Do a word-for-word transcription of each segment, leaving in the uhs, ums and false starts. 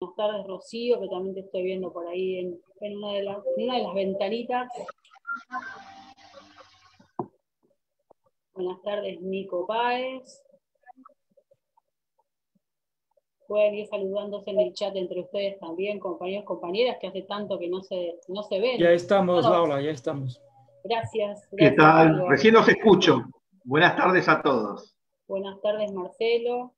Buenas tardes, Rocío, que también te estoy viendo por ahí en, en, una, de las, en una de las ventanitas. Buenas tardes, Nico Páez. Pueden ir saludándose en el chat entre ustedes también, compañeros, compañeras, que hace tanto que no se, no se ven. Ya estamos, no. Laura, ya estamos. Gracias. ¿Qué gracias tal? Diego. Recién los escucho. Buenas tardes a todos. Buenas tardes, Marcelo.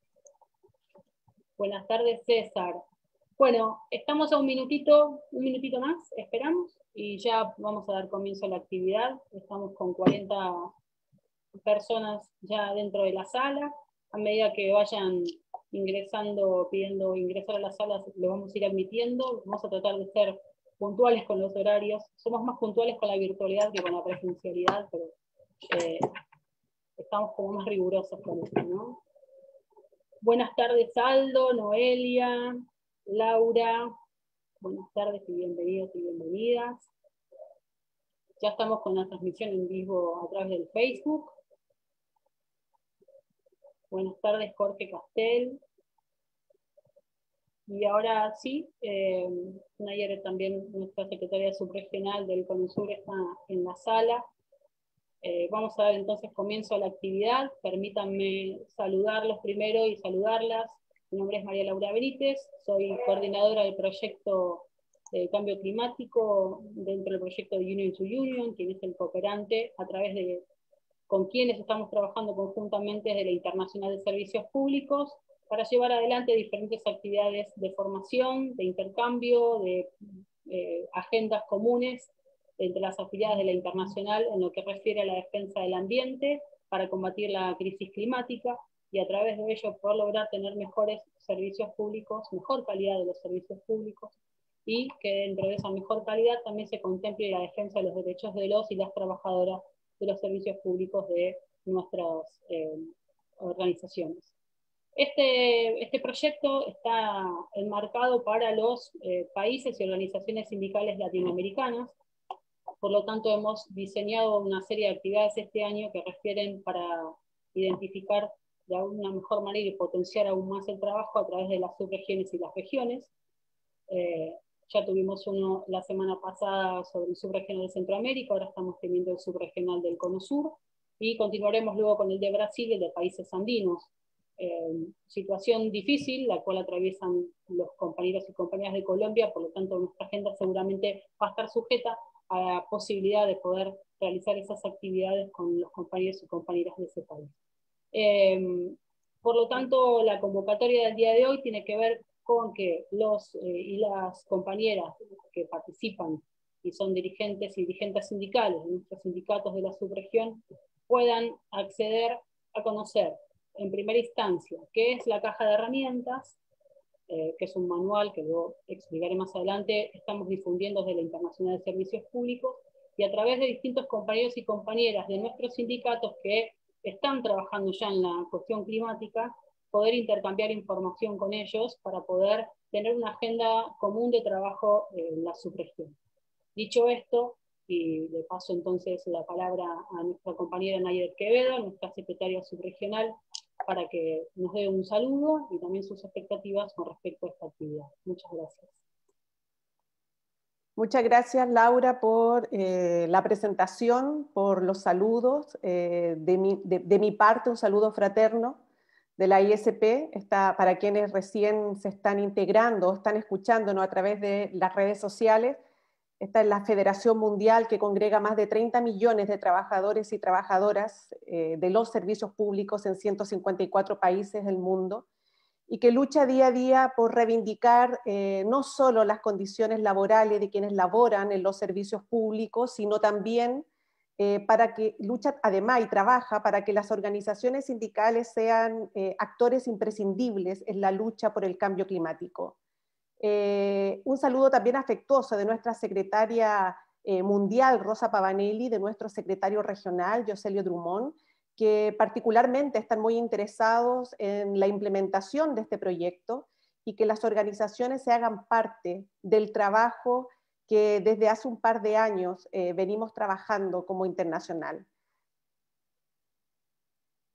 Buenas tardes, César. Bueno, estamos a un minutito, un minutito más, esperamos, y ya vamos a dar comienzo a la actividad. Estamos con cuarenta personas ya dentro de la sala. A medida que vayan ingresando, pidiendo ingresar a las salas, lo vamos a ir admitiendo. Vamos a tratar de ser puntuales con los horarios. Somos más puntuales con la virtualidad que con la presencialidad, pero eh, estamos como más rigurosos con esto, ¿no? Buenas tardes, Aldo, Noelia, Laura. Buenas tardes y bienvenidos y bienvenidas. Ya estamos con la transmisión en vivo a través del Facebook. Buenas tardes, Jorge Castel. Y ahora sí, eh, Nayer también, nuestra secretaria subregional del CONUSUR, está en la sala. Eh, vamos a dar entonces comienzo a la actividad. Permítanme saludarlos primero y saludarlas. Mi nombre es María Laura Benítez, soy coordinadora del proyecto de cambio climático dentro del proyecto de Union to Union, quien es el cooperante a través de con quienes estamos trabajando conjuntamente desde la Internacional de Servicios Públicos para llevar adelante diferentes actividades de formación, de intercambio, de eh, agendas comunes entre las afiliadas de la Internacional en lo que refiere a la defensa del ambiente para combatir la crisis climática y a través de ello poder lograr tener mejores servicios públicos, mejor calidad de los servicios públicos, y que dentro de esa mejor calidad también se contemple la defensa de los derechos de los y las trabajadoras de los servicios públicos de nuestras eh, organizaciones. Este, este proyecto está enmarcado para los eh, países y organizaciones sindicales latinoamericanas. Por lo tanto, hemos diseñado una serie de actividades este año que refieren para identificar de una mejor manera y potenciar aún más el trabajo a través de las subregiones y las regiones. Eh, ya tuvimos uno la semana pasada sobre el subregional de Centroamérica, ahora estamos teniendo el subregional del Cono Sur, y continuaremos luego con el de Brasil y el de países andinos. Eh, situación difícil, la cual atraviesan los compañeros y compañeras de Colombia, por lo tanto nuestra agenda seguramente va a estar sujeta a la posibilidad de poder realizar esas actividades con los compañeros y compañeras de ese país. Eh, por lo tanto, la convocatoria del día de hoy tiene que ver con que los eh, y las compañeras que participan y son dirigentes y dirigentes sindicales de nuestros sindicatos de la subregión puedan acceder a conocer en primera instancia qué es la caja de herramientas, eh, que es un manual que luego explicaré más adelante, estamos difundiendo desde la Internacional de Servicios Públicos, y a través de distintos compañeros y compañeras de nuestros sindicatos que están trabajando ya en la cuestión climática, poder intercambiar información con ellos para poder tener una agenda común de trabajo en la subregión. Dicho esto, y le paso entonces la palabra a nuestra compañera Nayer Quevedo, nuestra secretaria subregional, para que nos dé un saludo y también sus expectativas con respecto a esta actividad. Muchas gracias. Muchas gracias, Laura, por eh, la presentación, por los saludos. Eh, de, mi, de, de mi parte, un saludo fraterno de la I S P, está, para quienes recién se están integrando, están escuchándonos a través de las redes sociales. Esta es la Federación Mundial que congrega más de treinta millones de trabajadores y trabajadoras eh, de los servicios públicos en ciento cincuenta y cuatro países del mundo, y que lucha día a día por reivindicar eh, no solo las condiciones laborales de quienes laboran en los servicios públicos, sino también eh, para que lucha además y trabaja para que las organizaciones sindicales sean eh, actores imprescindibles en la lucha por el cambio climático. Eh, un saludo también afectuoso de nuestra secretaria eh, mundial, Rosa Pavanelli, de nuestro secretario regional, Joselio Drummond, que particularmente están muy interesados en la implementación de este proyecto y que las organizaciones se hagan parte del trabajo que desde hace un par de años eh, venimos trabajando como internacional.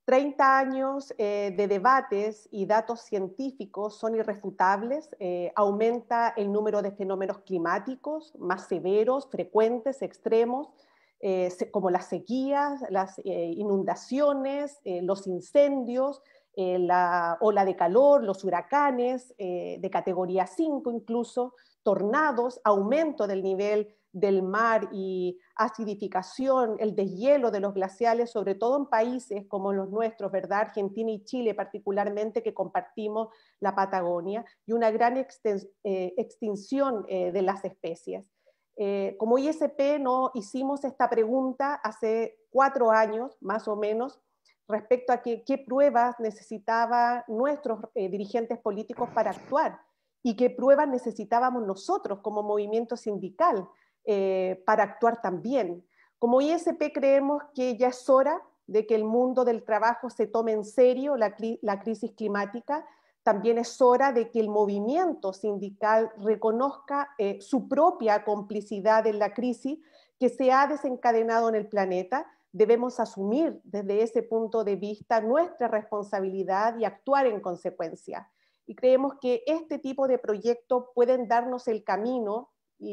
treinta años eh, de debates y datos científicos son irrefutables. Eh, aumenta el número de fenómenos climáticos más severos, frecuentes, extremos, eh, se, como las sequías, las eh, inundaciones, eh, los incendios, eh, la ola de calor, los huracanes eh, de categoría cinco incluso, tornados, aumento del nivel del mar y acidificación, el deshielo de los glaciales, sobre todo en países como los nuestros, ¿verdad? Argentina y Chile particularmente, que compartimos la Patagonia, y una gran extens, eh, extinción eh, de las especies. Eh, como I S P no hicimos esta pregunta hace cuatro años, más o menos, respecto a que, qué pruebas necesitaban nuestros eh, dirigentes políticos para actuar y qué pruebas necesitábamos nosotros como movimiento sindical eh, para actuar también. Como I S P creemos que ya es hora de que el mundo del trabajo se tome en serio la, la crisis climática. También es hora de que el movimiento sindical reconozca eh, su propia complicidad en la crisis que se ha desencadenado en el planeta. Debemos asumir desde ese punto de vista nuestra responsabilidad y actuar en consecuencia. Y creemos que este tipo de proyectos pueden darnos el camino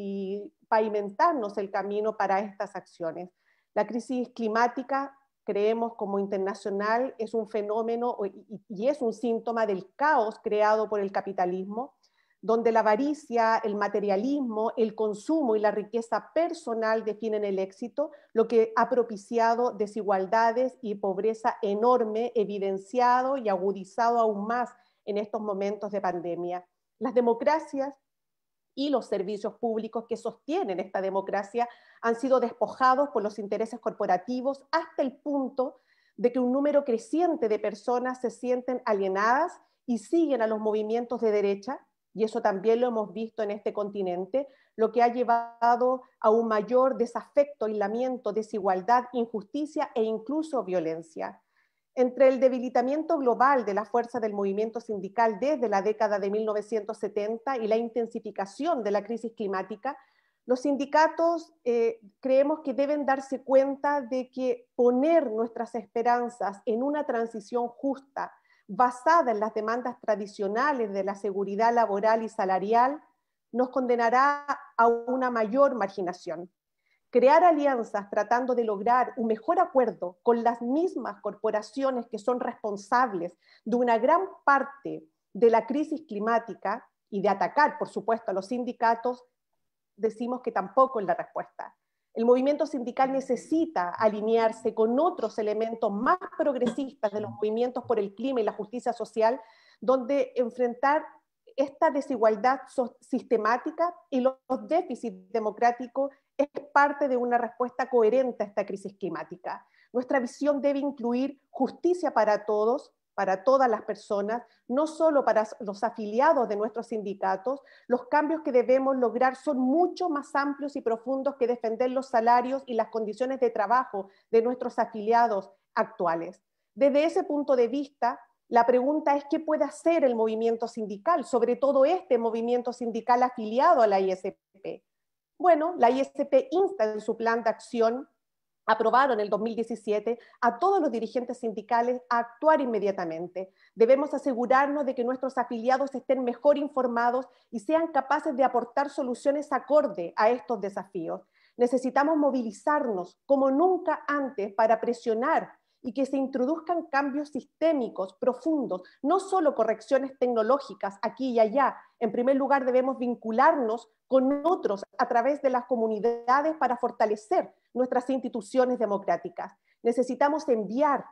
y pavimentarnos el camino para estas acciones. La crisis climática, creemos como internacional, es un fenómeno y es un síntoma del caos creado por el capitalismo, donde la avaricia, el materialismo, el consumo y la riqueza personal definen el éxito, lo que ha propiciado desigualdades y pobreza enorme, evidenciado y agudizado aún más en estos momentos de pandemia. Las democracias y los servicios públicos que sostienen esta democracia han sido despojados por los intereses corporativos hasta el punto de que un número creciente de personas se sienten alienadas y siguen a los movimientos de derecha, y eso también lo hemos visto en este continente, lo que ha llevado a un mayor desafecto, aislamiento, desigualdad, injusticia e incluso violencia. Entre el debilitamiento global de la fuerza del movimiento sindical desde la década de mil novecientos setenta y la intensificación de la crisis climática, los sindicatos eh, creemos que deben darse cuenta de que poner nuestras esperanzas en una transición justa, basada en las demandas tradicionales de la seguridad laboral y salarial, nos condenará a una mayor marginación. Crear alianzas tratando de lograr un mejor acuerdo con las mismas corporaciones que son responsables de una gran parte de la crisis climática y de atacar, por supuesto, a los sindicatos, decimos que tampoco es la respuesta. El movimiento sindical necesita alinearse con otros elementos más progresistas de los movimientos por el clima y la justicia social, donde enfrentar esta desigualdad sistemática y los déficits democráticos es parte de una respuesta coherente a esta crisis climática. Nuestra visión debe incluir justicia para todos, para todas las personas, no solo para los afiliados de nuestros sindicatos. Los cambios que debemos lograr son mucho más amplios y profundos que defender los salarios y las condiciones de trabajo de nuestros afiliados actuales. Desde ese punto de vista, la pregunta es qué puede hacer el movimiento sindical, sobre todo este movimiento sindical afiliado a la I S P. Bueno, la I S P insta en su plan de acción, aprobado en el dos mil diecisiete, a todos los dirigentes sindicales a actuar inmediatamente. Debemos asegurarnos de que nuestros afiliados estén mejor informados y sean capaces de aportar soluciones acorde a estos desafíos. Necesitamos movilizarnos como nunca antes para presionar y que se introduzcan cambios sistémicos profundos, no solo correcciones tecnológicas aquí y allá. En primer lugar, debemos vincularnos con otros a través de las comunidades para fortalecer nuestras instituciones democráticas. Necesitamos enviar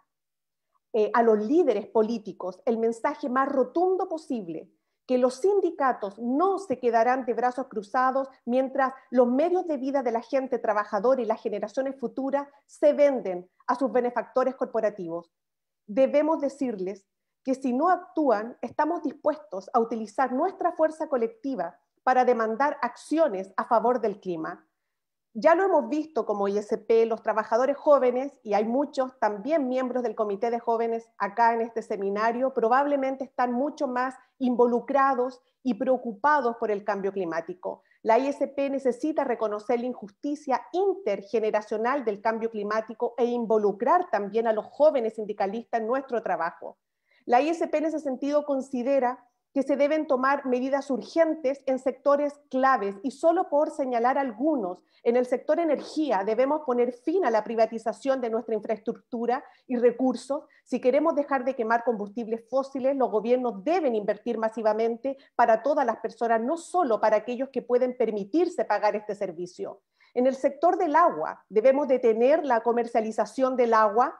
eh, a los líderes políticos el mensaje más rotundo posible, que los sindicatos no se quedarán de brazos cruzados mientras los medios de vida de la gente trabajadora y las generaciones futuras se venden a sus benefactores corporativos. Debemos decirles que si no actúan, estamos dispuestos a utilizar nuestra fuerza colectiva para demandar acciones a favor del clima. Ya lo hemos visto como I S P, los trabajadores jóvenes, y hay muchos también miembros del Comité de Jóvenes acá en este seminario, probablemente están mucho más involucrados y preocupados por el cambio climático. La I S P necesita reconocer la injusticia intergeneracional del cambio climático e involucrar también a los jóvenes sindicalistas en nuestro trabajo. La I S P en ese sentido considera que se deben tomar medidas urgentes en sectores claves, y solo por señalar algunos, en el sector energía debemos poner fin a la privatización de nuestra infraestructura y recursos. Si queremos dejar de quemar combustibles fósiles, los gobiernos deben invertir masivamente para todas las personas, no solo para aquellos que pueden permitirse pagar este servicio. En el sector del agua, debemos detener la comercialización del agua,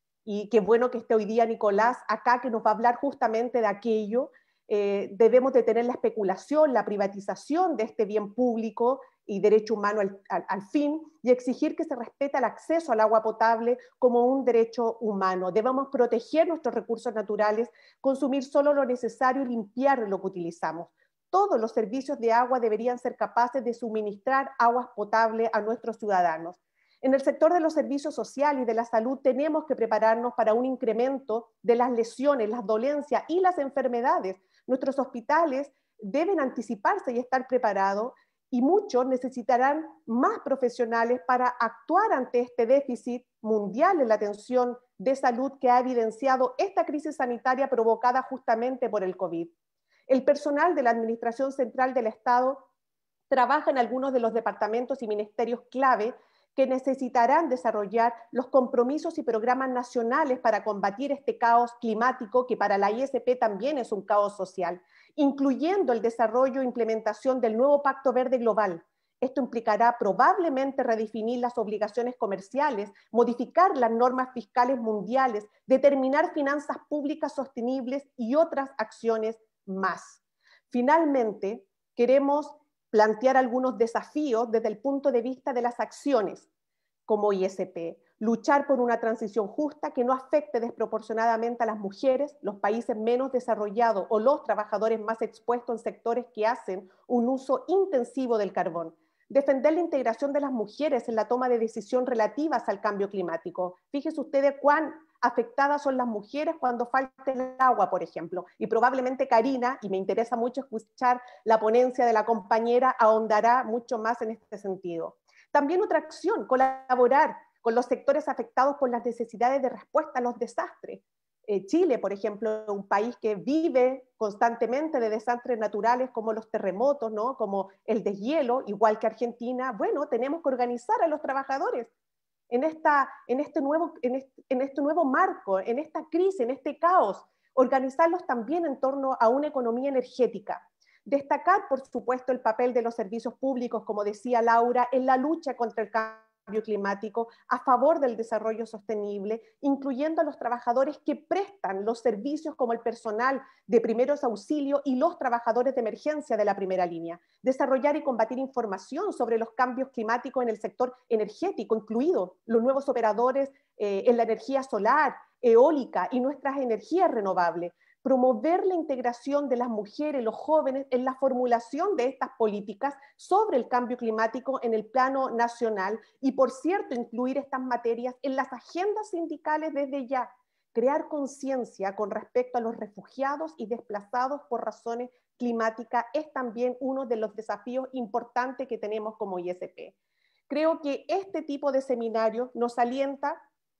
y qué bueno que esté hoy día Nicolás acá, que nos va a hablar justamente de aquello. Eh, debemos detener la especulación, la privatización de este bien público y derecho humano al, al, al fin, y exigir que se respete el acceso al agua potable como un derecho humano. Debemos proteger nuestros recursos naturales, consumir solo lo necesario y limpiar lo que utilizamos. Todos los servicios de agua deberían ser capaces de suministrar aguas potables a nuestros ciudadanos. En el sector de los servicios sociales y de la salud tenemos que prepararnos para un incremento de las lesiones, las dolencias y las enfermedades. Nuestros hospitales deben anticiparse y estar preparados, y muchos necesitarán más profesionales para actuar ante este déficit mundial en la atención de salud que ha evidenciado esta crisis sanitaria provocada justamente por el COVID. El personal de la Administración Central del Estado trabaja en algunos de los departamentos y ministerios clave que necesitarán desarrollar los compromisos y programas nacionales para combatir este caos climático, que para la I S P también es un caos social, incluyendo el desarrollo e implementación del nuevo Pacto Verde Global. Esto implicará probablemente redefinir las obligaciones comerciales, modificar las normas fiscales mundiales, determinar finanzas públicas sostenibles y otras acciones más. Finalmente, queremos plantear algunos desafíos desde el punto de vista de las acciones como I S P. Luchar por una transición justa que no afecte desproporcionadamente a las mujeres, los países menos desarrollados o los trabajadores más expuestos en sectores que hacen un uso intensivo del carbón. Defender la integración de las mujeres en la toma de decisión relativas al cambio climático. Fíjense ustedes cuán afectadas son las mujeres cuando falta el agua, por ejemplo. Y probablemente Karina, y me interesa mucho escuchar la ponencia de la compañera, ahondará mucho más en este sentido. También otra acción, colaborar con los sectores afectados por las necesidades de respuesta a los desastres. Eh, Chile, por ejemplo, un país que vive constantemente de desastres naturales como los terremotos, ¿no? Como el deshielo, igual que Argentina. Bueno, tenemos que organizar a los trabajadores en, esta, en, este nuevo, en, este, en este nuevo marco, en esta crisis, en este caos, organizarlos también en torno a una economía energética. Destacar, por supuesto, el papel de los servicios públicos, como decía Laura, en la lucha contra el cambio climático, a favor del desarrollo sostenible, incluyendo a los trabajadores que prestan los servicios como el personal de primeros auxilios y los trabajadores de emergencia de la primera línea. Desarrollar y combatir información sobre los cambios climáticos en el sector energético, incluidos los nuevos operadores eh, en la energía solar, eólica y nuestras energías renovables. Promover la integración de las mujeres y los jóvenes en la formulación de estas políticas sobre el cambio climático en el plano nacional y, por cierto, incluir estas materias en las agendas sindicales desde ya. Crear conciencia con respecto a los refugiados y desplazados por razones climáticas es también uno de los desafíos importantes que tenemos como I S P. Creo que este tipo de seminario nos alienta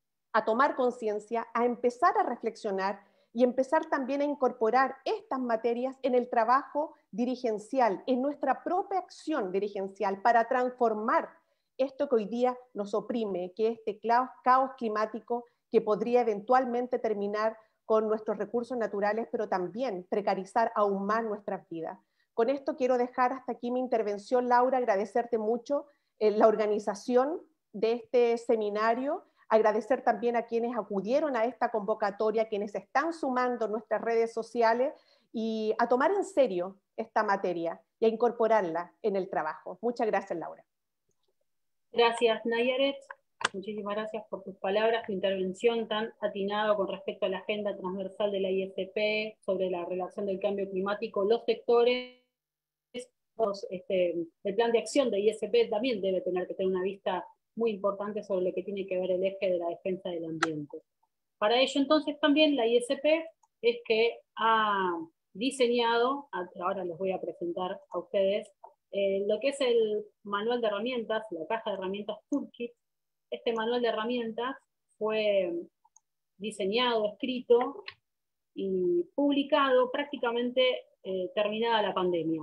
a tomar conciencia, a empezar a reflexionar y empezar también a incorporar estas materias en el trabajo dirigencial, en nuestra propia acción dirigencial, para transformar esto que hoy día nos oprime, que es este caos climático que podría eventualmente terminar con nuestros recursos naturales, pero también precarizar aún más nuestras vidas. Con esto quiero dejar hasta aquí mi intervención, Laura, agradecerte mucho eh, la organización de este seminario, agradecer también a quienes acudieron a esta convocatoria, quienes están sumando en nuestras redes sociales, y a tomar en serio esta materia y a incorporarla en el trabajo. Muchas gracias, Laura. Gracias, Nayaret. Muchísimas gracias por tus palabras, tu intervención tan atinada con respecto a la agenda transversal de la I S P sobre la relación del cambio climático, los sectores este, el plan de acción de I S P también debe tener que tener una vista muy importante sobre lo que tiene que ver el eje de la defensa del ambiente. Para ello entonces también la I S P es que ha diseñado, ahora les voy a presentar a ustedes, eh, lo que es el manual de herramientas, la caja de herramientas Toolkit. Este manual de herramientas fue diseñado, escrito y publicado prácticamente eh, terminada la pandemia.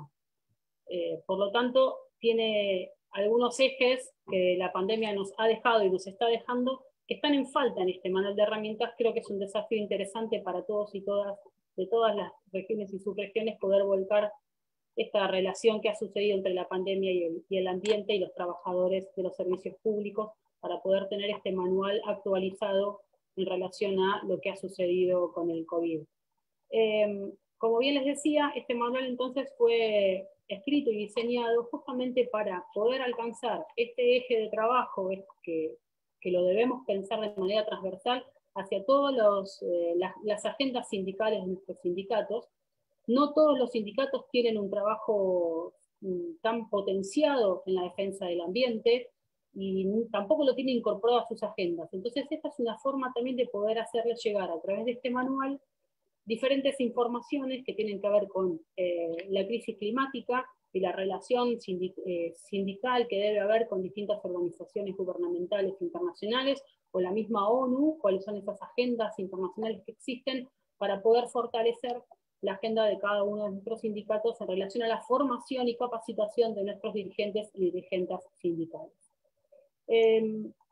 Eh, por lo tanto, tiene algunos ejes que la pandemia nos ha dejado y nos está dejando, que están en falta en este manual de herramientas. Creo que es un desafío interesante para todos y todas, de todas las regiones y subregiones, poder volcar esta relación que ha sucedido entre la pandemia y el, y el ambiente y los trabajadores de los servicios públicos, para poder tener este manual actualizado en relación a lo que ha sucedido con el COVID. Eh, como bien les decía, este manual entonces fue escrito y diseñado justamente para poder alcanzar este eje de trabajo que, que lo debemos pensar de manera transversal hacia todas eh, las, las agendas sindicales de nuestros sindicatos. No todos los sindicatos tienen un trabajo tan potenciado en la defensa del ambiente y tampoco lo tienen incorporado a sus agendas. Entonces esta es una forma también de poder hacerles llegar a través de este manual diferentes informaciones que tienen que ver con eh, la crisis climática y la relación sindic eh, sindical que debe haber con distintas organizaciones gubernamentales internacionales, o la misma ONU, cuáles son esas agendas internacionales que existen para poder fortalecer la agenda de cada uno de nuestros sindicatos en relación a la formación y capacitación de nuestros dirigentes y dirigentes sindicales. Eh,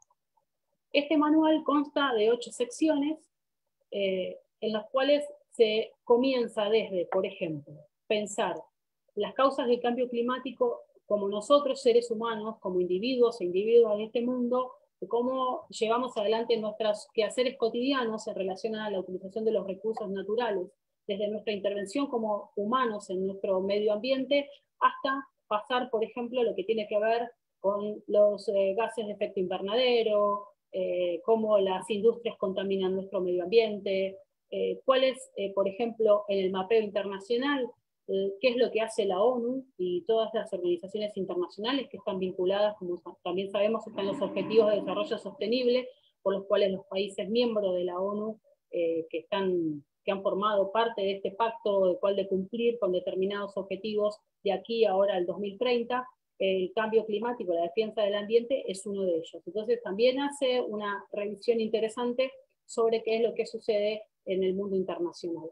este manual consta de ocho secciones, eh, en las cuales se comienza desde, por ejemplo, pensar las causas del cambio climático como nosotros, seres humanos, como individuos e individuas de este mundo, de cómo llevamos adelante nuestros quehaceres cotidianos en relación a la utilización de los recursos naturales, desde nuestra intervención como humanos en nuestro medio ambiente, hasta pasar, por ejemplo, lo que tiene que ver con los eh, gases de efecto invernadero, eh, cómo las industrias contaminan nuestro medio ambiente, eh, cuál es, eh, por ejemplo, en el mapeo internacional, eh, qué es lo que hace la ONU y todas las organizaciones internacionales que están vinculadas, como también sabemos, están los Objetivos de Desarrollo Sostenible, por los cuales los países miembros de la ONU eh, que, están, que han formado parte de este pacto de cual de cumplir con determinados objetivos de aquí ahora al dos mil treinta, el cambio climático, la defensa del ambiente es uno de ellos. Entonces también hace una revisión interesante sobre qué es lo que sucede en el mundo internacional.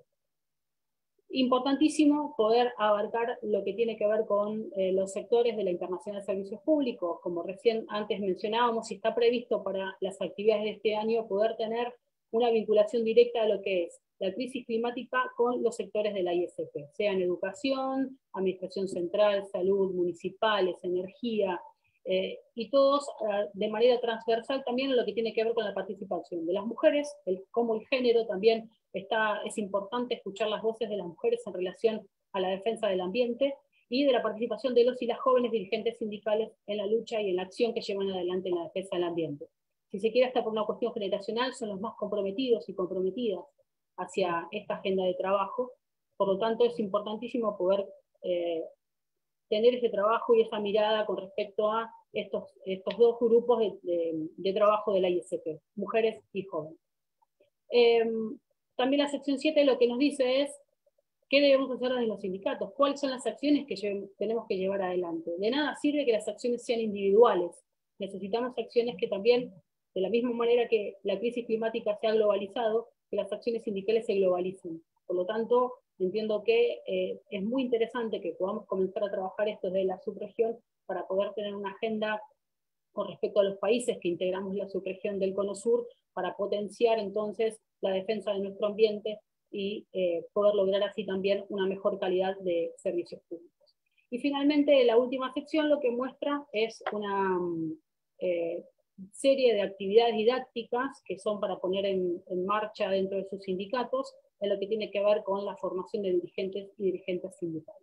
Importantísimo poder abarcar lo que tiene que ver con eh, los sectores de la Internacional de Servicios Públicos, como recién antes mencionábamos, y está previsto para las actividades de este año poder tener una vinculación directa a lo que es la crisis climática con los sectores de la I S P, sea en educación, administración central, salud, municipales, energía, eh, y todos eh, de manera transversal también en lo que tiene que ver con la participación de las mujeres, el, como el género también está, es importante escuchar las voces de las mujeres en relación a la defensa del ambiente, y de la participación de los y las jóvenes dirigentes sindicales en la lucha y en la acción que llevan adelante en la defensa del ambiente. Si se quiere, hasta por una cuestión generacional, son los más comprometidos y comprometidas hacia esta agenda de trabajo. Por lo tanto, es importantísimo poder eh, tener ese trabajo y esa mirada con respecto a estos, estos dos grupos de, de, de trabajo de la I S P, mujeres y jóvenes. Eh, también la sección siete lo que nos dice es qué debemos hacer desde los sindicatos, cuáles son las acciones que lleven, tenemos que llevar adelante. De nada sirve que las acciones sean individuales, necesitamos acciones que también, de la misma manera que la crisis climática se ha globalizado, que las acciones sindicales se globalicen. Por lo tanto, entiendo que eh, es muy interesante que podamos comenzar a trabajar esto desde la subregión para poder tener una agenda con respecto a los países que integramos la subregión del Cono Sur, para potenciar entonces la defensa de nuestro ambiente y eh, poder lograr así también una mejor calidad de servicios públicos. Y finalmente, la última sección lo que muestra es una eh, serie de actividades didácticas que son para poner en, en marcha dentro de sus sindicatos, en lo que tiene que ver con la formación de dirigentes y dirigentes sindicales.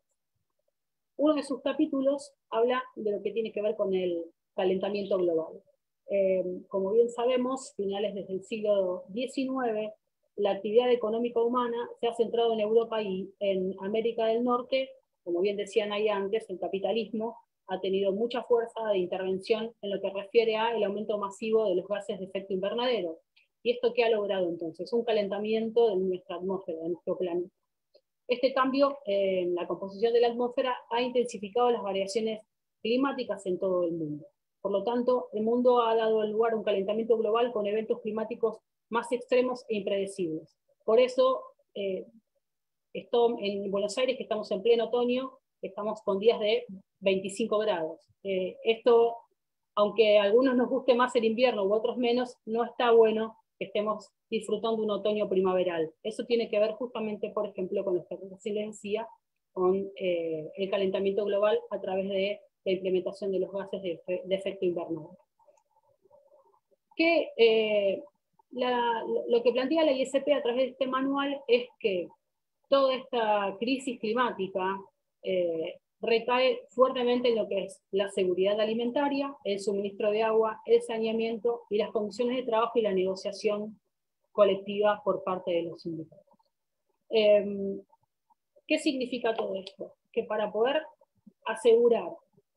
Uno de sus capítulos habla de lo que tiene que ver con el calentamiento global. Eh, como bien sabemos, finales desde el siglo diecinueve, la actividad económica humana se ha centrado en Europa y en América del Norte como bien decían ahí antes, el capitalismo ha tenido mucha fuerza de intervención en lo que refiere al aumento masivo de los gases de efecto invernadero. ¿Y esto qué ha logrado entonces? Un calentamiento de nuestra atmósfera, de nuestro planeta. Este cambio eh, en la composición de la atmósfera ha intensificado las variaciones climáticas en todo el mundo. Por lo tanto, el mundo ha dado lugar a un calentamiento global con eventos climáticos más extremos e impredecibles. Por eso, eh, esto, en Buenos Aires, que estamos en pleno otoño, estamos con días de veinticinco grados. Eh, esto, aunque a algunos nos guste más el invierno u otros menos, no está bueno que estemos disfrutando un otoño primaveral. Eso tiene que ver justamente, por ejemplo, con lo que recién les decía, con eh, el calentamiento global a través de la implementación de los gases de, de efecto invernadero. Que, eh, la, lo que plantea la I S P a través de este manual es que toda esta crisis climática eh, recae fuertemente en lo que es la seguridad alimentaria, el suministro de agua, el saneamiento y las condiciones de trabajo y la negociación colectiva por parte de los sindicatos. Eh, ¿Qué significa todo esto? Que para poder asegurar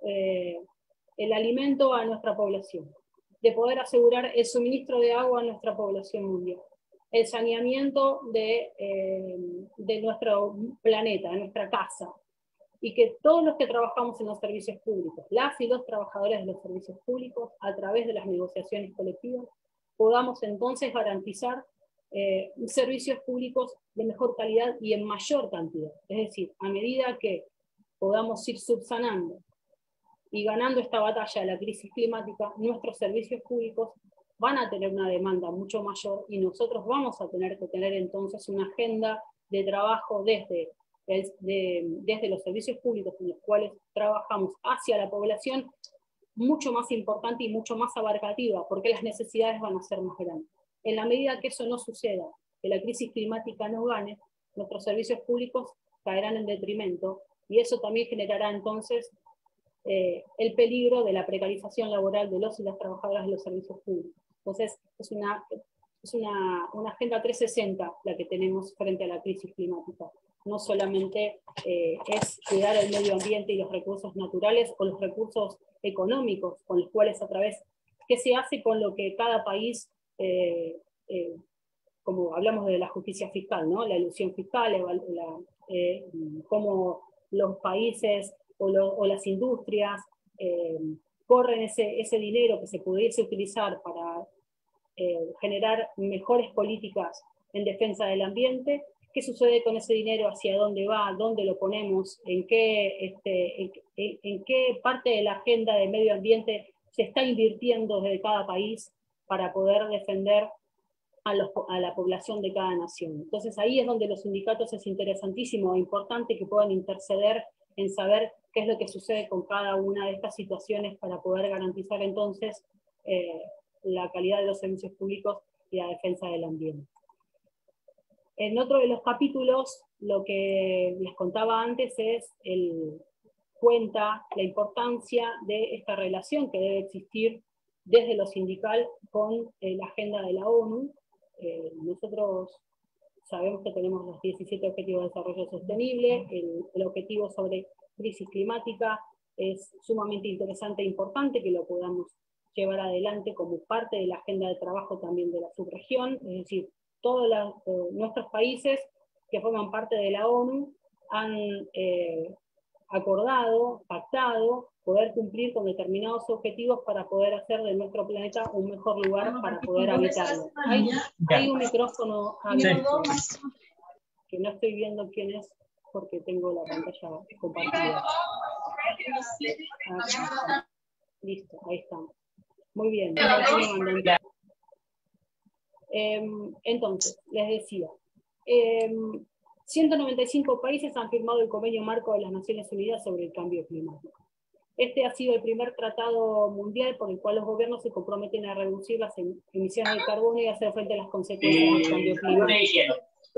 eh, el alimento a nuestra población, de poder asegurar el suministro de agua a nuestra población mundial, el saneamiento de, eh, de nuestro planeta, de nuestra casa, y que todos los que trabajamos en los servicios públicos, las y los trabajadores de los servicios públicos, a través de las negociaciones colectivas, podamos entonces garantizar eh, servicios públicos de mejor calidad y en mayor cantidad. Es decir, a medida que podamos ir subsanando y ganando esta batalla de la crisis climática, nuestros servicios públicos van a tener una demanda mucho mayor y nosotros vamos a tener que tener entonces una agenda de trabajo desde, el, de, desde los servicios públicos en los cuales trabajamos hacia la población mucho más importante y mucho más abarcativa, porque las necesidades van a ser más grandes. En la medida que eso no suceda, que la crisis climática nos gane, nuestros servicios públicos caerán en detrimento y eso también generará entonces eh, el peligro de la precarización laboral de los y las trabajadoras de los servicios públicos. Entonces, es una, es una, una agenda trescientos sesenta la que tenemos frente a la crisis climática. No solamente eh, es cuidar el medio ambiente y los recursos naturales o los recursos económicos con los cuales a través, ¿qué se hace con lo que cada país, eh, eh, como hablamos de la justicia fiscal, ¿no? La ilusión fiscal, la, la, eh, cómo los países o, lo, o las industrias eh, corren ese, ese dinero que se pudiese utilizar para eh, generar mejores políticas en defensa del ambiente? ¿Qué sucede con ese dinero? ¿Hacia dónde va? ¿Dónde lo ponemos? ¿En qué, este, en, en, en qué parte de la agenda de medio ambiente se está invirtiendo desde cada país para poder defender a, los, a la población de cada nación? Entonces ahí es donde los sindicatos es interesantísimo e importante que puedan interceder en saber qué es lo que sucede con cada una de estas situaciones para poder garantizar entonces eh, la calidad de los servicios públicos y la defensa del ambiente. En otro de los capítulos, lo que les contaba antes es, el, cuenta la importancia de esta relación que debe existir desde lo sindical con eh, la agenda de la ONU. Eh, nosotros sabemos que tenemos los diecisiete Objetivos de Desarrollo Sostenible, el, el objetivo sobre crisis climática es sumamente interesante e importante que lo podamos llevar adelante como parte de la agenda de trabajo también de la subregión, es decir, todos la, eh, nuestros países que forman parte de la ONU han eh, acordado, pactado, poder cumplir con determinados objetivos para poder hacer de nuestro planeta un mejor lugar para poder habitarlo. Hay, hay un micrófono abierto, que no estoy viendo quién es porque tengo la pantalla compartida. Ah, listo, ahí estamos. Muy bien. Eh, entonces, les decía, eh, ciento noventa y cinco países han firmado el Convenio Marco de las Naciones Unidas sobre el Cambio Climático. Este ha sido el primer tratado mundial por el cual los gobiernos se comprometen a reducir las emisiones de carbono y hacer frente a las consecuencias del cambio climático.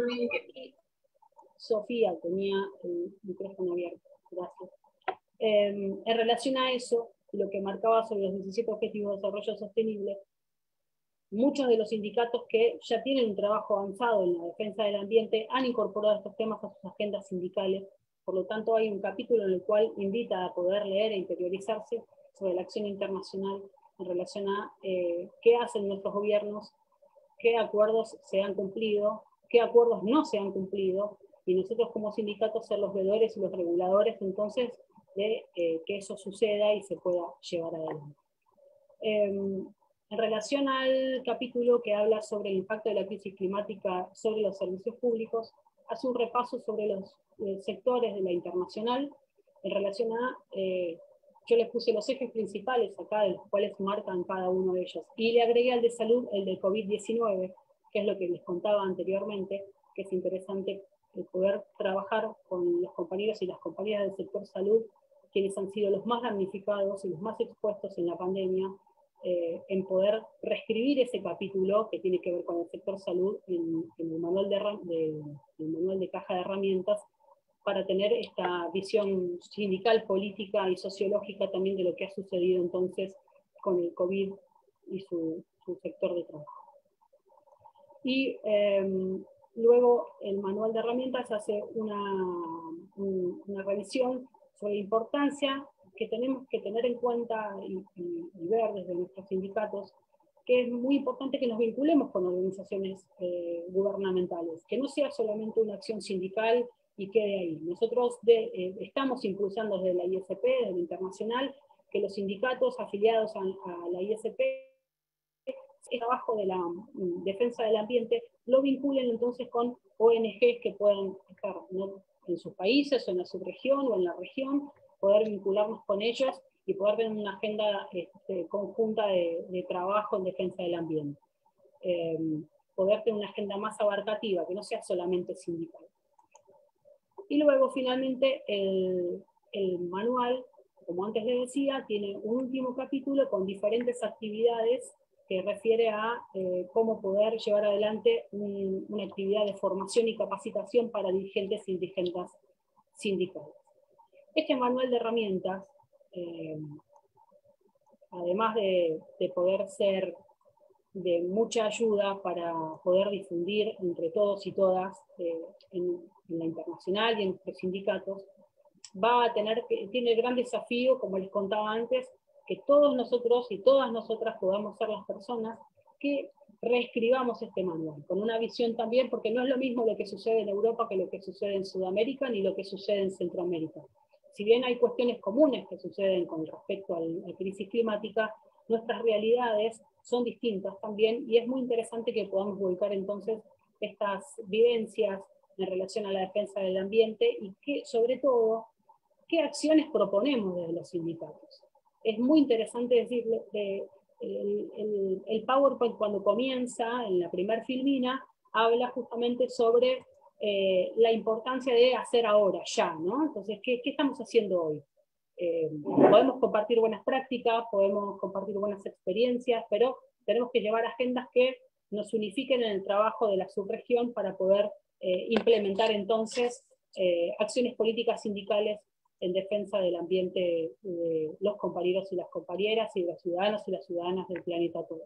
Sofía tenía el micrófono abierto, gracias. Eh, en relación a eso, lo que marcaba sobre los diecisiete Objetivos de Desarrollo Sostenible, muchos de los sindicatos que ya tienen un trabajo avanzado en la defensa del ambiente han incorporado estos temas a sus agendas sindicales Por lo tanto, hay un capítulo en el cual invita a poder leer e interiorizarse sobre la acción internacional en relación a eh, qué hacen nuestros gobiernos, qué acuerdos se han cumplido, qué acuerdos no se han cumplido, y nosotros como sindicatos ser los veedores y los reguladores entonces de eh, que eso suceda y se pueda llevar adelante. Eh, en relación al capítulo que habla sobre el impacto de la crisis climática sobre los servicios públicos, hace un repaso sobre los eh, sectores de la internacional en relación a, eh, yo les puse los ejes principales acá, de los cuales marcan cada uno de ellos, y le agregué al de salud el de COVID diecinueve, que es lo que les contaba anteriormente, que es interesante poder trabajar con los compañeros y las compañeras del sector salud, quienes han sido los más damnificados y los más expuestos en la pandemia, eh, en poder reescribir ese capítulo que tiene que ver con el sector salud en, en el, manual de, de, el manual de caja de herramientas, para tener esta visión sindical, política y sociológica también de lo que ha sucedido entonces con el COVID y su, su sector de trabajo. Y eh, luego el manual de herramientas hace una, un, una revisión sobre la importancia que tenemos que tener en cuenta y, y, y ver desde nuestros sindicatos, que es muy importante que nos vinculemos con organizaciones eh, gubernamentales, que no sea solamente una acción sindical y quede ahí. Nosotros de, eh, estamos impulsando desde la I S P, desde la internacional, que los sindicatos afiliados a, a la I S P, el trabajo de la um, defensa del ambiente, lo vinculen entonces con O N Ges que pueden estar, ¿no?, en sus países o en la subregión o en la región, poder vincularnos con ellos y poder tener una agenda este, conjunta de, de trabajo en defensa del ambiente. Eh, poder tener una agenda más abarcativa, que no sea solamente sindical. Y luego finalmente el, el manual, como antes les decía, tiene un último capítulo con diferentes actividades que refiere a eh, cómo poder llevar adelante un, una actividad de formación y capacitación para dirigentes y dirigentes sindicales. Este manual de herramientas, eh, además de, de poder ser de mucha ayuda para poder difundir entre todos y todas eh, en, en la internacional y en nuestros sindicatos, va a tener, tiene el gran desafío, como les contaba antes, que todos nosotros y todas nosotras podamos ser las personas que reescribamos este manual, con una visión también, porque no es lo mismo lo que sucede en Europa que lo que sucede en Sudamérica, ni lo que sucede en Centroamérica. Si bien hay cuestiones comunes que suceden con respecto a la crisis climática, nuestras realidades son distintas también, y es muy interesante que podamos volcar entonces estas vivencias en relación a la defensa del ambiente, y que, sobre todo, qué acciones proponemos desde los sindicatos. Es muy interesante decirle que el, el, el PowerPoint, cuando comienza en la primer filmina, habla justamente sobre eh, la importancia de hacer ahora, ya, ¿no? Entonces, ¿qué, qué estamos haciendo hoy? Eh, podemos compartir buenas prácticas, podemos compartir buenas experiencias, pero tenemos que llevar agendas que nos unifiquen en el trabajo de la subregión para poder eh, implementar entonces eh, acciones políticas sindicales en defensa del ambiente de los compañeros y las compañeras y de los ciudadanos y las ciudadanas del planeta todo.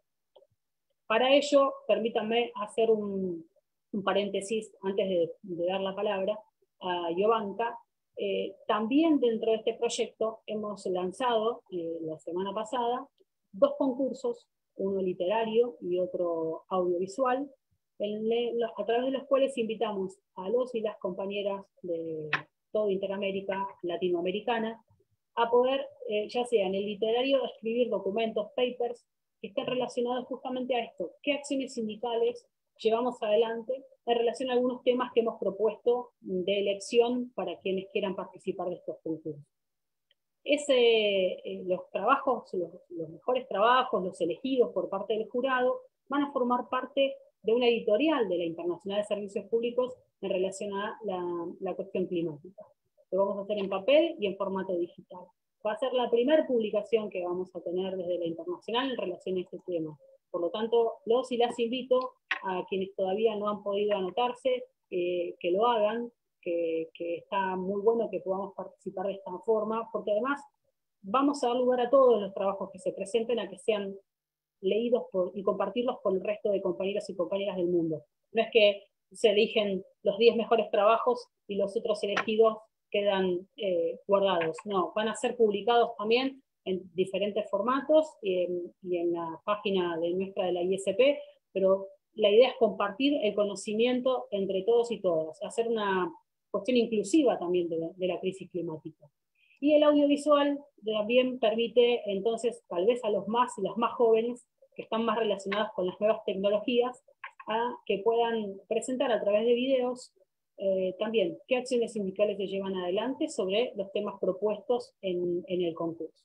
Para ello, permítanme hacer un, un paréntesis antes de, de dar la palabra a Jovanka. Eh, también dentro de este proyecto hemos lanzado eh, la semana pasada dos concursos, uno literario y otro audiovisual, en le, a través de los cuales invitamos a los y las compañeras de todo Interamérica, latinoamericana, a poder, eh, ya sea en el literario, escribir documentos, papers, que estén relacionados justamente a esto. ¿Qué acciones sindicales llevamos adelante en relación a algunos temas que hemos propuesto de elección para quienes quieran participar de estos concursos? Ese, eh, los trabajos, los, los mejores trabajos, los elegidos por parte del jurado, van a formar parte de una editorial de la Internacional de Servicios Públicos en relación a la, la cuestión climática. Lo vamos a hacer en papel y en formato digital. Va a ser la primera publicación que vamos a tener desde la Internacional en relación a este tema. Por lo tanto, los y las invito a quienes todavía no han podido anotarse, eh, que lo hagan, que, que está muy bueno que podamos participar de esta forma, porque además vamos a dar lugar a todos los trabajos que se presenten a que sean leídos por, y compartirlos con el resto de compañeros y compañeras del mundo. No es que se eligen los diez mejores trabajos y los otros elegidos quedan eh, guardados. No, van a ser publicados también en diferentes formatos y en, y en la página de nuestra de la I S P, pero la idea es compartir el conocimiento entre todos y todas, hacer una cuestión inclusiva también de, de la crisis climática. Y el audiovisual también permite entonces, tal vez a los más y las más jóvenes, que están más relacionados con las nuevas tecnologías, a que puedan presentar a través de videos eh, también qué acciones sindicales se llevan adelante sobre los temas propuestos en, en el concurso.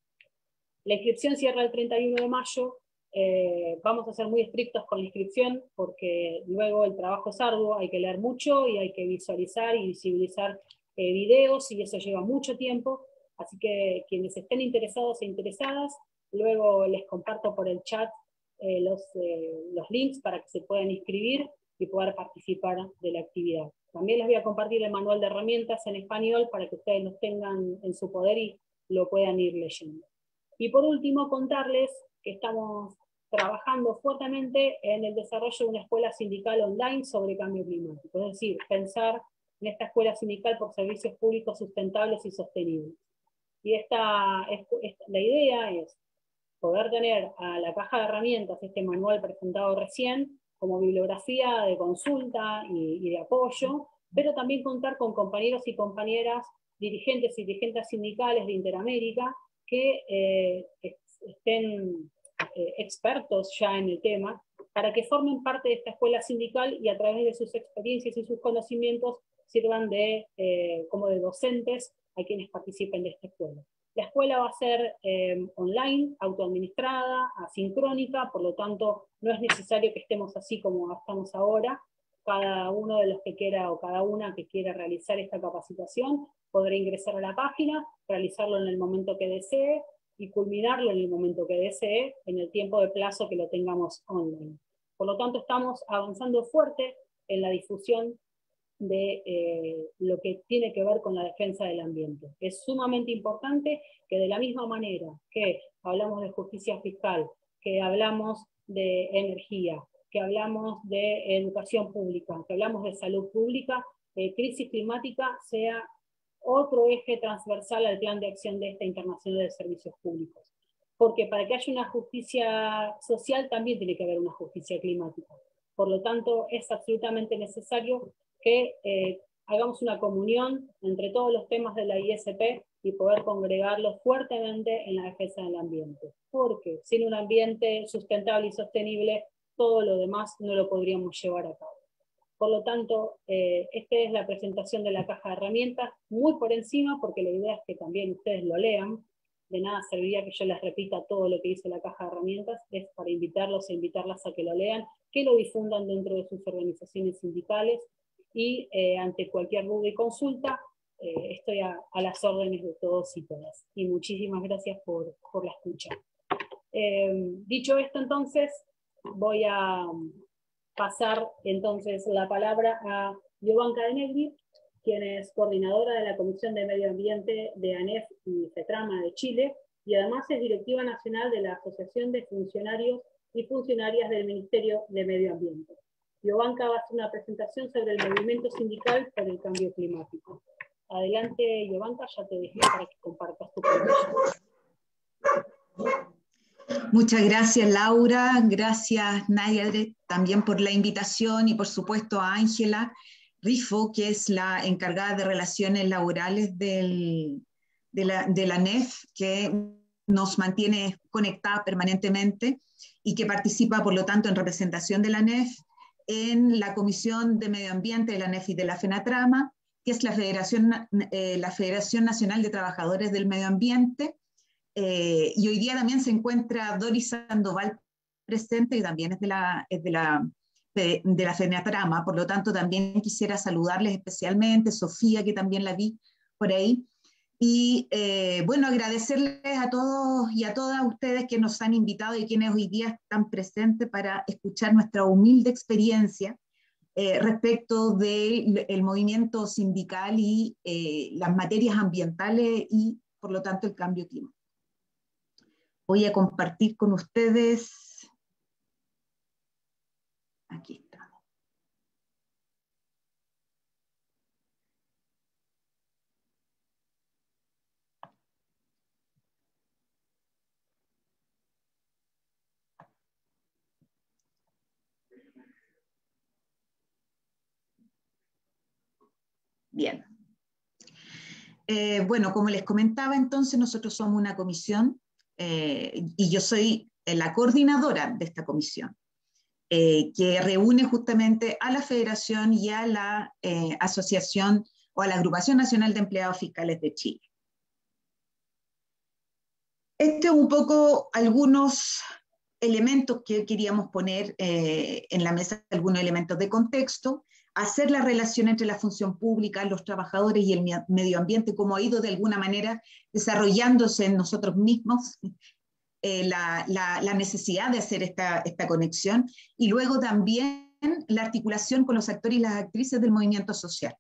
La inscripción cierra el treinta y uno de mayo, eh, vamos a ser muy estrictos con la inscripción porque luego el trabajo es arduo, hay que leer mucho y hay que visualizar y visibilizar eh, videos y eso lleva mucho tiempo, así que quienes estén interesados e interesadas, luego les comparto por el chat eh, los, eh, los links para que se puedan inscribir y poder participar de la actividad. También les voy a compartir el manual de herramientas en español para que ustedes los tengan en su poder y lo puedan ir leyendo. Y por último, contarles que estamos trabajando fuertemente en el desarrollo de una escuela sindical online sobre cambio climático, es decir, pensar en esta escuela sindical por servicios públicos sustentables y sostenibles. Y esta, esta, la idea es poder tener a la caja de herramientas, este manual presentado recién, como bibliografía de consulta y, y de apoyo, pero también contar con compañeros y compañeras, dirigentes y dirigentes sindicales de Interamérica, que eh, estén eh, expertos ya en el tema, para que formen parte de esta escuela sindical y a través de sus experiencias y sus conocimientos sirvan de, eh, como de docentes a quienes participen de esta escuela. La escuela va a ser eh, online, autoadministrada, asincrónica, por lo tanto no es necesario que estemos así como estamos ahora. Cada uno de los que quiera o cada una que quiera realizar esta capacitación podrá ingresar a la página, realizarlo en el momento que desee y culminarlo en el momento que desee, en el tiempo de plazo que lo tengamos online. Por lo tanto, estamos avanzando fuerte en la difusión de eh, lo que tiene que ver con la defensa del ambiente. Es sumamente importante que de la misma manera que hablamos de justicia fiscal, que hablamos de energía, que hablamos de educación pública, que hablamos de salud pública, eh, crisis climática sea otro eje transversal al plan de acción de esta Internacional de Servicios Públicos. Porque para que haya una justicia social también tiene que haber una justicia climática. Por lo tanto, es absolutamente necesario que eh, hagamos una comunión entre todos los temas de la I S P y poder congregarlos fuertemente en la defensa del ambiente. Porque sin un ambiente sustentable y sostenible, todo lo demás no lo podríamos llevar a cabo. Por lo tanto, eh, esta es la presentación de la caja de herramientas, muy por encima, porque la idea es que también ustedes lo lean. De nada serviría que yo les repita todo lo que dice la caja de herramientas, es para invitarlos e invitarlas a que lo lean, que lo difundan dentro de sus organizaciones sindicales, y eh, ante cualquier duda y consulta, eh, estoy a, a las órdenes de todos y todas. Y muchísimas gracias por, por la escucha. Eh, dicho esto, entonces, voy a pasar entonces la palabra a Jovanka Denegri, quien es coordinadora de la Comisión de Medio Ambiente de ANEF y FETRAMA de Chile, y además es directiva nacional de la Asociación de Funcionarios y Funcionarias del Ministerio de Medio Ambiente. Jovanka va a hacer una presentación sobre el movimiento sindical por el cambio climático. Adelante, Jovanka, ya te dejé para que compartas tu pantalla. Muchas gracias, Laura. Gracias, Nadia, también por la invitación y, por supuesto, a Ángela Rifo, que es la encargada de relaciones laborales del, de, la, de la ANEF, que nos mantiene conectada permanentemente y que participa, por lo tanto, en representación de la ANEF en la Comisión de Medio Ambiente de la ANEF y de la FENATRAMA, que es la Federación, eh, la Federación Nacional de Trabajadores del Medio Ambiente. Eh, y hoy día también se encuentra Doris Sandoval presente, que también es de la, es de la, de, de la FENATRAMA, por lo tanto también quisiera saludarles especialmente, Sofía, que también la vi por ahí, y eh, bueno, agradecerles a todos y a todas ustedes que nos han invitado y quienes hoy día están presentes para escuchar nuestra humilde experiencia eh, respecto del el movimiento sindical y eh, las materias ambientales y por lo tanto el cambio climático. Voy a compartir con ustedes, aquí está. Bien. Eh, bueno, como les comentaba entonces, nosotros somos una comisión eh, y yo soy la coordinadora de esta comisión, eh, que reúne justamente a la Federación y a la eh, Asociación o a la Agrupación Nacional de Empleados Fiscales de Chile. Este es un poco algunos elementos que queríamos poner eh, en la mesa, algunos elementos de contexto, hacer la relación entre la función pública, los trabajadores y el medio ambiente, cómo ha ido de alguna manera desarrollándose en nosotros mismos eh, la, la, la necesidad de hacer esta, esta conexión, y luego también la articulación con los actores y las actrices del movimiento social.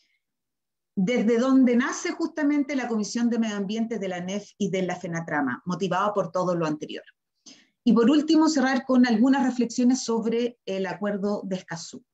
Desde donde nace justamente la Comisión de Medio Ambiente de la N E F y de la FENATRAMA, motivada por todo lo anterior. Y por último, cerrar con algunas reflexiones sobre el acuerdo de Escazú.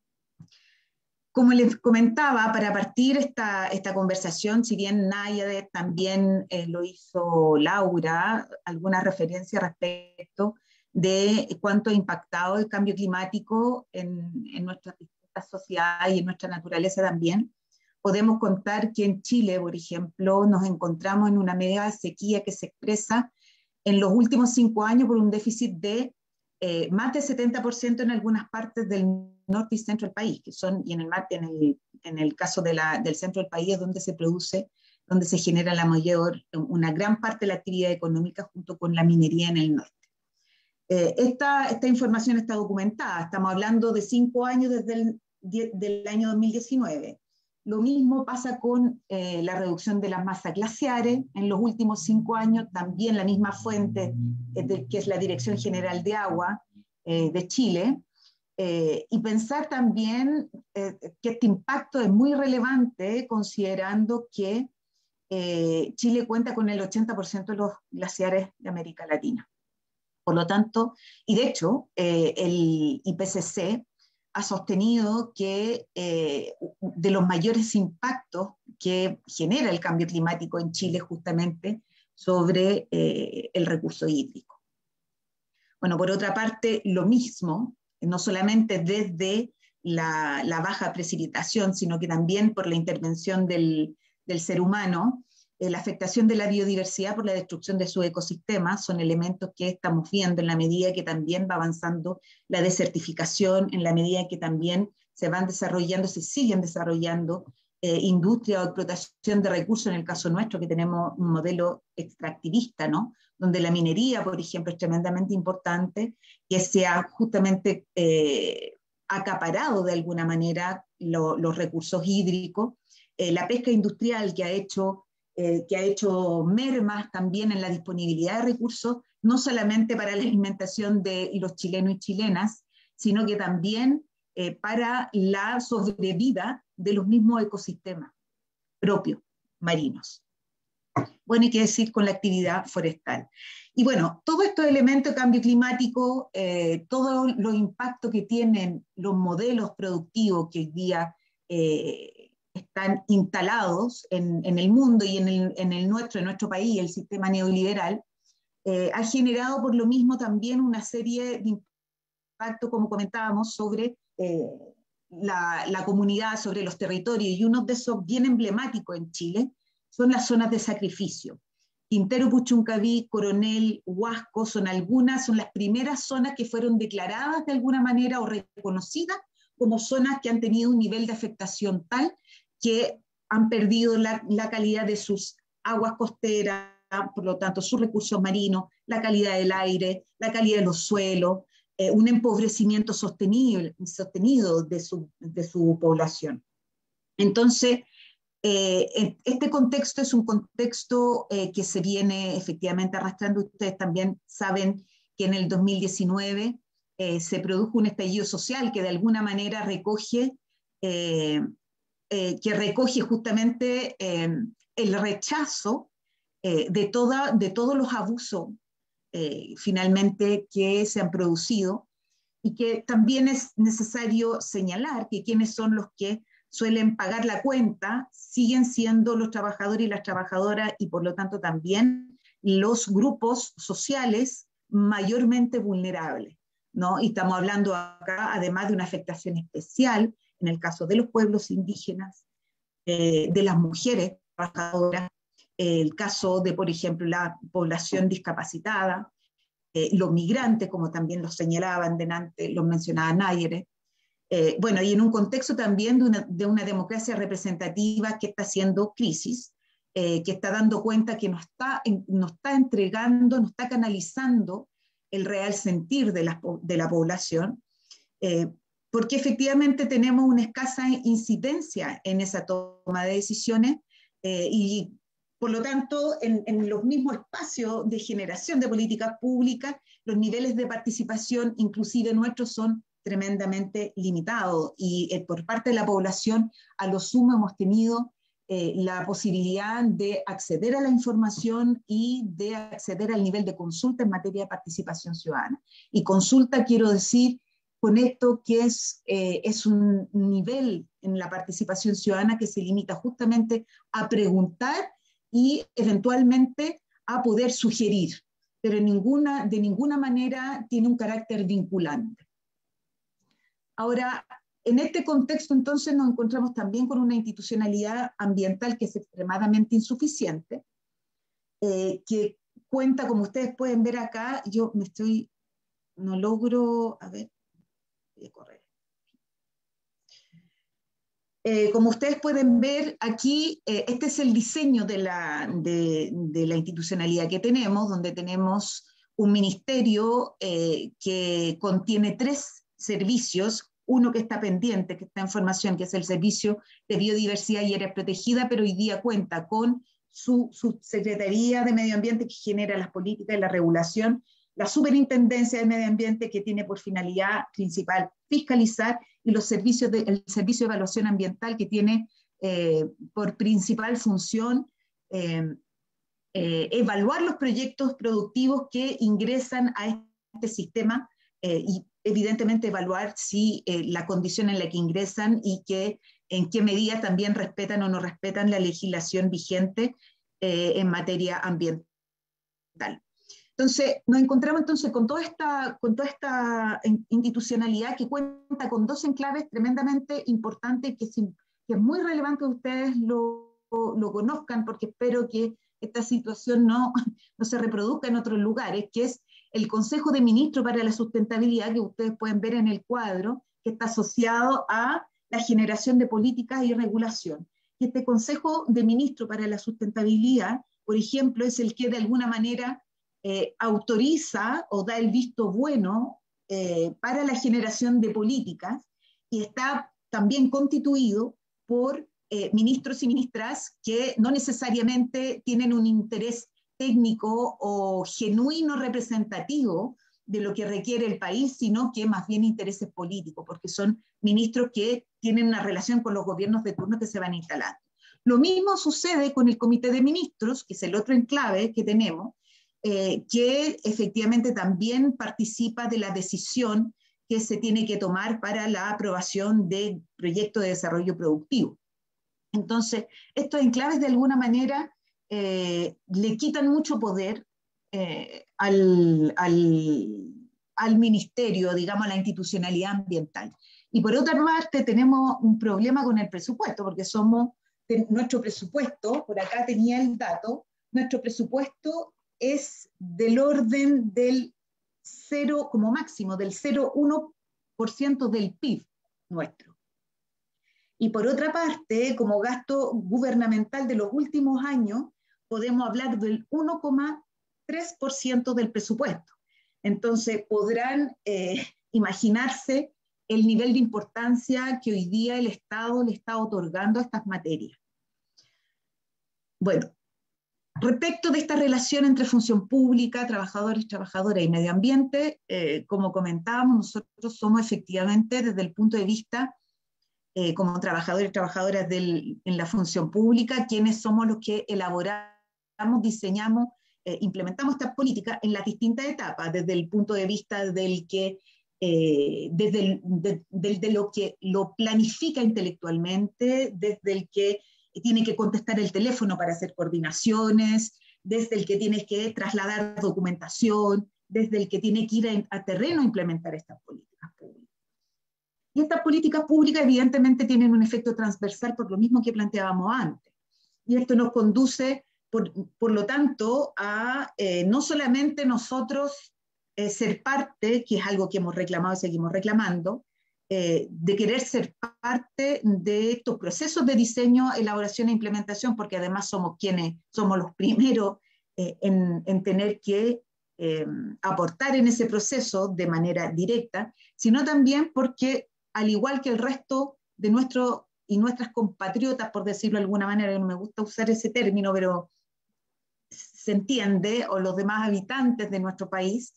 Como les comentaba, para partir esta, esta conversación, si bien Nayade también eh, lo hizo Laura, alguna referencia respecto de cuánto ha impactado el cambio climático en, en nuestra sociedad y en nuestra naturaleza también, podemos contar que en Chile, por ejemplo, nos encontramos en una media sequía que se expresa en los últimos cinco años por un déficit de eh, más del setenta por ciento en algunas partes del norte y centro del país, que son, y en el, en el, en el caso de la, del centro del país es donde se produce, donde se genera la mayor, una gran parte de la actividad económica junto con la minería en el norte. Eh, esta, esta información está documentada, estamos hablando de cinco años desde el del año dos mil diecinueve. Lo mismo pasa con eh, la reducción de las masas glaciares. En los últimos cinco años, también la misma fuente, eh, de, que es la Dirección General de Agua eh, de Chile, eh, y pensar también eh, que este impacto es muy relevante, considerando que eh, Chile cuenta con el ochenta por ciento de los glaciares de América Latina. Por lo tanto, y de hecho, eh, el I P C C ha sostenido que eh, de los mayores impactos que genera el cambio climático en Chile justamente sobre eh, el recurso hídrico. Bueno, por otra parte, lo mismo, no solamente desde la, la baja precipitación, sino que también por la intervención del, del ser humano, eh, la afectación de la biodiversidad por la destrucción de sus ecosistemas son elementos que estamos viendo en la medida que también va avanzando la desertificación, en la medida que también se van desarrollando, se siguen desarrollando eh, industria o explotación de recursos, en el caso nuestro que tenemos un modelo extractivista, ¿no? Donde la minería, por ejemplo, es tremendamente importante, que se ha justamente eh, acaparado de alguna manera lo, los recursos hídricos, eh, la pesca industrial que ha hecho Eh, que ha hecho mermas también en la disponibilidad de recursos, no solamente para la alimentación de los chilenos y chilenas, sino que también eh, para la sobrevida de los mismos ecosistemas propios, marinos. Bueno, hay que decir con la actividad forestal. Y bueno, todos estos elementos de cambio climático, eh, todos los impactos que tienen los modelos productivos que hoy día eh, están instalados en, en el mundo y en el, en el nuestro, en nuestro país, el sistema neoliberal, eh, ha generado por lo mismo también una serie de impactos, como comentábamos, sobre eh, la, la comunidad, sobre los territorios, y uno de esos bien emblemáticos en Chile son las zonas de sacrificio. Quintero Puchuncaví, Coronel, Huasco, son algunas, son las primeras zonas que fueron declaradas de alguna manera o reconocidas como zonas que han tenido un nivel de afectación tal que han perdido la, la calidad de sus aguas costeras, por lo tanto sus recursos marinos, la calidad del aire, la calidad de los suelos, eh, un empobrecimiento sostenible, sostenido de su, de su población. Entonces, eh, este contexto es un contexto eh, que se viene efectivamente arrastrando. Ustedes también saben que en el dos mil diecinueve eh, se produjo un estallido social que de alguna manera recoge eh, Eh, que recoge justamente eh, el rechazo eh, de, toda, de todos los abusos eh, finalmente que se han producido, y que también es necesario señalar que quienes son los que suelen pagar la cuenta siguen siendo los trabajadores y las trabajadoras, y por lo tanto también los grupos sociales mayormente vulnerables, ¿no? Y estamos hablando acá además de una afectación especial en el caso de los pueblos indígenas, eh, de las mujeres trabajadoras, eh, el caso de, por ejemplo, la población discapacitada, eh, los migrantes, como también los señalaban delante, los mencionaba Nayere. Eh, bueno, y en un contexto también de una, de una democracia representativa que está haciendo crisis, eh, que está dando cuenta que no está, no está entregando, no está canalizando el real sentir de la, de la población, eh, porque efectivamente tenemos una escasa incidencia en esa toma de decisiones, eh, y por lo tanto en, en los mismos espacios de generación de políticas públicas, los niveles de participación, inclusive nuestros, son tremendamente limitados, y eh, por parte de la población a lo sumo hemos tenido eh, la posibilidad de acceder a la información y de acceder al nivel de consulta en materia de participación ciudadana. Y consulta quiero decir con esto que es, eh, es un nivel en la participación ciudadana que se limita justamente a preguntar y eventualmente a poder sugerir, pero ninguna, de ninguna manera tiene un carácter vinculante. Ahora, en este contexto entonces nos encontramos también con una institucionalidad ambiental que es extremadamente insuficiente, eh, que cuenta, como ustedes pueden ver acá, yo me estoy, no logro, a ver, voy a correr. Eh, como ustedes pueden ver aquí, eh, este es el diseño de la, de, de la institucionalidad que tenemos, donde tenemos un ministerio eh, que contiene tres servicios, uno que está pendiente, que está en formación, que es el Servicio de Biodiversidad y Área Protegida, pero hoy día cuenta con su, su Secretaría de Medio Ambiente, que genera las políticas y la regulación, la Superintendencia de Medio Ambiente, que tiene por finalidad principal fiscalizar, y los servicios de, el Servicio de Evaluación Ambiental, que tiene eh, por principal función eh, eh, evaluar los proyectos productivos que ingresan a este sistema, eh, y evidentemente evaluar si eh, la condición en la que ingresan y que, en qué medida también respetan o no respetan la legislación vigente eh, en materia ambiental. Entonces, nos encontramos entonces con toda esta, con toda esta institucionalidad que cuenta con dos enclaves tremendamente importantes, que es, que es muy relevante que ustedes lo, lo conozcan, porque espero que esta situación no, no se reproduzca en otros lugares, que es el Consejo de Ministros para la Sustentabilidad, que ustedes pueden ver en el cuadro, que está asociado a la generación de políticas y regulación. Y este Consejo de Ministros para la Sustentabilidad, por ejemplo, es el que de alguna manera eh, autoriza o da el visto bueno eh, para la generación de políticas, y está también constituido por eh, ministros y ministras que no necesariamente tienen un interés técnico o genuino representativo de lo que requiere el país, sino que más bien intereses políticos, porque son ministros que tienen una relación con los gobiernos de turno que se van instalando. Lo mismo sucede con el Comité de Ministros, que es el otro enclave que tenemos, eh, que efectivamente también participa de la decisión que se tiene que tomar para la aprobación del proyecto de desarrollo productivo. Entonces, estos enclaves de alguna manera eh, le quitan mucho poder eh, al, al, al ministerio, digamos, a la institucionalidad ambiental. Y por otra parte tenemos un problema con el presupuesto, porque somos, nuestro presupuesto, por acá tenía el dato, nuestro presupuesto es del orden del cero, como máximo, del cero coma uno por ciento del P I B nuestro. Y por otra parte, como gasto gubernamental de los últimos años, podemos hablar del uno coma tres por ciento del presupuesto. Entonces podrán eh, imaginarse el nivel de importancia que hoy día el Estado le está otorgando a estas materias. Bueno, respecto de esta relación entre función pública, trabajadores, trabajadoras y medio ambiente, eh, como comentábamos, nosotros somos efectivamente desde el punto de vista Eh, como trabajadores y trabajadoras del, en la función pública, quienes somos los que elaboramos, diseñamos, eh, implementamos estas políticas en las distintas etapas, desde el punto de vista del que, eh, desde el, de, de, de lo que lo planifica intelectualmente, desde el que tiene que contestar el teléfono para hacer coordinaciones, desde el que tiene que trasladar documentación, desde el que tiene que ir a, a terreno a implementar estas políticas públicas. Y estas políticas públicas evidentemente tienen un efecto transversal por lo mismo que planteábamos antes. Y esto nos conduce, por, por lo tanto, a eh, no solamente nosotros eh, ser parte, que es algo que hemos reclamado y seguimos reclamando, eh, de querer ser parte de estos procesos de diseño, elaboración e implementación, porque además somos quienes somos los primeros eh, en, en tener que eh, aportar en ese proceso de manera directa, sino también porque, al igual que el resto de nuestros y nuestras compatriotas, por decirlo de alguna manera, no me gusta usar ese término, pero se entiende, o los demás habitantes de nuestro país,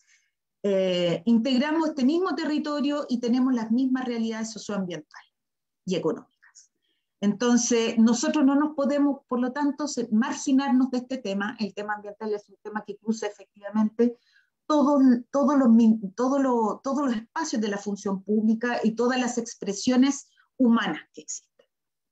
eh, integramos este mismo territorio y tenemos las mismas realidades socioambientales y económicas. Entonces, nosotros no nos podemos, por lo tanto, marginarnos de este tema. El tema ambiental es un tema que cruza efectivamente todos todo los, todo lo, todos los espacios de la función pública y todas las expresiones humanas que existen.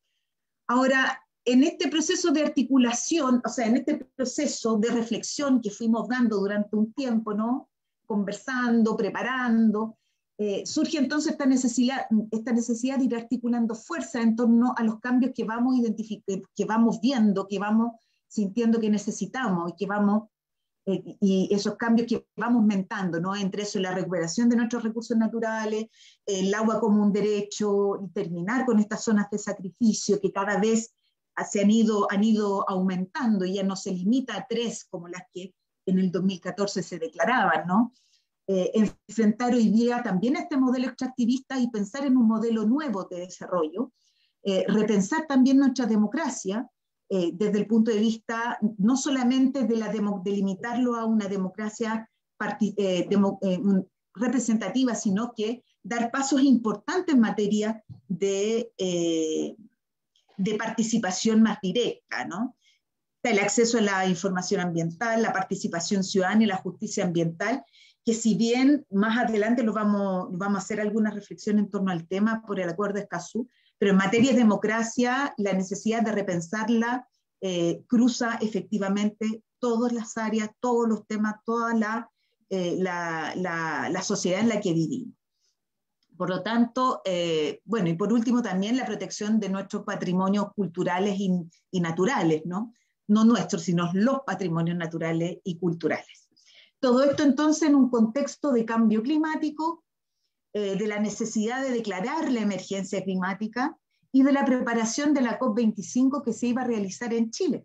Ahora, en este proceso de articulación, o sea, en este proceso de reflexión que fuimos dando durante un tiempo, ¿no? Conversando, preparando, eh, surge entonces esta necesidad, esta necesidad de ir articulando fuerza en torno a los cambios que vamos, que vamos viendo, que vamos sintiendo que necesitamos y que vamos, eh, y esos cambios que vamos mentando, ¿no? Entre eso la recuperación de nuestros recursos naturales, el agua como un derecho, y terminar con estas zonas de sacrificio que cada vez se han ido, han ido aumentando y ya no se limita a tres como las que en el dos mil catorce se declaraban, ¿no? Eh, enfrentar hoy día también este modelo extractivista y pensar en un modelo nuevo de desarrollo, eh, repensar también nuestra democracia eh, desde el punto de vista no solamente de, la demo, de limitarlo a una democracia parti, eh, demo, eh, representativa, sino que dar pasos importantes en materia de, eh, de participación más directa, ¿no? El acceso a la información ambiental, la participación ciudadana y la justicia ambiental, que si bien más adelante lo vamos, vamos a hacer alguna reflexión en torno al tema por el acuerdo de Escazú, pero en materia de democracia, la necesidad de repensarla eh, cruza efectivamente todas las áreas, todos los temas, toda la, eh, la, la, la sociedad en la que vivimos. Por lo tanto, eh, bueno, y por último también la protección de nuestros patrimonios culturales y, y naturales, ¿no? No nuestros, sino los patrimonios naturales y culturales. Todo esto entonces en un contexto de cambio climático, eh, de la necesidad de declarar la emergencia climática y de la preparación de la COP veinticinco que se iba a realizar en Chile.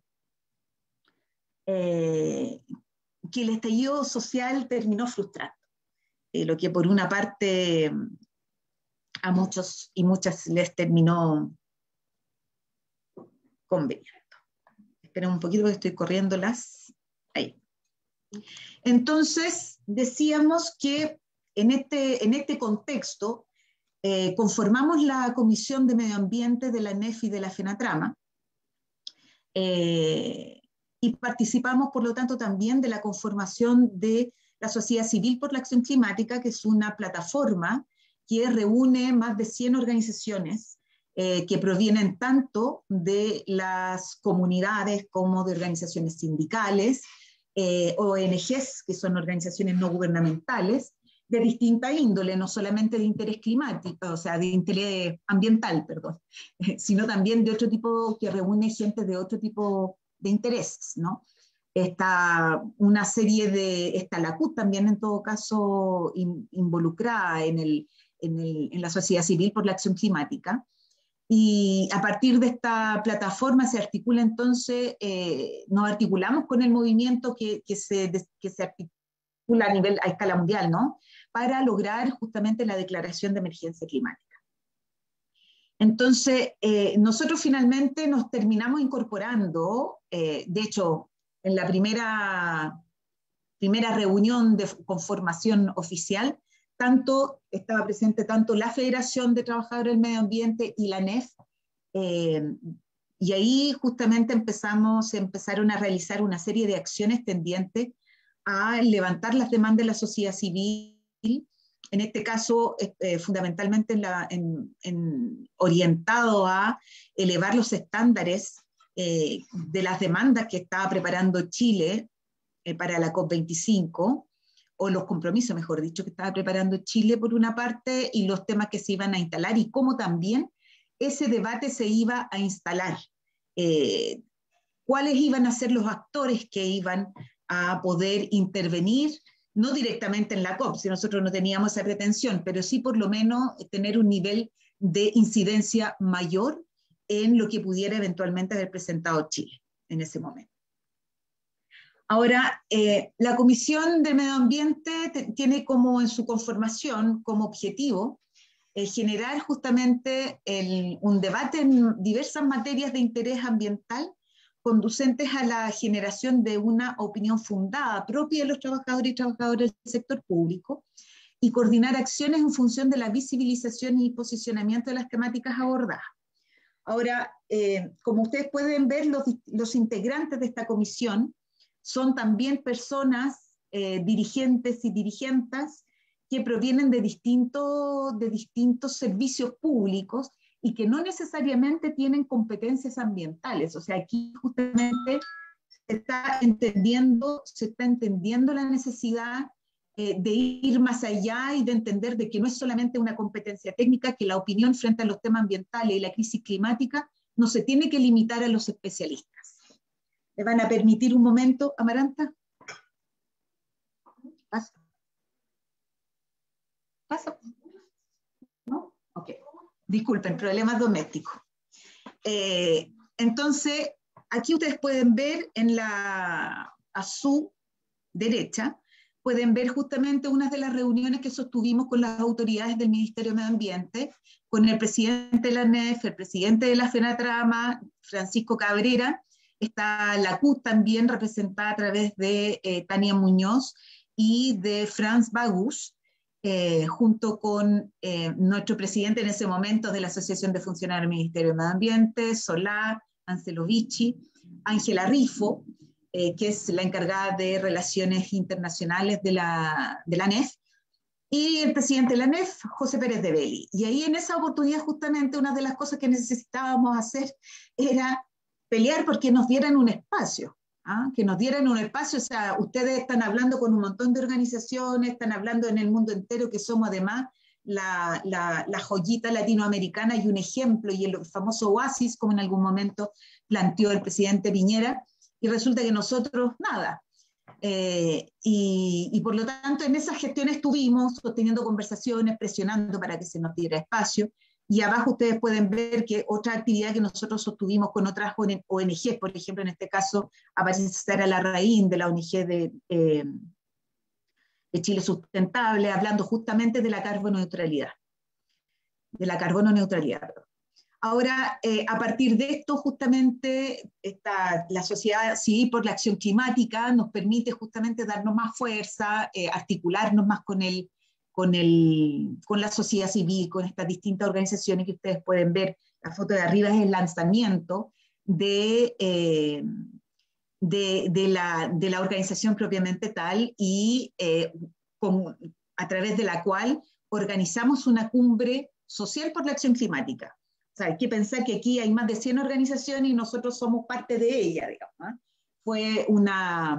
Eh, que el estallido social terminó frustrando, eh, lo que por una parte a muchos y muchas les terminó conveniendo. Esperen un poquito porque estoy corriéndolas. Ahí. Entonces, decíamos que en este, en este contexto eh, conformamos la Comisión de Medio Ambiente de la N E F y de la FENATRAMA eh, y participamos, por lo tanto, también de la conformación de la Sociedad Civil por la Acción Climática, que es una plataforma que reúne más de cien organizaciones eh, que provienen tanto de las comunidades como de organizaciones sindicales, eh, O N Ges, que son organizaciones no gubernamentales, de distinta índole, no solamente de interés climático, o sea, de interés ambiental, perdón, sino también de otro tipo, que reúne gente de otro tipo de intereses, ¿no? Está una serie de, está la C U T también en todo caso in, involucrada en, el, en, el, en la sociedad civil por la acción climática, y a partir de esta plataforma se articula entonces, eh, nos articulamos con el movimiento que, que, se, que se articula a nivel, a escala mundial, ¿no? Para lograr justamente la declaración de emergencia climática. Entonces, eh, nosotros finalmente nos terminamos incorporando, eh, de hecho, en la primera, primera reunión de conformación oficial, tanto, estaba presente tanto la Federación de Trabajadores del Medio Ambiente y la N E F, eh, y ahí justamente empezamos, empezaron a realizar una serie de acciones tendientes a levantar las demandas de la sociedad civil, en este caso eh, fundamentalmente en la, en, en, orientado a elevar los estándares eh, de las demandas que estaba preparando Chile eh, para la COP veinticinco, o los compromisos, mejor dicho, que estaba preparando Chile por una parte, y los temas que se iban a instalar, y cómo también ese debate se iba a instalar. Eh, cuáles iban a ser los actores que iban a poder intervenir, no directamente en la COP, si nosotros no teníamos esa pretensión, pero sí por lo menos tener un nivel de incidencia mayor en lo que pudiera eventualmente haber presentado Chile en ese momento. Ahora, eh, la Comisión de Medio Ambiente te, tiene como en su conformación, como objetivo, eh, generar justamente el, un debate en diversas materias de interés ambiental conducentes a la generación de una opinión fundada propia de los trabajadores y trabajadoras del sector público, y coordinar acciones en función de la visibilización y posicionamiento de las temáticas abordadas. Ahora, eh, como ustedes pueden ver, los, los integrantes de esta comisión son también personas, eh, dirigentes y dirigentas, que provienen de, distinto, de distintos servicios públicos y que no necesariamente tienen competencias ambientales. O sea, aquí justamente se está entendiendo, se está entendiendo la necesidad eh, de ir más allá y de entender de que no es solamente una competencia técnica, que la opinión frente a los temas ambientales y la crisis climática no se tiene que limitar a los especialistas. ¿Me van a permitir un momento, Amaranta? ¿Pasa? ¿Pasa? ¿No? Ok. Disculpen, problemas domésticos. Eh, entonces, aquí ustedes pueden ver en la, a su derecha, pueden ver justamente unas de las reuniones que sostuvimos con las autoridades del Ministerio de Medio Ambiente, con el presidente de la N E F, el presidente de la FENATRAMA, Francisco Cabrera. Está la C U T también representada a través de eh, Tania Muñoz y de Franz Bagus, eh, junto con eh, nuestro presidente en ese momento de la Asociación de Funcionarios del Ministerio de Medio Ambiente, Solá, Ancelovici, Ángela Rifo, eh, que es la encargada de Relaciones Internacionales de la, de la N E F, y el presidente de la N E F, José Pérez de Belli. Y ahí en esa oportunidad justamente una de las cosas que necesitábamos hacer era pelear porque nos dieran un espacio, ¿ah? que nos dieran un espacio. O sea, ustedes están hablando con un montón de organizaciones, están hablando en el mundo entero, que somos además la, la, la joyita latinoamericana y un ejemplo, y el famoso oasis, como en algún momento planteó el presidente Piñera, y resulta que nosotros nada. Eh, y, y por lo tanto en esas gestiones estuvimos sosteniendo conversaciones, presionando para que se nos diera espacio. Y abajo ustedes pueden ver que otra actividad que nosotros sostuvimos con otras O N Ges, por ejemplo, en este caso aparece Sara Larraín, de la O N G de, eh, de Chile Sustentable, hablando justamente de la carbono neutralidad. De la carbono neutralidad. Ahora, eh, a partir de esto, justamente, esta, la sociedad civil por la acción climática nos permite justamente darnos más fuerza, eh, articularnos más con el Con, el, con la sociedad civil, con estas distintas organizaciones que ustedes pueden ver. La foto de arriba es el lanzamiento de, eh, de, de, la, de la organización propiamente tal, y eh, con, a través de la cual organizamos una cumbre social por la acción climática. O sea, hay que pensar que aquí hay más de cien organizaciones y nosotros somos parte de ella, digamos, ¿eh? Fue una...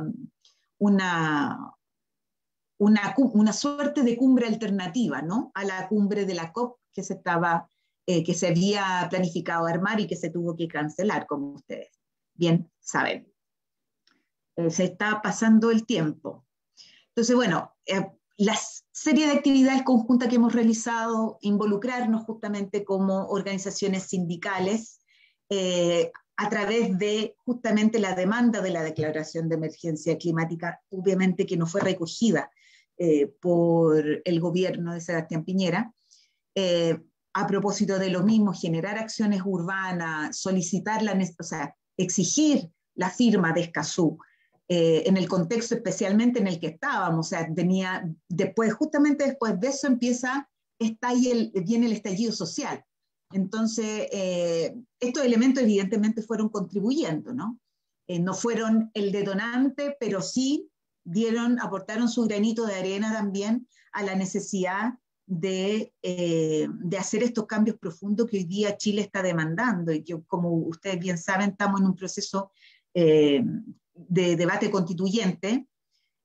una Una, una suerte de cumbre alternativa, ¿no?, a la cumbre de la COP que se, estaba, eh, que se había planificado armar y que se tuvo que cancelar, como ustedes bien saben. Eh, se está pasando el tiempo. Entonces, bueno, eh, la serie de actividades conjuntas que hemos realizado, involucrarnos justamente como organizaciones sindicales, eh, a través de justamente la demanda de la declaración de emergencia climática, obviamente que no fue recogida eh, por el gobierno de Sebastián Piñera. Eh, a propósito de lo mismo, generar acciones urbanas, solicitar la, o sea, exigir la firma de Escazú, eh, en el contexto especialmente en el que estábamos. O sea, tenía, después, justamente después de eso empieza, está ahí el, viene el estallido social. Entonces, eh, estos elementos evidentemente fueron contribuyendo, ¿no? Eh, no fueron el detonante, pero sí dieron, aportaron su granito de arena también a la necesidad de, eh, de hacer estos cambios profundos que hoy día Chile está demandando, y que, como ustedes bien saben, estamos en un proceso eh, de debate constituyente,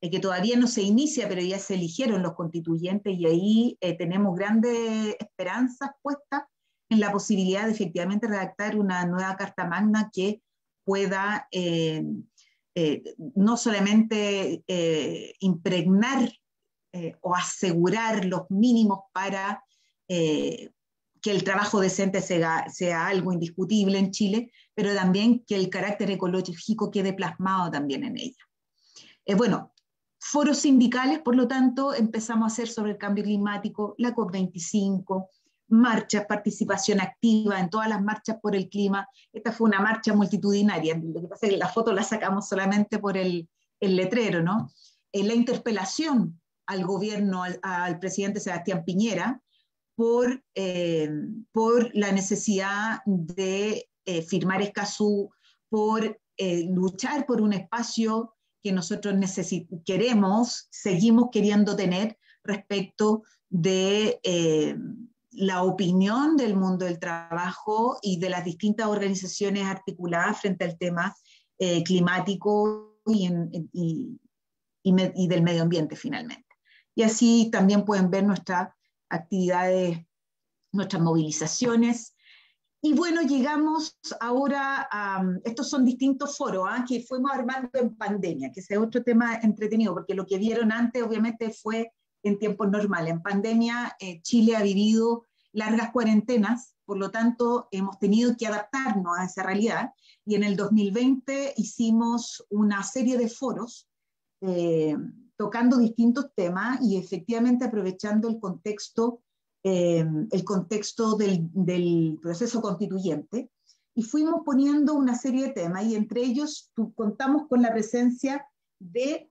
eh, que todavía no se inicia, pero ya se eligieron los constituyentes y ahí eh, tenemos grandes esperanzas puestas en la posibilidad de efectivamente redactar una nueva Carta Magna que pueda eh, eh, no solamente eh, impregnar eh, o asegurar los mínimos para eh, que el trabajo decente sea, sea algo indiscutible en Chile, pero también que el carácter ecológico quede plasmado también en ella. Eh, bueno, foros sindicales, por lo tanto, empezamos a hacer sobre el cambio climático, la COP veinticinco, marchas, participación activa en todas las marchas por el clima. Esta fue una marcha multitudinaria, lo que pasa es que la foto la sacamos solamente por el, el letrero, ¿no? Eh, la interpelación al gobierno, al, al presidente Sebastián Piñera, por, eh, por la necesidad de eh, firmar Escazú, por eh, luchar por un espacio que nosotros queremos, seguimos queriendo tener respecto de eh, la opinión del mundo del trabajo y de las distintas organizaciones articuladas frente al tema eh, climático y, en, y, y, me, y del medio ambiente finalmente. Y así también pueden ver nuestras actividades, nuestras movilizaciones. Y bueno, llegamos ahora a, estos son distintos foros ¿eh? que fuimos armando en pandemia, que ese es otro tema entretenido, porque lo que vieron antes obviamente fue en tiempos normales. En pandemia eh, Chile ha vivido largas cuarentenas, por lo tanto hemos tenido que adaptarnos a esa realidad, y en el dos mil veinte hicimos una serie de foros eh, tocando distintos temas y efectivamente aprovechando el contexto Eh, el contexto del, del proceso constituyente, y fuimos poniendo una serie de temas, y entre ellos tu, contamos con la presencia de,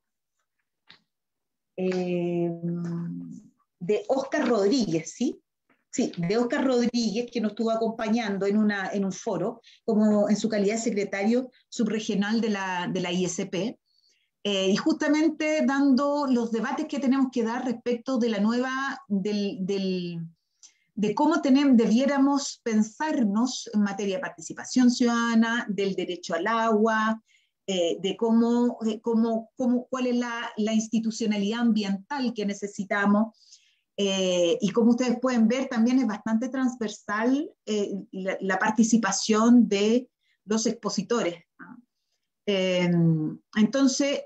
eh, de Óscar Rodríguez, ¿sí? Sí, de Óscar Rodríguez, que nos estuvo acompañando en, una, en un foro, como en su calidad de secretario subregional de la, de la I S P, Eh, y justamente dando los debates que tenemos que dar respecto de la nueva, del, del, de cómo tenemos, debiéramos pensarnos en materia de participación ciudadana, del derecho al agua, eh, de cómo, de cómo, cómo, cuál es la, la institucionalidad ambiental que necesitamos. Eh, y como ustedes pueden ver, también es bastante transversal eh, la, la participación de los expositores, ¿no? Eh, entonces,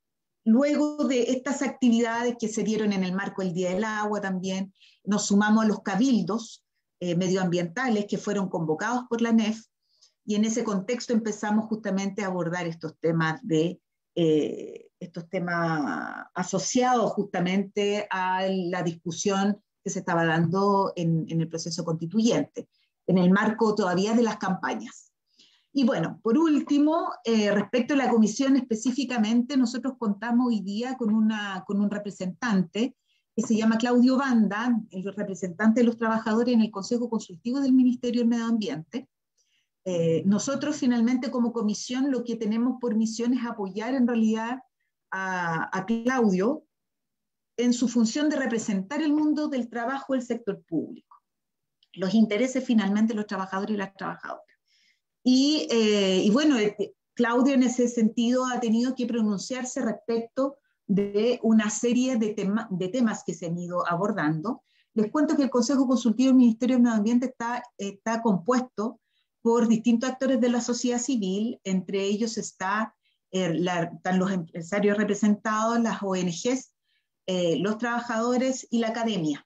luego de estas actividades que se dieron en el marco del Día del Agua también, nos sumamos a los cabildos eh, medioambientales que fueron convocados por la N E F, y en ese contexto empezamos justamente a abordar estos temas, de, eh, estos temas asociados justamente a la discusión que se estaba dando en, en el proceso constituyente, en el marco todavía de las campañas. Y bueno, por último, eh, respecto a la comisión específicamente, nosotros contamos hoy día con, una, con un representante que se llama Claudio Banda, el representante de los trabajadores en el Consejo Consultivo del Ministerio del Medio Ambiente. Eh, nosotros finalmente como comisión lo que tenemos por misión es apoyar en realidad a, a Claudio en su función de representar el mundo del trabajo del sector público, los intereses finalmente de los trabajadores y las trabajadoras. Y, eh, y bueno, Claudio en ese sentido ha tenido que pronunciarse respecto de una serie de, tema, de temas que se han ido abordando. Les cuento que el Consejo Consultivo del Ministerio del Medio Ambiente está, está compuesto por distintos actores de la sociedad civil, entre ellos está, eh, la, están los empresarios representados, las O N Ges, eh, los trabajadores y la academia.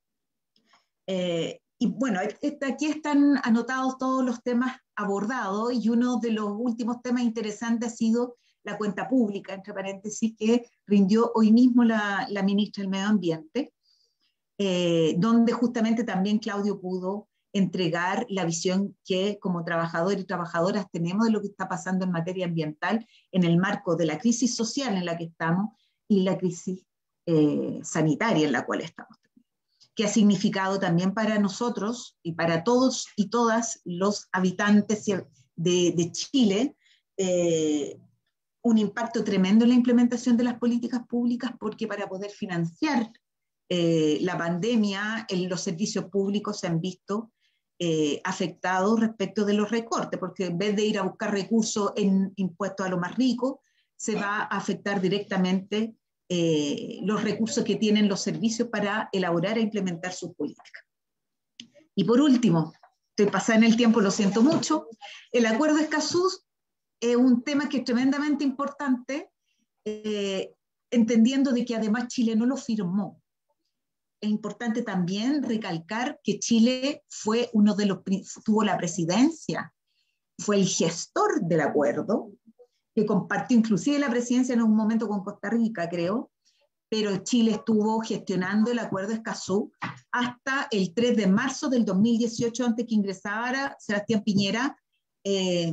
Eh, Y bueno, aquí están anotados todos los temas abordados, y uno de los últimos temas interesantes ha sido la cuenta pública, entre paréntesis, que rindió hoy mismo la, la ministra del Medio Ambiente, eh, donde justamente también Claudio pudo entregar la visión que como trabajadores y trabajadoras tenemos de lo que está pasando en materia ambiental en el marco de la crisis social en la que estamos y la crisis eh, sanitaria en la cual estamos, que ha significado también para nosotros y para todos y todas los habitantes de, de Chile eh, un impacto tremendo en la implementación de las políticas públicas, porque para poder financiar eh, la pandemia, en los servicios públicos se han visto eh, afectados respecto de los recortes, porque en vez de ir a buscar recursos en impuestos a los más ricos, se va a afectar directamente eh, los recursos que tienen los servicios para elaborar e implementar sus políticas. Y por último, estoy pasada en el tiempo, lo siento mucho, el Acuerdo Escazú es un tema que es tremendamente importante, eh, entendiendo de que además Chile no lo firmó. Es importante también recalcar que Chile fue uno de los, tuvo la presidencia, fue el gestor del acuerdo, que compartió inclusive la presidencia en un momento con Costa Rica, creo, pero Chile estuvo gestionando el Acuerdo Escazú hasta el tres de marzo del dos mil dieciocho, antes que ingresara Sebastián Piñera eh,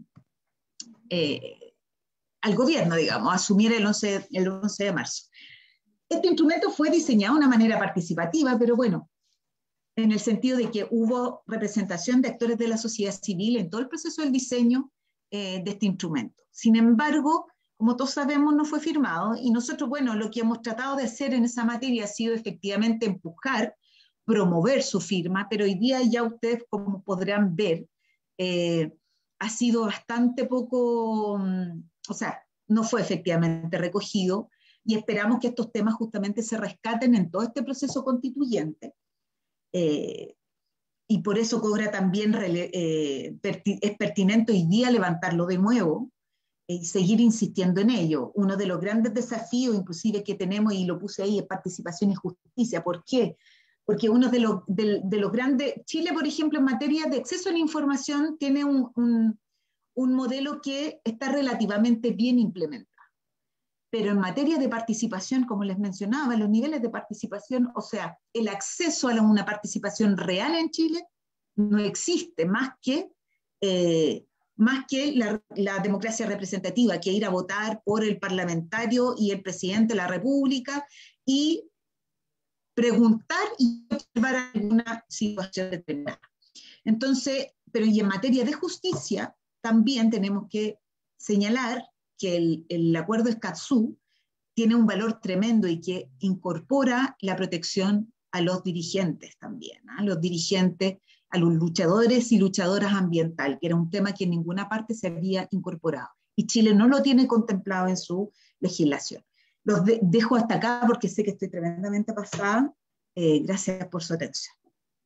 eh, al gobierno, digamos, asumiera el once, el once de marzo. Este instrumento fue diseñado de una manera participativa, pero bueno, en el sentido de que hubo representación de actores de la sociedad civil en todo el proceso del diseño eh, de este instrumento. Sin embargo, como todos sabemos, no fue firmado, y nosotros, bueno, lo que hemos tratado de hacer en esa materia ha sido efectivamente empujar, promover su firma, pero hoy día ya ustedes, como podrán ver, eh, ha sido bastante poco, o sea, no fue efectivamente recogido, y esperamos que estos temas justamente se rescaten en todo este proceso constituyente, eh, y por eso cobra también, eh, perti es pertinente hoy día levantarlo de nuevo, y seguir insistiendo en ello. Uno de los grandes desafíos, inclusive, que tenemos, y lo puse ahí, es participación y justicia. ¿Por qué? Porque uno de los, de, de los grandes... Chile, por ejemplo, en materia de acceso a la información, tiene un, un, un modelo que está relativamente bien implementado. Pero en materia de participación, como les mencionaba, los niveles de participación, o sea, el acceso a una participación real en Chile, no existe más que... Eh, más que la, la democracia representativa, que ir a votar por el parlamentario y el presidente de la República y preguntar y observar alguna situación determinada. Entonces, pero y en materia de justicia, también tenemos que señalar que el, el Acuerdo Escazú tiene un valor tremendo y que incorpora la protección a los dirigentes también, ¿eh? Los dirigentes, a los luchadores y luchadoras ambientales, que era un tema que en ninguna parte se había incorporado. Y Chile no lo tiene contemplado en su legislación. Los de, dejo hasta acá porque sé que estoy tremendamente pasada. Eh, gracias por su atención.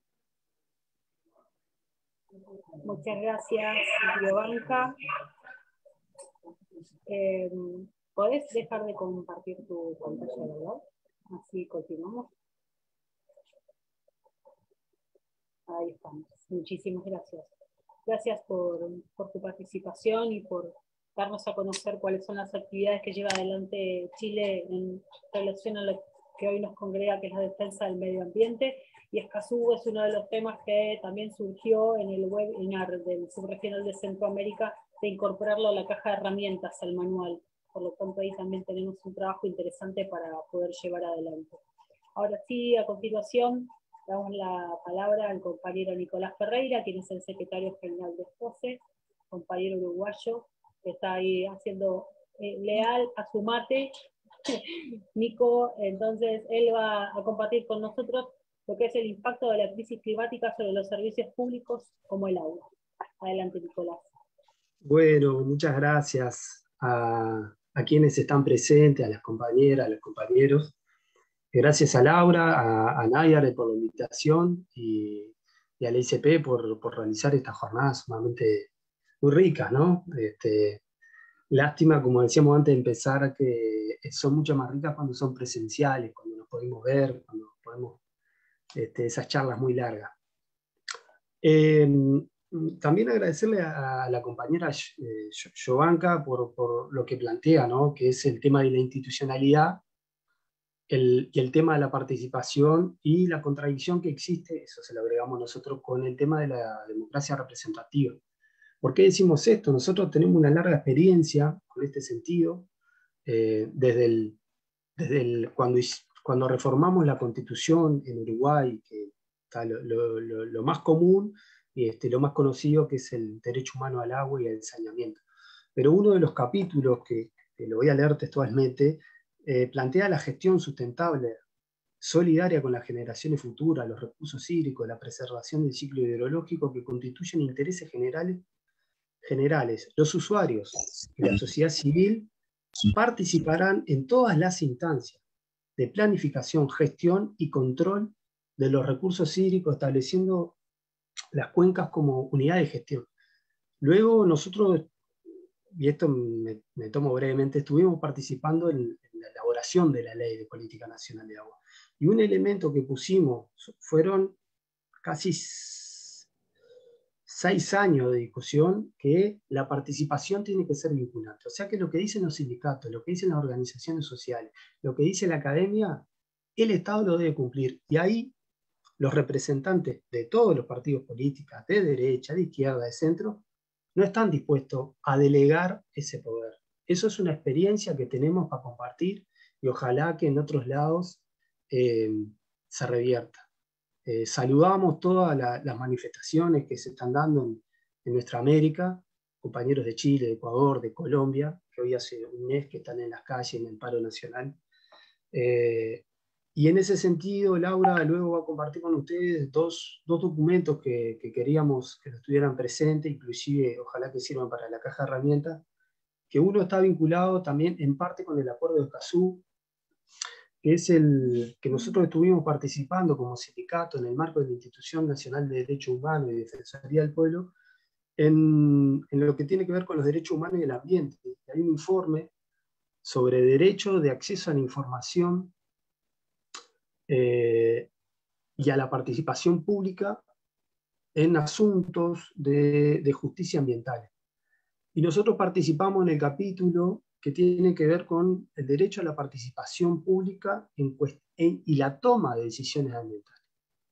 Muchas gracias, Giovanka. Eh, ¿Podés dejar de compartir tu pantalla, verdad? Así continuamos. Ahí estamos. Muchísimas gracias. Gracias por, por tu participación y por darnos a conocer cuáles son las actividades que lleva adelante Chile en relación a lo que hoy nos congrega, que es la defensa del medio ambiente. Y Escazú es uno de los temas que también surgió en el webinar del Subregional de Centroamérica, de incorporarlo a la caja de herramientas, al manual. Por lo tanto, ahí también tenemos un trabajo interesante para poder llevar adelante. Ahora sí, a continuación, damos la palabra al compañero Nicolás Ferreira, quien es el secretario general de SPOCE, compañero uruguayo, que está ahí haciendo eh, leal a su mate. Nico, entonces, él va a compartir con nosotros lo que es el impacto de la crisis climática sobre los servicios públicos como el agua. Adelante, Nicolás. Bueno, muchas gracias a, a quienes están presentes, a las compañeras, a los compañeros. Gracias a Laura, a, a Nayar por la invitación y, y a la I C P por, por realizar estas jornadas sumamente muy ricas, ¿no? Este, lástima, como decíamos antes de empezar, que son mucho más ricas cuando son presenciales, cuando nos podemos ver, cuando podemos, este, esas charlas muy largas. Eh, también agradecerle a, a la compañera eh, Giovanka por, por lo que plantea, ¿no? Que es el tema de la institucionalidad, El, y el tema de la participación y la contradicción que existe, eso se lo agregamos nosotros, con el tema de la democracia representativa. ¿Por qué decimos esto? Nosotros tenemos una larga experiencia con este sentido, eh, desde, el, desde el, cuando, cuando reformamos la Constitución en Uruguay, que está lo, lo, lo, lo más común y este, lo más conocido, que es el derecho humano al agua y al saneamiento. Pero uno de los capítulos, que, que lo voy a leer textualmente, Eh, plantea la gestión sustentable, solidaria con las generaciones futuras, los recursos hídricos, la preservación del ciclo hidrológico que constituyen intereses generales, generales, los usuarios y la sociedad civil participarán en todas las instancias de planificación, gestión y control de los recursos hídricos, estableciendo las cuencas como unidad de gestión. Luego nosotros, y esto me, me tomo brevemente, estuvimos participando en, en la elaboración de la Ley de Política Nacional de Agua. Y un elemento que pusimos fueron casi seis años de discusión, que la participación tiene que ser vinculante. O sea que lo que dicen los sindicatos, lo que dicen las organizaciones sociales, lo que dice la academia, el Estado lo debe cumplir. Y ahí los representantes de todos los partidos políticos, de derecha, de izquierda, de centro, no están dispuestos a delegar ese poder. Eso es una experiencia que tenemos para compartir y ojalá que en otros lados eh, se revierta. Eh, saludamos todas la, las manifestaciones que se están dando en, en nuestra América, compañeros de Chile, de Ecuador, de Colombia, que hoy hace un mes que están en las calles, en el paro nacional. Eh, y en ese sentido, Laura luego va a compartir con ustedes dos, dos documentos que, que queríamos que estuvieran presentes, inclusive ojalá que sirvan para la caja de herramientas, que uno está vinculado también en parte con el Acuerdo de Escazú, que es el que nosotros estuvimos participando como sindicato en el marco de la Institución Nacional de Derechos Humanos y Defensoría del Pueblo, en, en lo que tiene que ver con los derechos humanos y el ambiente. Hay un informe sobre derecho de acceso a la información eh, y a la participación pública en asuntos de, de justicia ambiental. Y nosotros participamos en el capítulo que tiene que ver con el derecho a la participación pública en, en, y la toma de decisiones ambientales.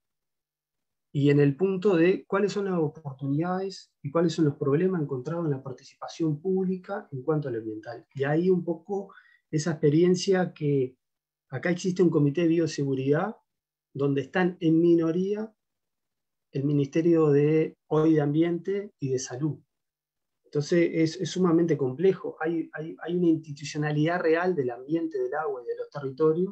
Y en el punto de cuáles son las oportunidades y cuáles son los problemas encontrados en la participación pública en cuanto a lo ambiental. Y ahí un poco esa experiencia que acá existe un comité de bioseguridad donde están en minoría el Ministerio de hoy de Ambiente y de Salud. Entonces es, es sumamente complejo. Hay, hay, hay una institucionalidad real del ambiente, del agua y de los territorios,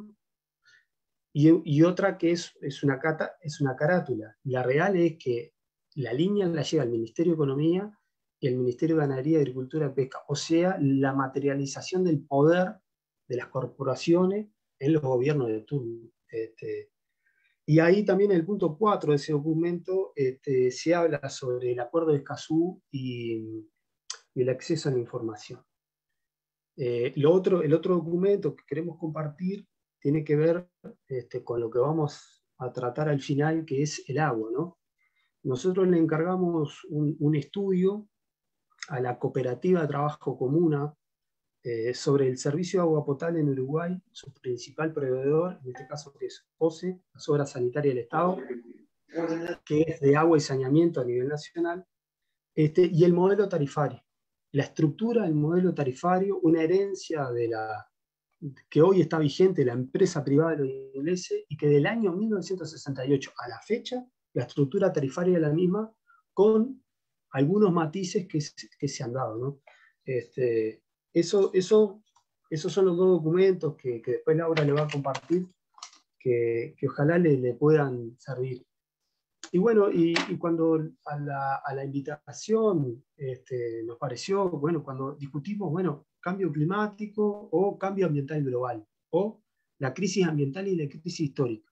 y, y otra que es, es, una cata, es una carátula. La real es que la línea la lleva el Ministerio de Economía y el Ministerio de Ganadería, Agricultura y Pesca, o sea, la materialización del poder de las corporaciones en los gobiernos de turno. Este, y ahí también en el punto cuatro de ese documento este, se habla sobre el Acuerdo de Escazú y y el acceso a la información. Eh, lo otro, el otro documento que queremos compartir tiene que ver este, con lo que vamos a tratar al final, que es el agua, ¿no? Nosotros le encargamos un, un estudio a la Cooperativa de Trabajo Comuna eh, sobre el servicio de agua potable en Uruguay, su principal proveedor, en este caso que es O C E, las Obras Sanitarias del Estado, que es de agua y saneamiento a nivel nacional, este, y el modelo tarifario. La estructura del modelo tarifario, una herencia de la, que hoy está vigente, la empresa privada de los ingleses, y que del año mil novecientos sesenta y ocho a la fecha, la estructura tarifaria es la misma, con algunos matices que, que se han dado, ¿no? Este, eso, eso, esos son los dos documentos que, que después Laura le va a compartir, que, que ojalá le, le puedan servir. Y bueno, y, y cuando a la, a la invitación este, nos pareció, bueno, cuando discutimos, bueno, cambio climático o cambio ambiental global, o la crisis ambiental y la crisis histórica.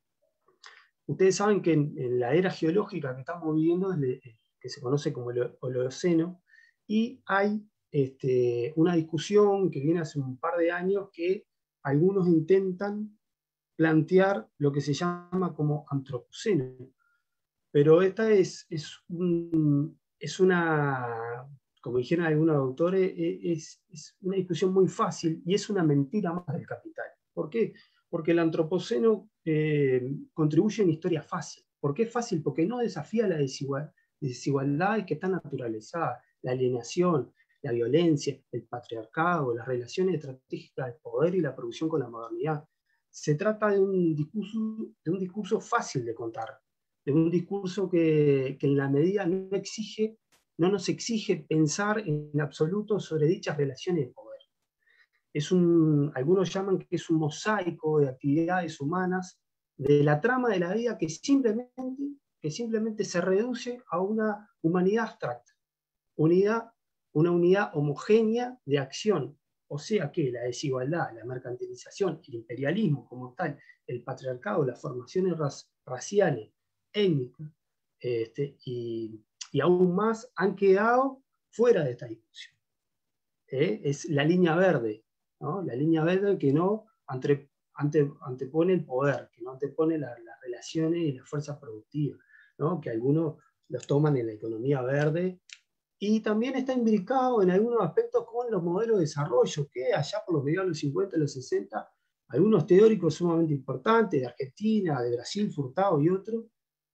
Ustedes saben que en, en la era geológica que estamos viviendo, que se conoce como el Holoceno, y hay este, una discusión que viene hace un par de años que algunos intentan plantear lo que se llama como antropoceno. Pero esta es, es, un, es una, como dijeron algunos autores, es, es una discusión muy fácil y es una mentira más del capital. ¿Por qué? Porque el antropoceno eh, contribuye a una historia fácil. ¿Por qué es fácil? Porque no desafía la desigual, desigualdades que están naturalizadas, la alienación, la violencia, el patriarcado, las relaciones estratégicas del poder y la producción con la modernidad. Se trata de un discurso, de un discurso fácil de contar, de un discurso que, que en la medida no exige, no nos exige pensar en absoluto sobre dichas relaciones de poder. Es un, algunos llaman que es un mosaico de actividades humanas, de la trama de la vida que simplemente, que simplemente se reduce a una humanidad abstracta, unidad, una unidad homogénea de acción O sea que la desigualdad, la mercantilización, el imperialismo como tal, el patriarcado, las formaciones raciales, étnicas, este, y, y aún más han quedado fuera de esta discusión. ¿Eh? Es la línea verde, ¿no? La línea verde que no ante, ante, antepone el poder, que no antepone la, las relaciones y las fuerzas productivas, ¿no? Que algunos los toman en la economía verde, y también está imbricado en algunos aspectos con los modelos de desarrollo, que allá por los mediados de los cincuenta y los sesenta, algunos teóricos sumamente importantes de Argentina, de Brasil, Furtado y otros,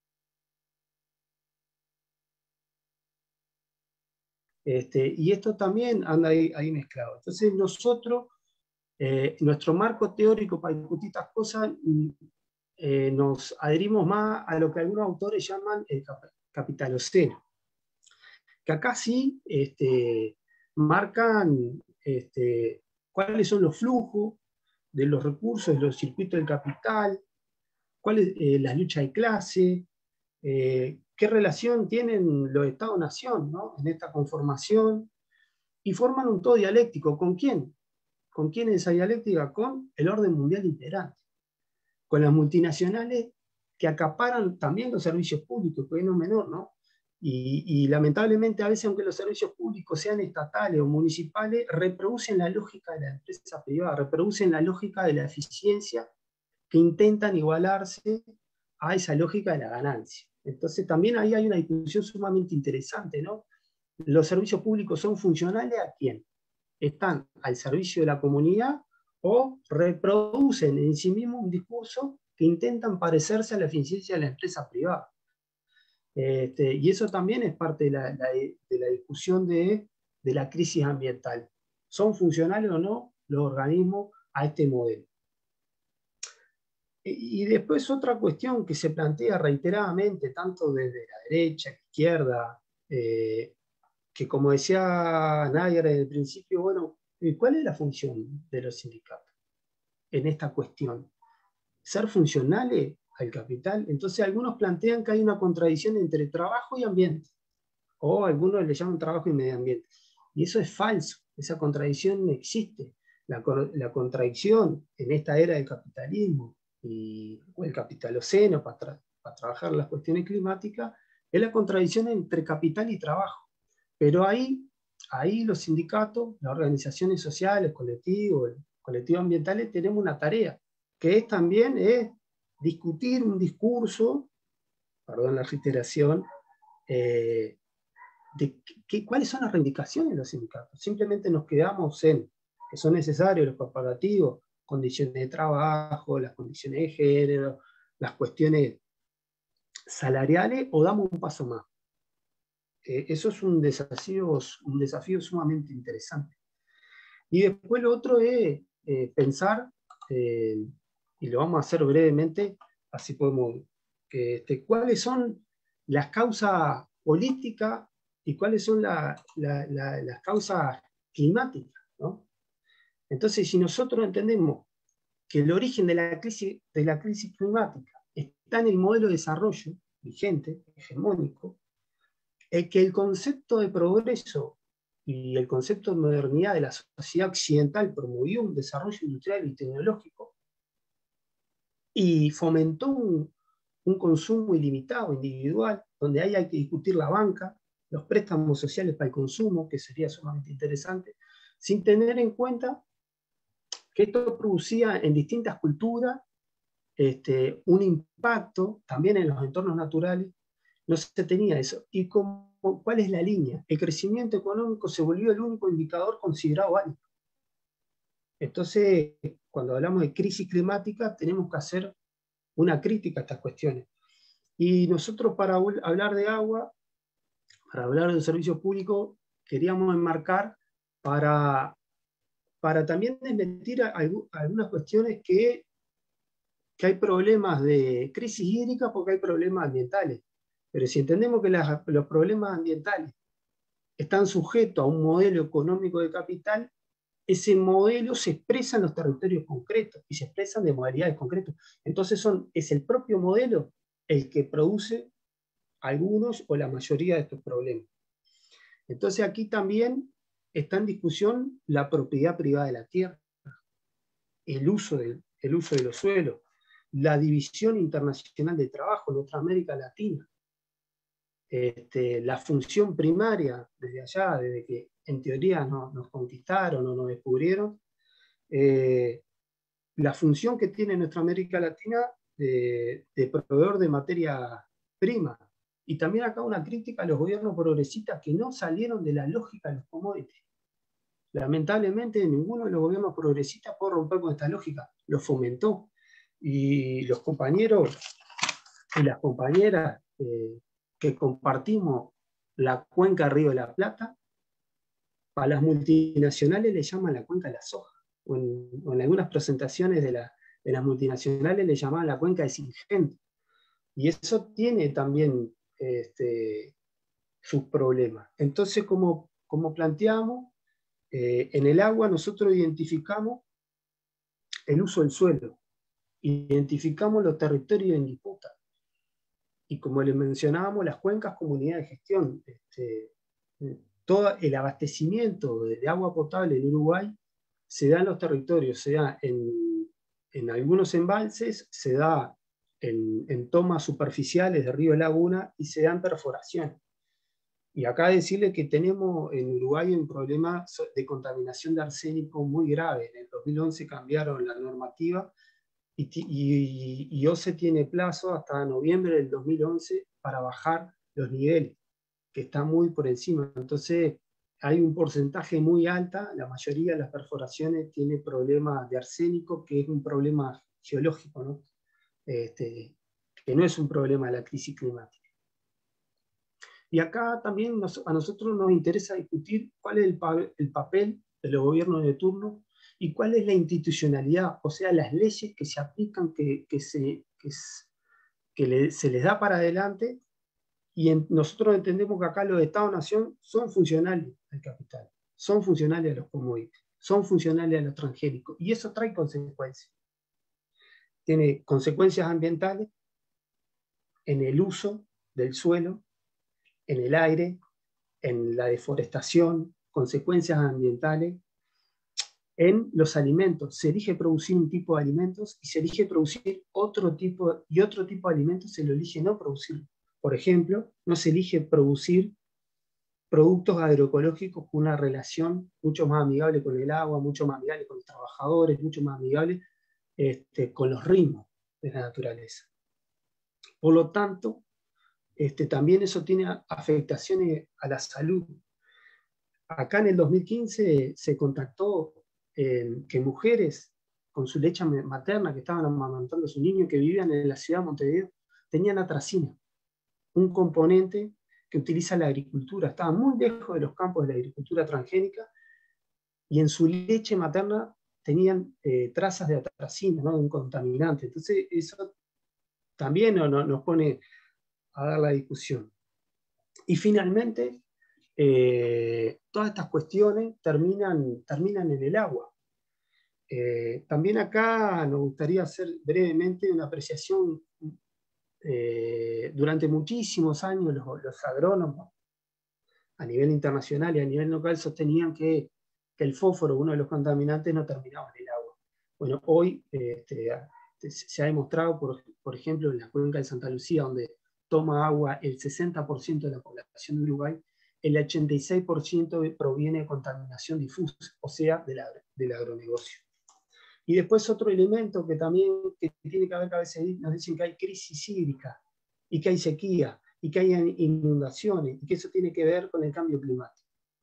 Este, y esto también anda ahí, ahí mezclado. Entonces nosotros, eh, nuestro marco teórico para discutir estas cosas, eh, nos adherimos más a lo que algunos autores llaman el capitaloceno, que acá sí este, marcan este, cuáles son los flujos de los recursos, de los circuitos del capital, cuáles eh, las luchas de clase, eh, qué relación tienen los Estados-nación, ¿no? En esta conformación, y forman un todo dialéctico. ¿Con quién? ¿Con quién es esa dialéctica? Con el orden mundial imperante, con las multinacionales que acaparan también los servicios públicos, que no es menor, ¿no? Y, y lamentablemente a veces, aunque los servicios públicos sean estatales o municipales, reproducen la lógica de la empresa privada, reproducen la lógica de la eficiencia, que intentan igualarse a esa lógica de la ganancia. Entonces también ahí hay una discusión sumamente interesante, ¿no? ¿Los servicios públicos son funcionales a quién? ¿Están al servicio de la comunidad o reproducen en sí mismos un discurso que intentan parecerse a la eficiencia de la empresa privada? Este, y eso también es parte de la, la, de la discusión de, de la crisis ambiental. ¿Son funcionales o no los organismos a este modelo? Y después otra cuestión que se plantea reiteradamente, tanto desde la derecha, la izquierda, eh, que como decía Nadia desde el principio, bueno, ¿cuál es la función de los sindicatos en esta cuestión? ¿Ser funcionales al capital? Entonces algunos plantean que hay una contradicción entre trabajo y ambiente, o algunos le llaman trabajo y medio ambiente. Y eso es falso, esa contradicción no existe. La, la contradicción en esta era del capitalismo, y o el capitaloceno para, tra para trabajar las cuestiones climáticas, es la contradicción entre capital y trabajo. Pero ahí, ahí los sindicatos, las organizaciones sociales, colectivos, colectivos ambientales, tenemos una tarea, que es también es discutir un discurso, perdón la reiteración, eh, de qué, cuáles son las reivindicaciones de los sindicatos. Simplemente nos quedamos en que son necesarios los comparativos, condiciones de trabajo, las condiciones de género, las cuestiones salariales, o damos un paso más. Eh, eso es un desafío, un desafío sumamente interesante. Y después lo otro es eh, pensar, eh, y lo vamos a hacer brevemente, así podemos, que, este, cuáles son las causas políticas y cuáles son la, la, la, las causas climáticas, ¿no? Entonces, si nosotros entendemos que el origen de la crisis, de la crisis climática está en el modelo de desarrollo vigente, hegemónico, es que el concepto de progreso y el concepto de modernidad de la sociedad occidental promovió un desarrollo industrial y tecnológico y fomentó un, un consumo ilimitado, individual, donde ahí hay que discutir la banca, los préstamos sociales para el consumo, que sería sumamente interesante, sin tener en cuenta que esto producía en distintas culturas este, un impacto también en los entornos naturales. No se tenía eso. ¿Y cómo, cuál es la línea? El crecimiento económico se volvió el único indicador considerado válido. Entonces, cuando hablamos de crisis climática, tenemos que hacer una crítica a estas cuestiones. Y nosotros, para hablar de agua, para hablar del servicio público, queríamos enmarcar para, para también desmentir algunas cuestiones que, que hay problemas de crisis hídrica porque hay problemas ambientales. Pero si entendemos que las, los problemas ambientales están sujetos a un modelo económico de capital, ese modelo se expresa en los territorios concretos y se expresan de modalidades concretas. Entonces son, es el propio modelo el que produce algunos o la mayoría de estos problemas. Entonces aquí también está en discusión la propiedad privada de la tierra, el uso de, el uso de los suelos, la división internacional de trabajo en nuestra América Latina, este, la función primaria desde allá, desde que en teoría no, nos conquistaron o nos descubrieron, eh, la función que tiene nuestra América Latina de, de proveedor de materia prima. Y también acá una crítica a los gobiernos progresistas que no salieron de la lógica de los commodities. Lamentablemente ninguno de los gobiernos progresistas puede romper con esta lógica, lo fomentó. Y los compañeros y las compañeras eh, que compartimos la cuenca Río de la Plata, a las multinacionales le llaman la cuenca de la soja. O en, o en algunas presentaciones de, la, de las multinacionales le llamaban la cuenca de Singenta. Y eso tiene también este, sus problemas. Entonces, como, como planteamos, eh, en el agua nosotros identificamos el uso del suelo, identificamos los territorios en disputa. Y como les mencionábamos, las cuencas comunidades de gestión. Este, todo el abastecimiento de agua potable en Uruguay se da en los territorios, se da en, en algunos embalses, se da en, en tomas superficiales de río y laguna y se da en perforación. Y acá decirle que tenemos en Uruguay un problema de contaminación de arsénico muy grave. En el dos mil once cambiaron la normativa y, y, y O C E tiene plazo hasta noviembre del dos mil once para bajar los niveles, que está muy por encima. Entonces hay un porcentaje muy alta, la mayoría de las perforaciones tiene problemas de arsénico, que es un problema geológico, ¿no? Este, que no es un problema de la crisis climática. Y acá también nos, a nosotros nos interesa discutir cuál es el, pa el papel de los gobiernos de turno y cuál es la institucionalidad, o sea, las leyes que se aplican, que, que, se, que, que le, se les da para adelante. Y en, nosotros entendemos que acá los Estados-nación son funcionales al capital, son funcionales a los commodities, son funcionales a los transgénicos, y eso trae consecuencias. Tiene consecuencias ambientales en el uso del suelo, en el aire, en la deforestación, consecuencias ambientales en los alimentos. Se elige producir un tipo de alimentos y se elige producir otro tipo, y otro tipo de alimentos se lo elige no producir. Por ejemplo, no se elige producir productos agroecológicos con una relación mucho más amigable con el agua, mucho más amigable con los trabajadores, mucho más amigable este, con los ritmos de la naturaleza. Por lo tanto, este, también eso tiene afectaciones a la salud. Acá en el dos mil quince se contactó eh, que mujeres con su leche materna que estaban amamantando a su niño, que vivían en la ciudad de Montevideo, tenían atracina, un componente que utiliza la agricultura. Estaban muy lejos de los campos de la agricultura transgénica y en su leche materna tenían eh, trazas de atracina, ¿no? De un contaminante. Entonces eso también no, no, nos pone a dar la discusión. Y finalmente, eh, todas estas cuestiones terminan, terminan en el agua. Eh, también acá nos gustaría hacer brevemente una apreciación. Eh, durante muchísimos años los, los agrónomos a nivel internacional y a nivel local sostenían que, que el fósforo, uno de los contaminantes, no terminaba en el agua. Bueno, hoy este, se ha demostrado, por, por ejemplo, en la cuenca de Santa Lucía, donde toma agua el sesenta por ciento de la población de Uruguay, el ochenta y seis por ciento proviene de contaminación difusa, o sea, de la, del agronegocio. Y después otro elemento que también que tiene que ver, que a veces nos dicen que hay crisis hídrica, y que hay sequía, y que hay inundaciones, y que eso tiene que ver con el cambio climático.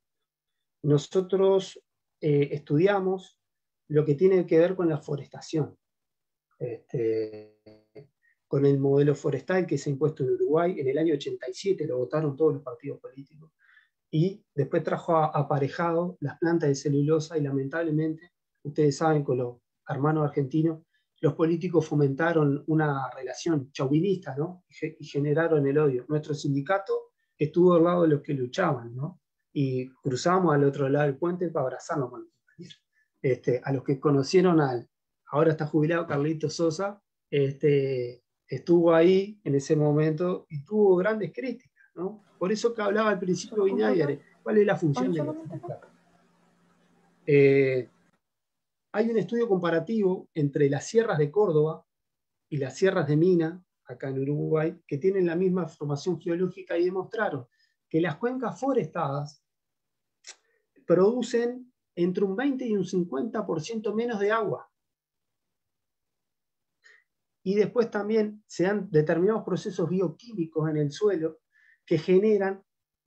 Nosotros eh, estudiamos lo que tiene que ver con la forestación, este, con el modelo forestal que se ha impuesto en Uruguay. En el año ochenta y siete lo votaron todos los partidos políticos, y después trajo aparejado las plantas de celulosa, y lamentablemente, ustedes saben, con los hermanos argentinos, los políticos fomentaron una relación chauvinista, ¿no? Y generaron el odio. Nuestro sindicato estuvo al lado de los que luchaban, ¿no? Y cruzamos al otro lado del puente para abrazarnos con los compañeros. Este, a los que conocieron al, ahora está jubilado, Carlito Sosa, este, estuvo ahí en ese momento y tuvo grandes críticas, ¿no? Por eso que hablaba al principio Viñaguer, ¿cuál es la función de los sindicatos? Eh, hay un estudio comparativo entre las sierras de Córdoba y las sierras de Mina, acá en Uruguay, que tienen la misma formación geológica y demostraron que las cuencas forestadas producen entre un veinte y un cincuenta por ciento menos de agua. Y después también se dan determinados procesos bioquímicos en el suelo que generan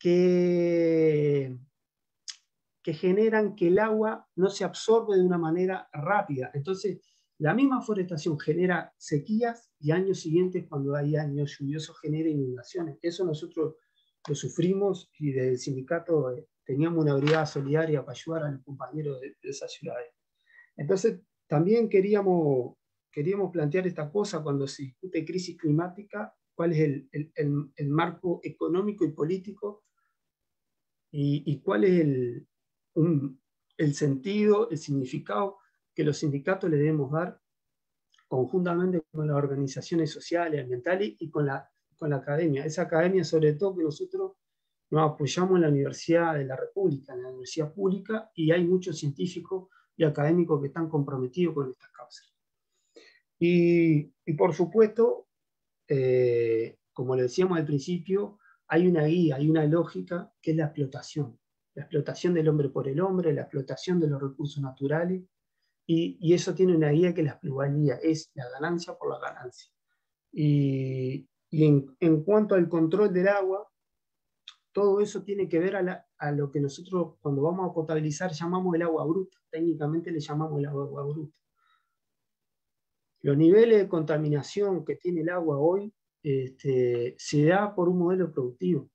que, que generan que el agua no se absorbe de una manera rápida. Entonces, la misma forestación genera sequías y años siguientes, cuando hay años lluviosos, genera inundaciones. Eso nosotros lo sufrimos y desde el sindicato eh, teníamos una brigada solidaria para ayudar a los compañeros de, de esas ciudades. Entonces, también queríamos, queríamos plantear esta cosa cuando se discute crisis climática, cuál es el, el, el, el marco económico y político y, y cuál es el, un, el sentido, el significado que los sindicatos le debemos dar conjuntamente con las organizaciones sociales, ambientales y con la, con la academia. Esa academia, sobre todo, que nosotros nos apoyamos en la Universidad de la República, en la Universidad Pública, y hay muchos científicos y académicos que están comprometidos con estas causas. Y, y por supuesto, eh, como le decíamos al principio, hay una guía, hay una lógica que es la explotación. La explotación del hombre por el hombre, la explotación de los recursos naturales, y, y eso tiene una guía que es la plusvalía, es la ganancia por la ganancia. Y, y en, en cuanto al control del agua, todo eso tiene que ver a, la, a lo que nosotros cuando vamos a potabilizar llamamos el agua bruta, técnicamente le llamamos el agua bruta. Los niveles de contaminación que tiene el agua hoy este, se da por un modelo productivo.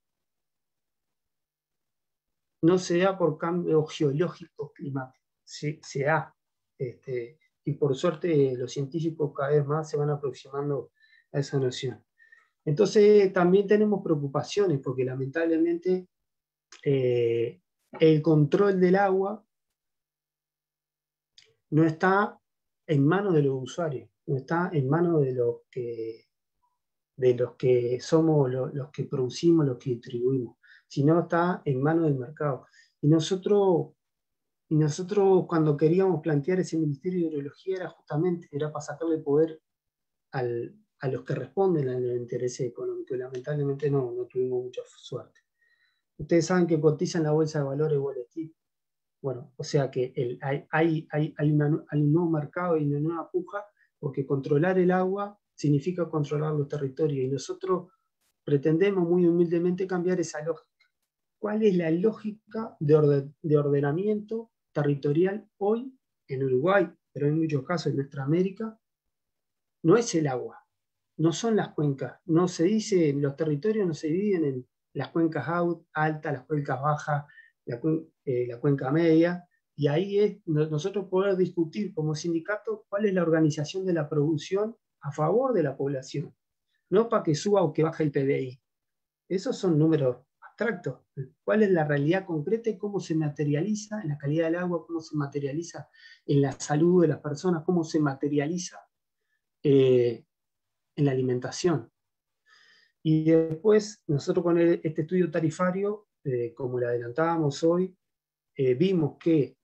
No se da por cambios geológicos climáticos, se, se da. Este, y por suerte los científicos cada vez más se van aproximando a esa noción. Entonces también tenemos preocupaciones porque lamentablemente eh, el control del agua no está en manos de los usuarios, no está en manos de los que, de los que somos los, los que producimos, los que distribuimos, sino está en manos del mercado. Y nosotros, y nosotros cuando queríamos plantear ese Ministerio de Hidrología era justamente era para sacarle poder al, a los que responden a los intereses económicos. Lamentablemente no, no tuvimos mucha suerte. Ustedes saben que cotiza en la Bolsa de Valores Wall Street. Bueno, o sea que el, hay, hay, hay, hay, una, hay un nuevo mercado y una nueva puja, porque controlar el agua significa controlar los territorios, y nosotros pretendemos muy humildemente cambiar esa lógica. ¿Cuál es la lógica de, orden, de ordenamiento territorial hoy en Uruguay, pero en muchos casos en nuestra América? No es el agua, no son las cuencas, no se dice, los territorios no se dividen en las cuencas altas, las cuencas bajas, la, eh, la cuenca media, y ahí es nosotros poder discutir como sindicato cuál es la organización de la producción a favor de la población, no para que suba o que baje el P B I. Esos son números abstractos. ¿Cuál es la realidad concreta y cómo se materializa en la calidad del agua, cómo se materializa en la salud de las personas, cómo se materializa eh, en la alimentación? Y después, nosotros con el, este estudio tarifario, eh, como le adelantábamos hoy, eh, vimos que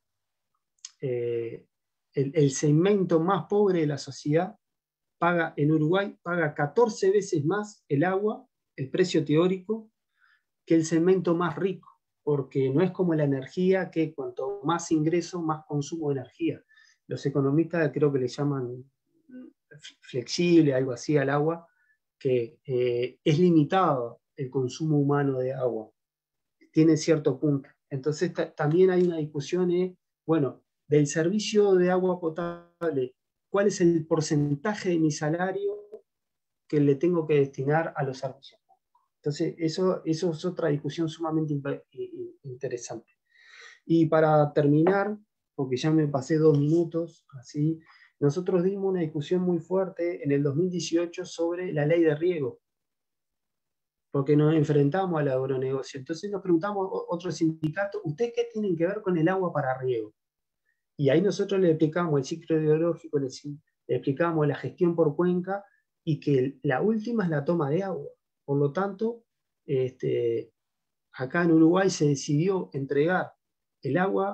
eh, el, el segmento más pobre de la sociedad paga en Uruguay, paga catorce veces más el agua, el precio teórico, que el segmento más rico, porque no es como la energía, que cuanto más ingreso, más consumo de energía. Los economistas creo que le llaman flexible, algo así al agua, que eh, es limitado el consumo humano de agua, tiene cierto punto. Entonces también hay una discusión, eh, bueno, del servicio de agua potable, ¿cuál es el porcentaje de mi salario que le tengo que destinar a los servicios? Entonces eso, eso es otra discusión sumamente interesante. Y para terminar, porque ya me pasé dos minutos, así, nosotros dimos una discusión muy fuerte en el dos mil dieciocho sobre la ley de riego, porque nos enfrentamos al agronegocio. Entonces nos preguntamos a otros sindicatos, ¿ustedes qué tienen que ver con el agua para riego? Y ahí nosotros le explicamos el ciclo hidrológico, le, le explicamos la gestión por cuenca, y que la última es la toma de agua. Por lo tanto, este, acá en Uruguay se decidió entregar el agua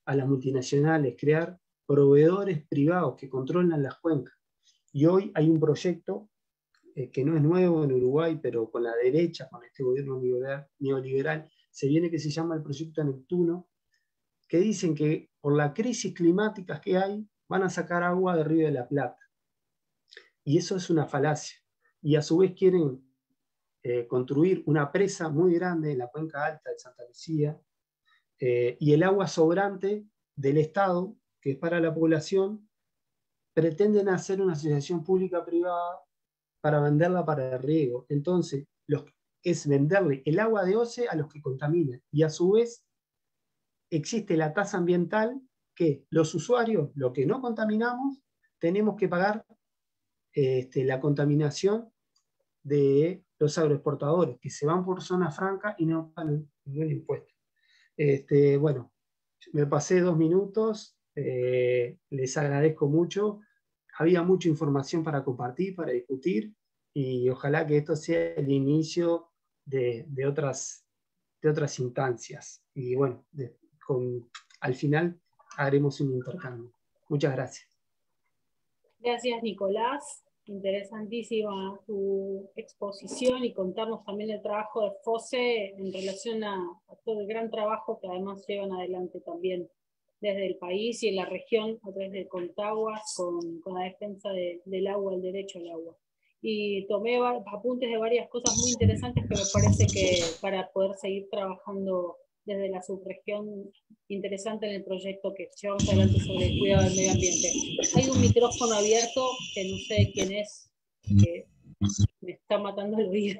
a las multinacionales, crear proveedores privados que controlan las cuencas. Y hoy hay un proyecto eh, que no es nuevo en Uruguay, pero con la derecha, con este gobierno neoliberal, neoliberal, se viene, que se llama el Proyecto Neptuno, que dicen que por la crisis climática que hay, van a sacar agua del Río de la Plata. Y eso es una falacia. Y a su vez quieren eh, construir una presa muy grande en la cuenca alta de Santa Lucía, eh, y el agua sobrante del Estado, que es para la población, pretenden hacer una asociación pública-privada para venderla para el riego. Entonces, los, es venderle el agua de O C E a los que contaminan. Y a su vez, existe la tasa ambiental que los usuarios, lo que no contaminamos, tenemos que pagar este, la contaminación de los agroexportadores, que se van por zona franca y no pagan ningún impuesto. Este, bueno, me pasé dos minutos, eh, les agradezco mucho. Había mucha información para compartir, para discutir, y ojalá que esto sea el inicio de, de, otras, de otras instancias. Y bueno, de, con, al final haremos un intercambio. Muchas gracias. Gracias, Nicolás. Interesantísima tu exposición y contarnos también el trabajo de FOSE en relación a, a todo el gran trabajo que además llevan adelante también desde el país y en la región a través de Contaguas con, con la defensa de, del agua, el derecho al agua. Y tomé apuntes de varias cosas muy interesantes que me parece que para poder seguir trabajando desde la subregión, interesante en el proyecto que llevamos adelante sobre el cuidado del medio ambiente. Hay un micrófono abierto que no sé quién es, que me está matando el oído.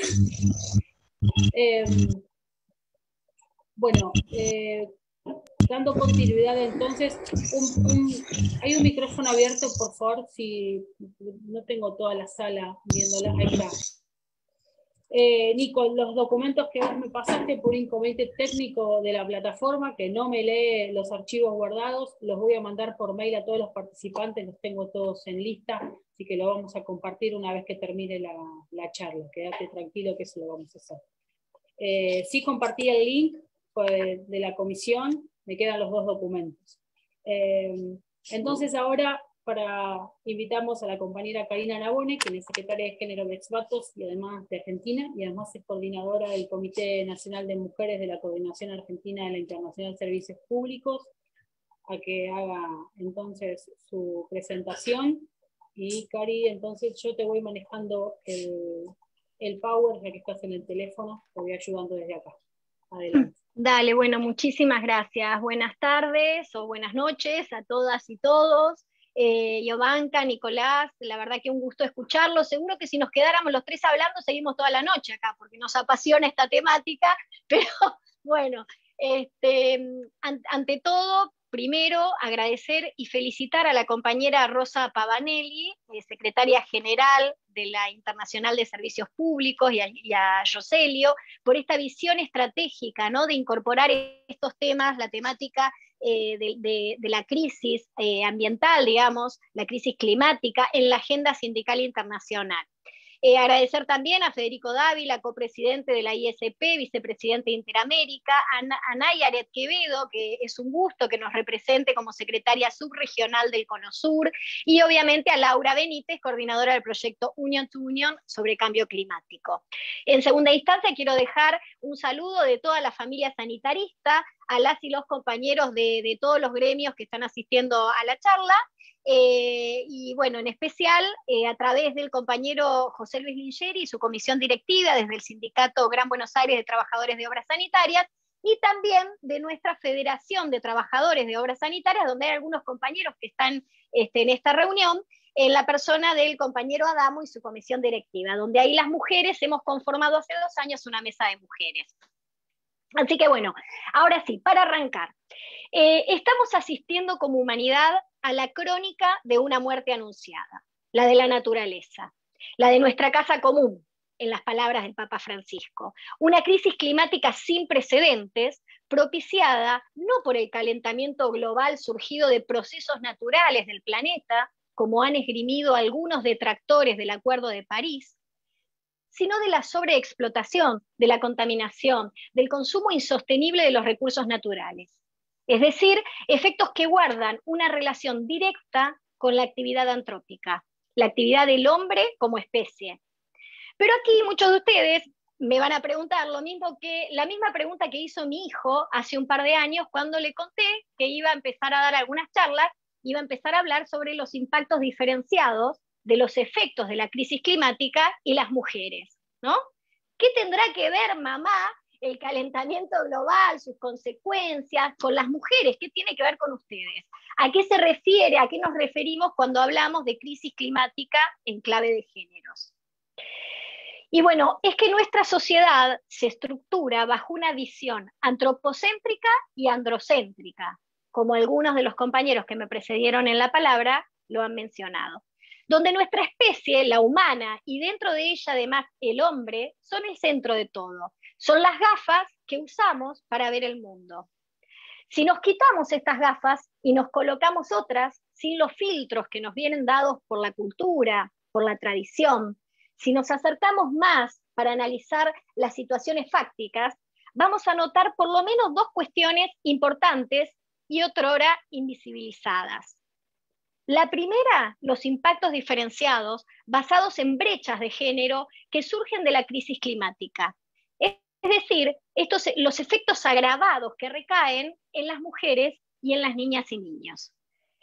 eh, bueno, eh, dando continuidad entonces, un, un, hay un micrófono abierto, por favor, si no tengo toda la sala viéndola, ahí está. Eh, Nico, los documentos que vos me pasaste por inconveniente técnico de la plataforma, que no me lee los archivos guardados, los voy a mandar por mail a todos los participantes, los tengo todos en lista, así que lo vamos a compartir una vez que termine la, la charla. Quédate tranquilo que eso lo vamos a hacer. Eh, sí compartí el link de, de la comisión, me quedan los dos documentos. Eh, entonces ahora para, invitamos a la compañera Karina Nabone, quien es secretaria de Género de Exvatos y además de Argentina, y además es coordinadora del Comité Nacional de Mujeres de la Coordinación Argentina de la Internacional de Servicios Públicos, a que haga entonces su presentación. Y Cari, entonces yo te voy manejando el, el power, ya que estás en el teléfono, te voy ayudando desde acá. Adelante. Dale, bueno, muchísimas gracias. Buenas tardes o buenas noches a todas y todos. Eh, Yovanka, Nicolás, la verdad que un gusto escucharlo. Seguro que si nos quedáramos los tres hablando, seguimos toda la noche acá, porque nos apasiona esta temática, pero bueno, este, an, ante todo, primero agradecer y felicitar a la compañera Rosa Pavanelli, eh, secretaria general de la Internacional de Servicios Públicos, y a, y a Yoselio, por esta visión estratégica, ¿no?, de incorporar estos temas, la temática eh, de, de, de la crisis eh, ambiental, digamos, la crisis climática, en la agenda sindical internacional. Eh, agradecer también a Federico Dávila, copresidente de la I S P, vicepresidente de Interamérica, a, a Nayaret Quevedo, que es un gusto que nos represente como secretaria subregional del CONOSUR, y obviamente a Laura Benítez, coordinadora del proyecto Union to Union sobre cambio climático. En segunda instancia quiero dejar un saludo de toda la familia sanitarista, a las y los compañeros de, de todos los gremios que están asistiendo a la charla, Eh, y bueno, en especial eh, a través del compañero José Luis Lingeri y su comisión directiva desde el Sindicato Gran Buenos Aires de Trabajadores de Obras Sanitarias, y también de nuestra Federación de Trabajadores de Obras Sanitarias, donde hay algunos compañeros que están este, en esta reunión, en la persona del compañero Adamo y su comisión directiva, donde ahí las mujeres hemos conformado hace dos años una mesa de mujeres. Así que bueno, ahora sí, para arrancar. Eh, estamos asistiendo como humanidad a la crónica de una muerte anunciada, la de la naturaleza, la de nuestra casa común, en las palabras del Papa Francisco. Una crisis climática sin precedentes, propiciada no por el calentamiento global surgido de procesos naturales del planeta, como han esgrimido algunos detractores del Acuerdo de París, sino de la sobreexplotación, de la contaminación, del consumo insostenible de los recursos naturales. es decir, efectos que guardan una relación directa con la actividad antrópica, la actividad del hombre como especie. Pero aquí muchos de ustedes me van a preguntar lo mismo que, la misma pregunta que hizo mi hijo hace un par de años cuando le conté que iba a empezar a dar algunas charlas, iba a empezar a hablar sobre los impactos diferenciados de los efectos de la crisis climática y las mujeres, ¿no? ¿Qué tendrá que ver, mamá, el calentamiento global, sus consecuencias, con las mujeres? ¿Qué tiene que ver con ustedes? ¿A qué se refiere, a qué nos referimos cuando hablamos de crisis climática en clave de géneros? Y bueno, es que nuestra sociedad se estructura bajo una visión antropocéntrica y androcéntrica, como algunos de los compañeros que me precedieron en la palabra lo han mencionado, donde nuestra especie, la humana, y dentro de ella además el hombre, son el centro de todo. Son las gafas que usamos para ver el mundo. Si nos quitamos estas gafas y nos colocamos otras, sin los filtros que nos vienen dados por la cultura, por la tradición, si nos acercamos más para analizar las situaciones fácticas, vamos a notar por lo menos dos cuestiones importantes y otrora invisibilizadas. La primera, los impactos diferenciados basados en brechas de género que surgen de la crisis climática. Es decir, estos, los efectos agravados que recaen en las mujeres y en las niñas y niños.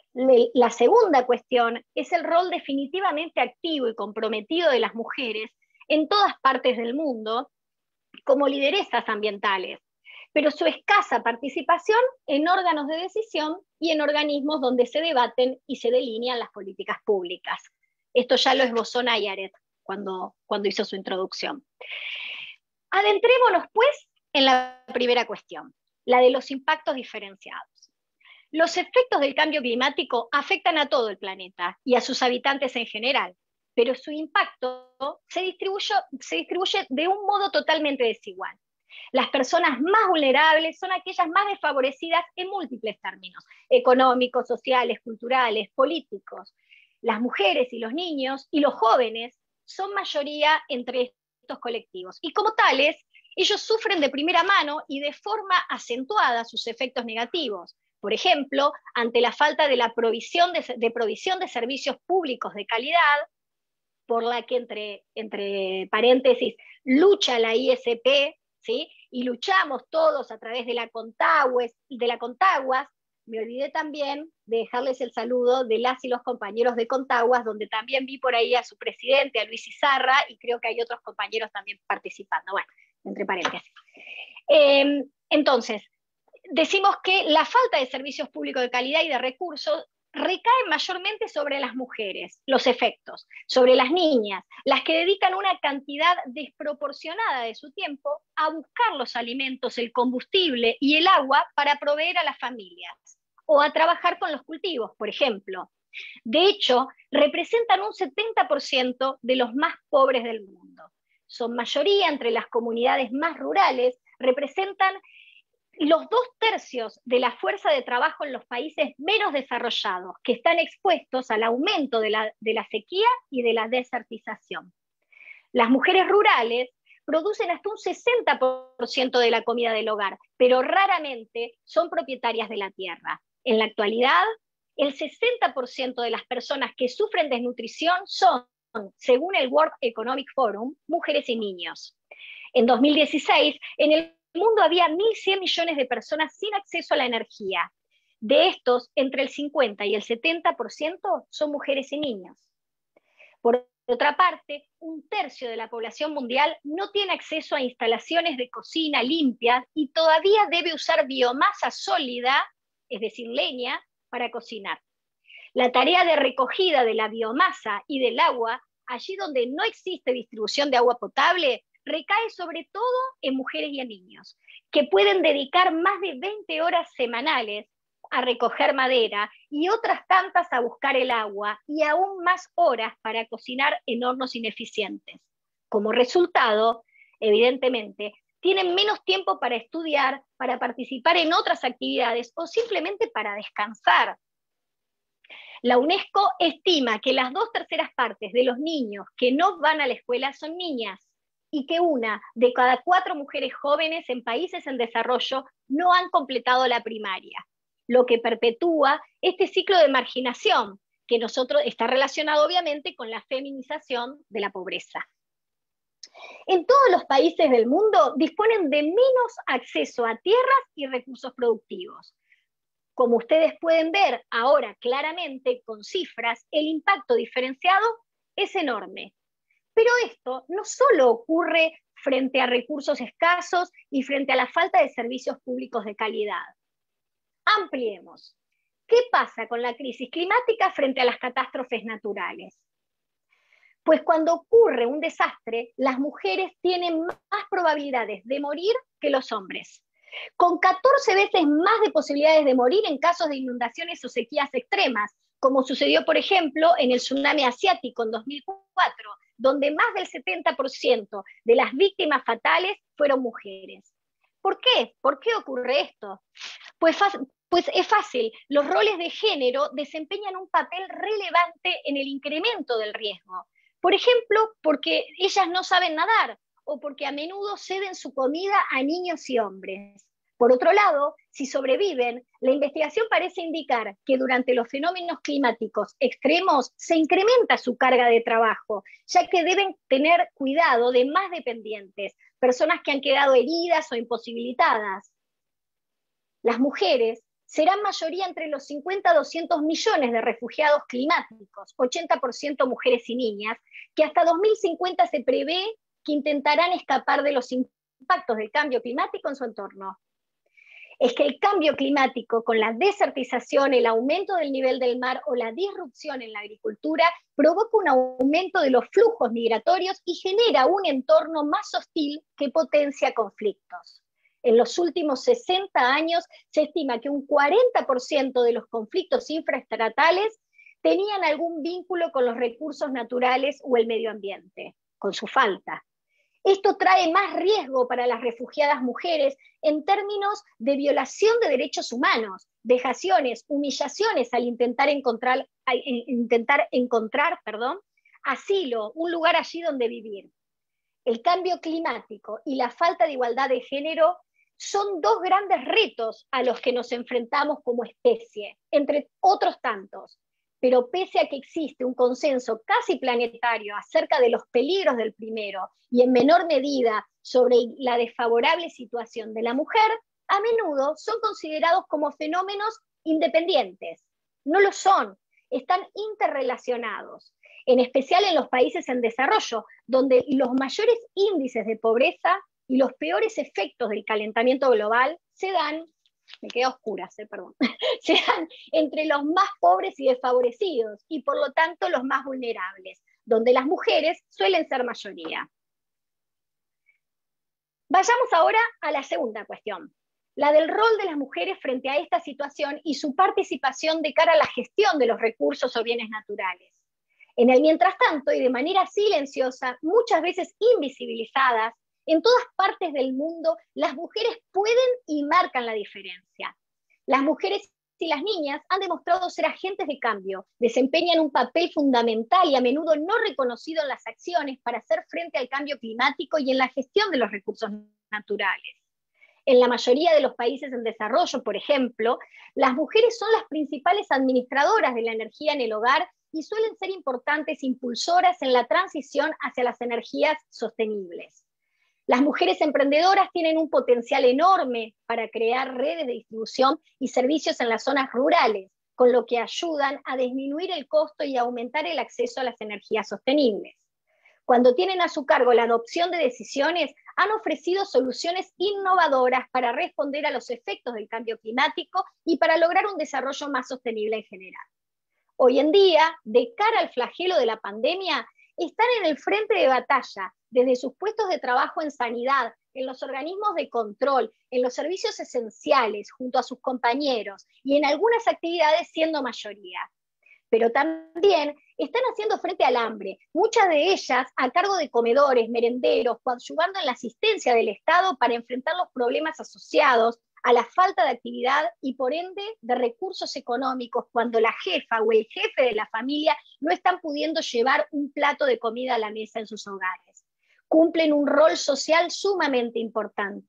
La segunda cuestión es el rol definitivamente activo y comprometido de las mujeres en todas partes del mundo como lideresas ambientales, pero su escasa participación en órganos de decisión y en organismos donde se debaten y se delinean las políticas públicas. Esto ya lo esbozó Nayaret cuando, cuando hizo su introducción. Adentrémonos, pues, en la primera cuestión, la de los impactos diferenciados. Los efectos del cambio climático afectan a todo el planeta y a sus habitantes en general, pero su impacto se distribuye, se distribuye de un modo totalmente desigual. Las personas más vulnerables son aquellas más desfavorecidas en múltiples términos, económicos, sociales, culturales, políticos. Las mujeres y los niños y los jóvenes son mayoría entre estos colectivos, y como tales, ellos sufren de primera mano y de forma acentuada sus efectos negativos. Por ejemplo, ante la falta de la provisión de, de provisión de servicios públicos de calidad, por la que entre, entre paréntesis lucha la I S P, ¿sí? Y luchamos todos a través de la Contaguas, de la Contaguas. Me olvidé también de dejarles el saludo de las y los compañeros de Contaguas, donde también vi por ahí a su presidente, a Luis Izarra, y creo que hay otros compañeros también participando. Bueno, entre paréntesis. Eh, entonces, decimos que la falta de servicios públicos de calidad y de recursos recae mayormente sobre las mujeres, los efectos, sobre las niñas, las que dedican una cantidad desproporcionada de su tiempo a buscar los alimentos, el combustible y el agua para proveer a las familias, o a trabajar con los cultivos, por ejemplo. De hecho, representan un setenta por ciento de los más pobres del mundo. Son mayoría entre las comunidades más rurales, representan los dos tercios de la fuerza de trabajo en los países menos desarrollados, que están expuestos al aumento de la, de la sequía y de la desertización. Las mujeres rurales producen hasta un sesenta por ciento de la comida del hogar, pero raramente son propietarias de la tierra. En la actualidad, el sesenta por ciento de las personas que sufren desnutrición son, según el World Economic Forum, mujeres y niños. En dos mil dieciséis, en el mundo había mil cien millones de personas sin acceso a la energía. De estos, entre el cincuenta y el setenta por ciento son mujeres y niños. Por otra parte, un tercio de la población mundial no tiene acceso a instalaciones de cocina limpias y todavía debe usar biomasa sólida, es decir, leña, para cocinar. La tarea de recogida de la biomasa y del agua, allí donde no existe distribución de agua potable, recae sobre todo en mujeres y en niños, que pueden dedicar más de veinte horas semanales a recoger madera y otras tantas a buscar el agua y aún más horas para cocinar en hornos ineficientes. Como resultado, evidentemente, tienen menos tiempo para estudiar, para participar en otras actividades o simplemente para descansar. La UNESCO estima que las dos terceras partes de los niños que no van a la escuela son niñas, y que una de cada cuatro mujeres jóvenes en países en desarrollo no han completado la primaria. lo que perpetúa este ciclo de marginación, que nosotros está relacionado obviamente con la feminización de la pobreza. En todos los países del mundo disponen de menos acceso a tierras y recursos productivos. Como ustedes pueden ver ahora claramente con cifras, el impacto diferenciado es enorme. Pero esto no solo ocurre frente a recursos escasos y frente a la falta de servicios públicos de calidad. Ampliemos. ¿Qué pasa con la crisis climática frente a las catástrofes naturales? Pues cuando ocurre un desastre, las mujeres tienen más probabilidades de morir que los hombres, con catorce veces más de posibilidades de morir en casos de inundaciones o sequías extremas, como sucedió, por ejemplo, en el tsunami asiático en dos mil cuatro, donde más del setenta por ciento de las víctimas fatales fueron mujeres. ¿Por qué? ¿Por qué ocurre esto? Pues, pues es fácil, los roles de género desempeñan un papel relevante en el incremento del riesgo. Por ejemplo, porque ellas no saben nadar o porque a menudo ceden su comida a niños y hombres. Por otro lado, si sobreviven, la investigación parece indicar que durante los fenómenos climáticos extremos se incrementa su carga de trabajo, ya que deben tener cuidado de más dependientes, personas que han quedado heridas o imposibilitadas. Las mujeres serán mayoría entre los cincuenta a doscientos millones de refugiados climáticos, ochenta por ciento mujeres y niñas, que hasta dos mil cincuenta se prevé que intentarán escapar de los impactos del cambio climático en su entorno. Es que el cambio climático, con la desertización, el aumento del nivel del mar o la disrupción en la agricultura, provoca un aumento de los flujos migratorios y genera un entorno más hostil que potencia conflictos. En los últimos sesenta años se estima que un cuarenta por ciento de los conflictos infraestatales tenían algún vínculo con los recursos naturales o el medio ambiente, con su falta. Esto trae más riesgo para las refugiadas mujeres en términos de violación de derechos humanos, vejaciones, humillaciones al intentar encontrar, al intentar encontrar perdón, asilo, un lugar allí donde vivir. El cambio climático y la falta de igualdad de género son dos grandes retos a los que nos enfrentamos como especie, entre otros tantos. Pero pese a que existe un consenso casi planetario acerca de los peligros del primero y en menor medida sobre la desfavorable situación de la mujer, a menudo son considerados como fenómenos independientes. No lo son, están interrelacionados, en especial en los países en desarrollo, donde los mayores índices de pobreza y los peores efectos del calentamiento global se dan, me queda oscura, eh, perdón, se dan entre los más pobres y desfavorecidos, y por lo tanto los más vulnerables, donde las mujeres suelen ser mayoría. Vayamos ahora a la segunda cuestión, la del rol de las mujeres frente a esta situación y su participación de cara a la gestión de los recursos o bienes naturales. En el mientras tanto, y de manera silenciosa, muchas veces invisibilizadas, en todas partes del mundo, las mujeres pueden y marcan la diferencia. Las mujeres y las niñas han demostrado ser agentes de cambio, desempeñan un papel fundamental y a menudo no reconocido en las acciones para hacer frente al cambio climático y en la gestión de los recursos naturales. En la mayoría de los países en desarrollo, por ejemplo, las mujeres son las principales administradoras de la energía en el hogar y suelen ser importantes impulsoras en la transición hacia las energías sostenibles. Las mujeres emprendedoras tienen un potencial enorme para crear redes de distribución y servicios en las zonas rurales, con lo que ayudan a disminuir el costo y aumentar el acceso a las energías sostenibles. Cuando tienen a su cargo la adopción de decisiones, han ofrecido soluciones innovadoras para responder a los efectos del cambio climático y para lograr un desarrollo más sostenible en general. Hoy en día, de cara al flagelo de la pandemia, están en el frente de batalla, desde sus puestos de trabajo en sanidad, en los organismos de control, en los servicios esenciales, junto a sus compañeros, y en algunas actividades siendo mayoría. Pero también están haciendo frente al hambre, muchas de ellas a cargo de comedores, merenderos, coadyuvando en la asistencia del Estado para enfrentar los problemas asociados a la falta de actividad y por ende de recursos económicos cuando la jefa o el jefe de la familia no están pudiendo llevar un plato de comida a la mesa en sus hogares. Cumplen un rol social sumamente importante.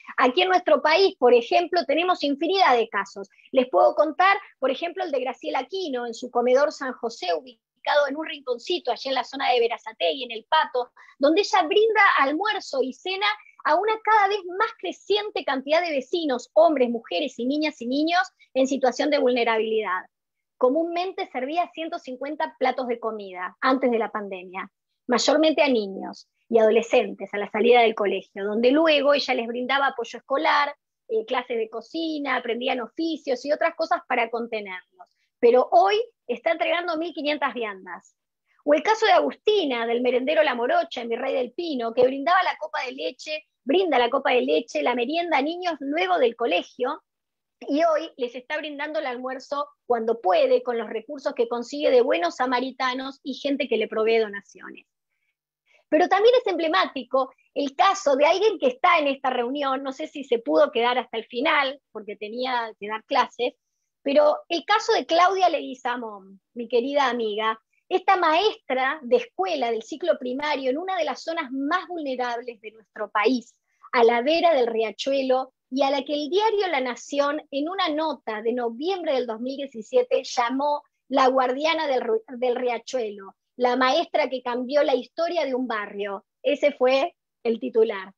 Aquí en nuestro país, por ejemplo, tenemos infinidad de casos. Les puedo contar, por ejemplo, el de Graciela Aquino en su comedor San José, ubicado en un rinconcito allí en la zona de Berazategui, en El Pato, donde ella brinda almuerzo y cena a una cada vez más creciente cantidad de vecinos, hombres, mujeres y niñas y niños en situación de vulnerabilidad. Comúnmente servía ciento cincuenta platos de comida antes de la pandemia, mayormente a niños y adolescentes a la salida del colegio, donde luego ella les brindaba apoyo escolar, eh, clases de cocina, aprendían oficios y otras cosas para contenerlos. Pero hoy está entregando mil quinientas viandas. O el caso de Agustina, del merendero La Morocha, en Virrey del Pino, que brindaba la copa de leche, brinda la copa de leche, la merienda a niños luego del colegio, y hoy les está brindando el almuerzo cuando puede, con los recursos que consigue de buenos samaritanos y gente que le provee donaciones. Pero también es emblemático el caso de alguien que está en esta reunión, no sé si se pudo quedar hasta el final, porque tenía que dar clases, pero el caso de Claudia Leguizamón, mi querida amiga, esta maestra de escuela del ciclo primario en una de las zonas más vulnerables de nuestro país, a la vera del Riachuelo, y a la que el diario La Nación, en una nota de noviembre del dos mil diecisiete, llamó la guardiana del, del Riachuelo, la maestra que cambió la historia de un barrio. Ese fue el titular.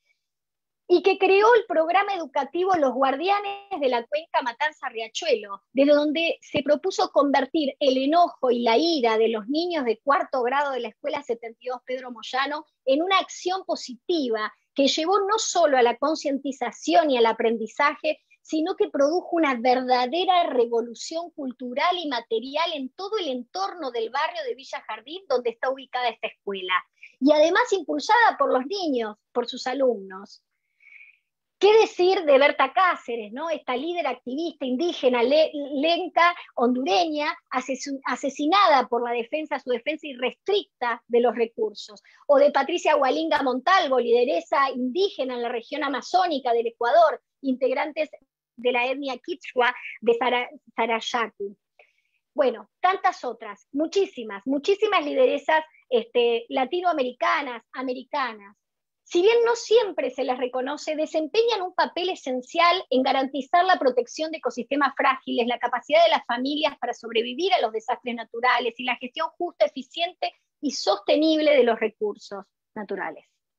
Y que creó el programa educativo Los Guardianes de la Cuenca Matanza-Riachuelo, desde donde se propuso convertir el enojo y la ira de los niños de cuarto grado de la Escuela setenta y dos Pedro Moyano en una acción positiva que llevó no solo a la concientización y al aprendizaje, sino que produjo una verdadera revolución cultural y material en todo el entorno del barrio de Villa Jardín, donde está ubicada esta escuela. Y además impulsada por los niños, por sus alumnos. ¿Qué decir de Berta Cáceres, ¿no? Esta líder activista indígena le, lenca, hondureña, asesin, asesinada por la defensa, su defensa irrestricta de los recursos? O de Patricia Hualinga Montalvo, lideresa indígena en la región amazónica del Ecuador, integrantes de la etnia quichua de Sarayaqui. Bueno, tantas otras, muchísimas, muchísimas lideresas este, latinoamericanas, americanas. Si bien no siempre se les reconoce, desempeñan un papel esencial en garantizar la protección de ecosistemas frágiles, la capacidad de las familias para sobrevivir a los desastres naturales y la gestión justa, eficiente y sostenible de los recursos naturales.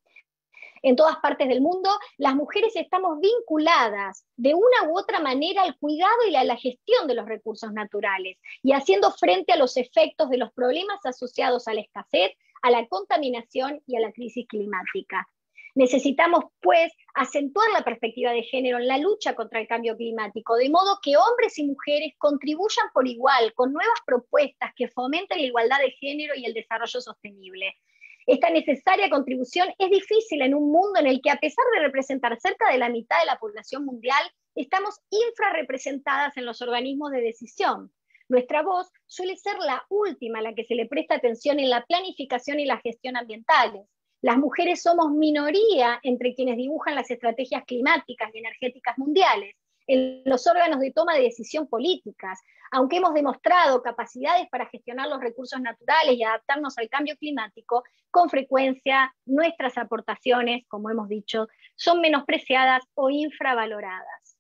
En todas partes del mundo, las mujeres estamos vinculadas de una u otra manera al cuidado y a la gestión de los recursos naturales y haciendo frente a los efectos de los problemas asociados a la escasez, a la contaminación y a la crisis climática. Necesitamos, pues, acentuar la perspectiva de género en la lucha contra el cambio climático, de modo que hombres y mujeres contribuyan por igual con nuevas propuestas que fomenten la igualdad de género y el desarrollo sostenible. Esta necesaria contribución es difícil en un mundo en el que, a pesar de representar cerca de la mitad de la población mundial, estamos infrarrepresentadas en los organismos de decisión. Nuestra voz suele ser la última a la que se le presta atención en la planificación y la gestión ambientales. Las mujeres somos minoría entre quienes dibujan las estrategias climáticas y energéticas mundiales, en los órganos de toma de decisión políticas. Aunque hemos demostrado capacidades para gestionar los recursos naturales y adaptarnos al cambio climático, con frecuencia nuestras aportaciones, como hemos dicho, son menospreciadas o infravaloradas.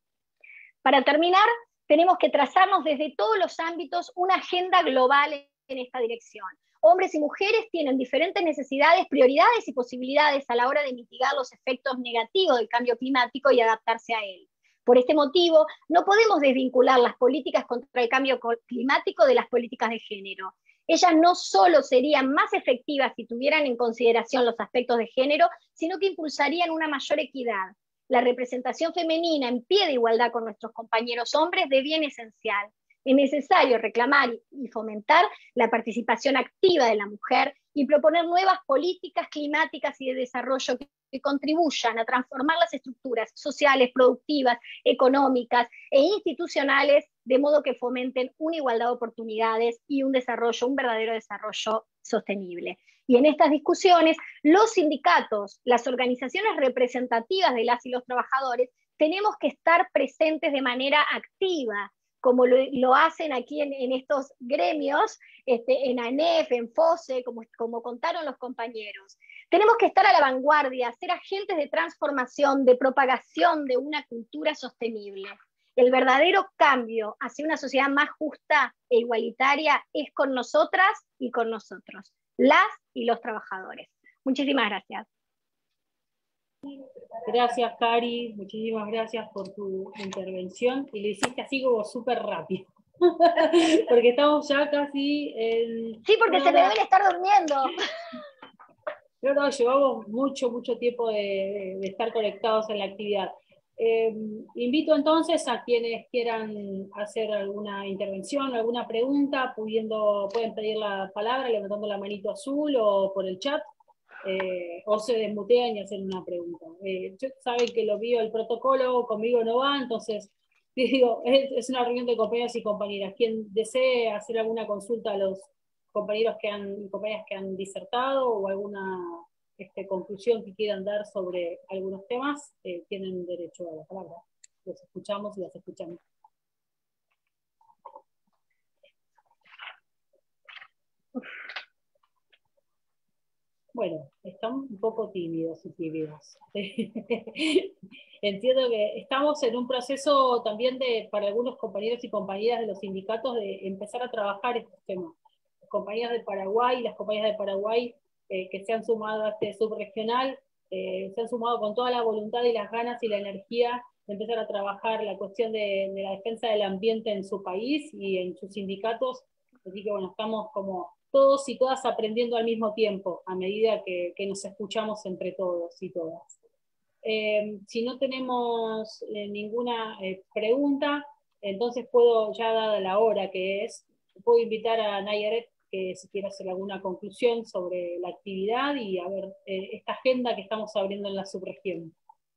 Para terminar, tenemos que trazarnos desde todos los ámbitos una agenda global en esta dirección. Hombres y mujeres tienen diferentes necesidades, prioridades y posibilidades a la hora de mitigar los efectos negativos del cambio climático y adaptarse a él. Por este motivo, no podemos desvincular las políticas contra el cambio climático de las políticas de género. Ellas no solo serían más efectivas si tuvieran en consideración los aspectos de género, sino que impulsarían una mayor equidad. La representación femenina en pie de igualdad con nuestros compañeros hombres es bien esencial. Es necesario reclamar y fomentar la participación activa de la mujer y proponer nuevas políticas climáticas y de desarrollo que, que contribuyan a transformar las estructuras sociales, productivas, económicas e institucionales, de modo que fomenten una igualdad de oportunidades y un desarrollo, un verdadero desarrollo sostenible. Y en estas discusiones, los sindicatos, las organizaciones representativas de las y los trabajadores, tenemos que estar presentes de manera activa, como lo, lo hacen aquí en, en estos gremios, este, en ANEF, en FOSE, como, como contaron los compañeros. Tenemos que estar a la vanguardia, ser agentes de transformación, de propagación de una cultura sostenible. El verdadero cambio hacia una sociedad más justa e igualitaria es con nosotras y con nosotros, las y los trabajadores. Muchísimas gracias. Gracias, Cari, muchísimas gracias por tu intervención, y lo hiciste así como súper rápido, porque estamos ya casi en... Sí, porque se me deben estar durmiendo. No, no, llevamos mucho, mucho tiempo de, de, de estar conectados en la actividad. Eh, invito entonces a quienes quieran hacer alguna intervención, alguna pregunta, pudiendo, pueden pedir la palabra levantando la manito azul o por el chat, eh, o se desmutean y hacen una pregunta. Eh, saben que lo mío, el protocolo conmigo no va, entonces digo, es, es una reunión de compañeros y compañeras. Quien desee hacer alguna consulta a los compañeros que han, compañeras que han disertado o alguna este, conclusión que quieran dar sobre algunos temas, eh, tienen derecho a la palabra. Los escuchamos y las escuchamos. Bueno, están un poco tímidos y tímidos. Entiendo que estamos en un proceso también de, para algunos compañeros y compañeras de los sindicatos, de empezar a trabajar estos temas. Las compañías de Paraguay, las compañías de Paraguay eh, que se han sumado a este subregional, eh, se han sumado con toda la voluntad y las ganas y la energía de empezar a trabajar la cuestión de, de la defensa del ambiente en su país y en sus sindicatos. Así que bueno, estamos como todos y todas aprendiendo al mismo tiempo, a medida que, que nos escuchamos entre todos y todas. Eh, si no tenemos eh, ninguna eh, pregunta, entonces puedo, ya dada la hora que es, puedo invitar a Nayaret que si quiere hacer alguna conclusión sobre la actividad y a ver eh, esta agenda que estamos abriendo en la subregión.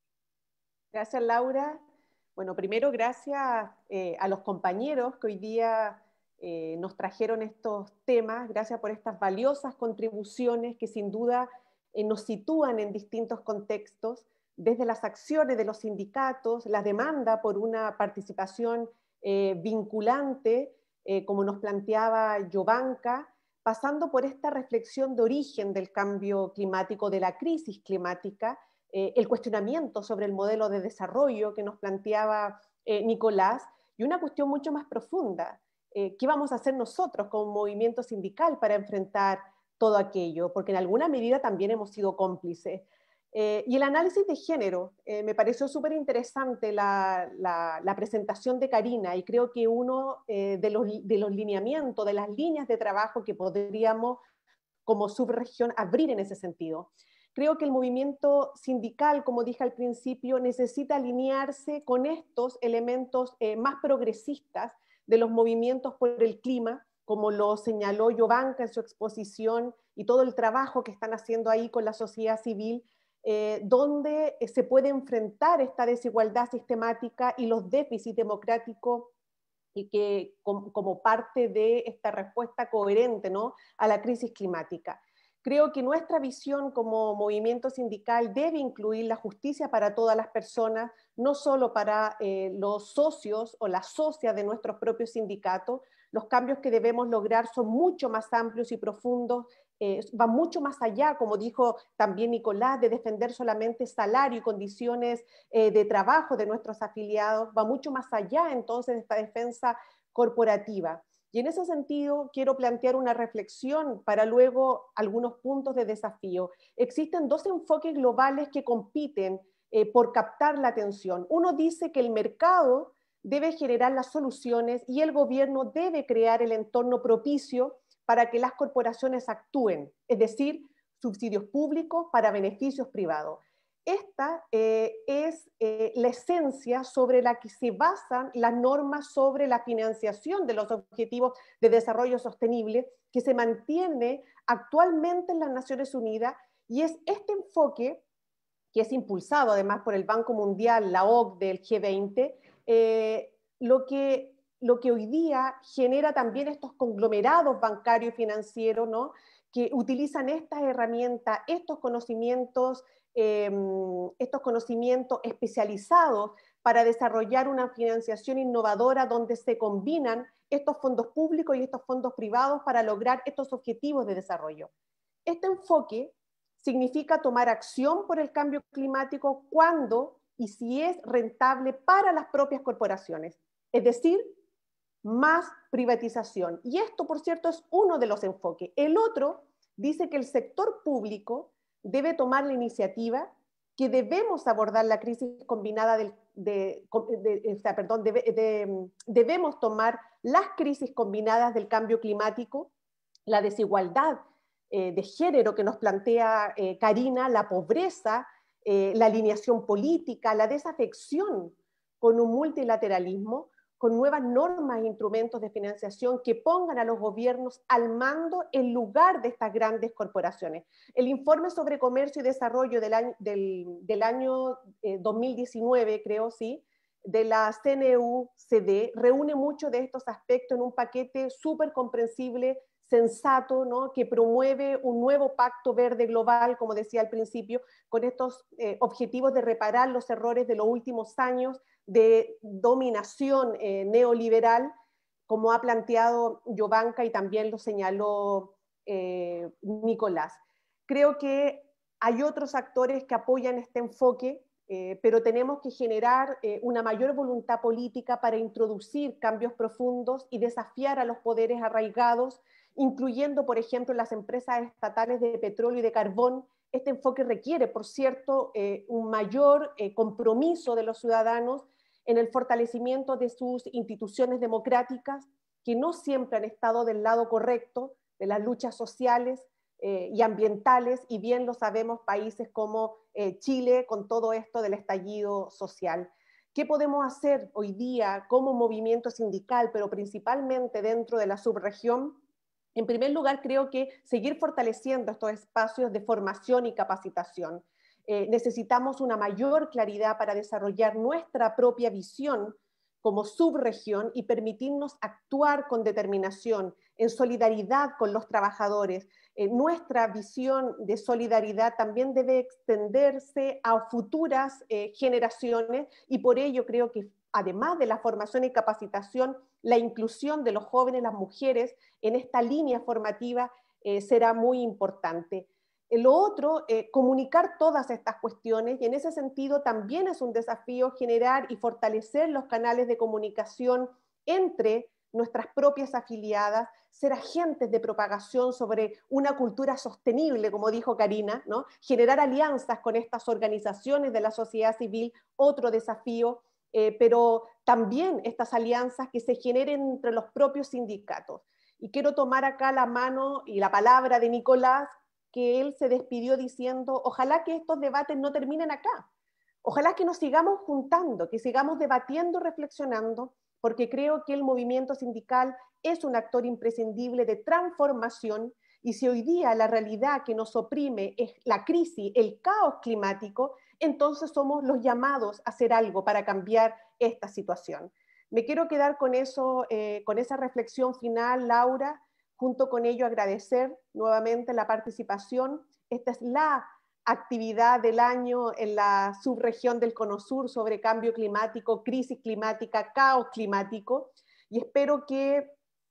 Gracias, Laura. Bueno, primero gracias eh, a los compañeros que hoy día eh, nos trajeron estos temas. Gracias por estas valiosas contribuciones que sin duda eh, nos sitúan en distintos contextos, desde las acciones de los sindicatos, la demanda por una participación eh, vinculante, eh, como nos planteaba Jovanka, pasando por esta reflexión de origen del cambio climático, de la crisis climática, eh, el cuestionamiento sobre el modelo de desarrollo que nos planteaba eh, Nicolás, y una cuestión mucho más profunda, eh, ¿qué vamos a hacer nosotros como movimiento sindical para enfrentar todo aquello? Porque en alguna medida también hemos sido cómplices. Eh, y el análisis de género, eh, me pareció súper interesante la, la, la presentación de Karina, y creo que uno eh, de, los, de los lineamientos, de las líneas de trabajo que podríamos como subregión abrir en ese sentido. Creo que el movimiento sindical, como dije al principio, necesita alinearse con estos elementos eh, más progresistas de los movimientos por el clima, como lo señaló Jovanka en su exposición, y todo el trabajo que están haciendo ahí con la sociedad civil, Eh, donde se puede enfrentar esta desigualdad sistemática y los déficits democráticos, y que como, como parte de esta respuesta coherente, ¿no?, a la crisis climática. Creo que nuestra visión como movimiento sindical debe incluir la justicia para todas las personas, no solo para eh, los socios o las socias de nuestros propios sindicatos. Los cambios que debemos lograr son mucho más amplios y profundos, eh, va mucho más allá, como dijo también Nicolás, de defender solamente salario y condiciones eh, de trabajo de nuestros afiliados, va mucho más allá entonces de esta defensa corporativa. Y en ese sentido quiero plantear una reflexión para luego algunos puntos de desafío. Existen dos enfoques globales que compiten eh, por captar la atención. Uno dice que el mercado debe generar las soluciones y el gobierno debe crear el entorno propicio para que las corporaciones actúen, es decir, subsidios públicos para beneficios privados. Esta eh, es eh, la esencia sobre la que se basan las normas sobre la financiación de los objetivos de desarrollo sostenible que se mantiene actualmente en las Naciones Unidas, y es este enfoque que es impulsado además por el Banco Mundial, la O C D E, el G veinte, eh, lo que lo que hoy día genera también estos conglomerados bancarios y financieros, ¿no?, que utilizan estas herramientas, estos conocimientos, eh, estos conocimientos especializados para desarrollar una financiación innovadora donde se combinan estos fondos públicos y estos fondos privados para lograr estos objetivos de desarrollo. Este enfoque significa tomar acción por el cambio climático cuando y si es rentable para las propias corporaciones, es decir, más privatización. Y esto, por cierto, es uno de los enfoques. El otro dice que el sector público debe tomar la iniciativa, que debemos abordar la crisis combinada del, de, de, de, o sea, perdón, de, de, debemos tomar las crisis combinadas del cambio climático, la desigualdad eh, de género que nos plantea eh, Karina, la pobreza, eh, la alineación política, la desafección con un multilateralismo, con nuevas normas e instrumentos de financiación que pongan a los gobiernos al mando en lugar de estas grandes corporaciones. El informe sobre comercio y desarrollo del año, del, del año eh, dos mil diecinueve, creo, sí, de la C N U C D, reúne muchos de estos aspectos en un paquete súper comprensible, sensato, ¿no? Que promueve un nuevo pacto verde global, como decía al principio, con estos eh, objetivos de reparar los errores de los últimos años de dominación eh, neoliberal, como ha planteado Jovanka y también lo señaló eh, Nicolás. Creo que hay otros actores que apoyan este enfoque, eh, pero tenemos que generar eh, una mayor voluntad política para introducir cambios profundos y desafiar a los poderes arraigados, incluyendo, por ejemplo, las empresas estatales de petróleo y de carbón. Este enfoque requiere, por cierto, eh, un mayor eh, compromiso de los ciudadanos en el fortalecimiento de sus instituciones democráticas, que no siempre han estado del lado correcto de las luchas sociales eh, y ambientales, y bien lo sabemos países como eh, Chile con todo esto del estallido social. ¿Qué podemos hacer hoy día como movimiento sindical, pero principalmente dentro de la subregión? En primer lugar, creo que seguir fortaleciendo estos espacios de formación y capacitación. Eh, necesitamos una mayor claridad para desarrollar nuestra propia visión como subregión y permitirnos actuar con determinación, en solidaridad con los trabajadores. Eh, nuestra visión de solidaridad también debe extenderse a futuras eh, generaciones, y por ello creo que además de la formación y capacitación, la inclusión de los jóvenes, las mujeres en esta línea formativa eh, será muy importante. Lo otro, eh, comunicar todas estas cuestiones, y en ese sentido también es un desafío generar y fortalecer los canales de comunicación entre nuestras propias afiliadas, ser agentes de propagación sobre una cultura sostenible, como dijo Karina, ¿no? Generar alianzas con estas organizaciones de la sociedad civil, otro desafío, eh, pero también estas alianzas que se generen entre los propios sindicatos. Y quiero tomar acá la mano y la palabra de Nicolás, que él se despidió diciendo, ojalá que estos debates no terminen acá, ojalá que nos sigamos juntando, que sigamos debatiendo, reflexionando, porque creo que el movimiento sindical es un actor imprescindible de transformación, y si hoy día la realidad que nos oprime es la crisis, el caos climático, entonces somos los llamados a hacer algo para cambiar esta situación. Me quiero quedar con eso, eh, con esa reflexión final, Laura. Junto con ello agradecer nuevamente la participación. Esta es la actividad del año en la subregión del Cono Sur sobre cambio climático, crisis climática, caos climático, y espero que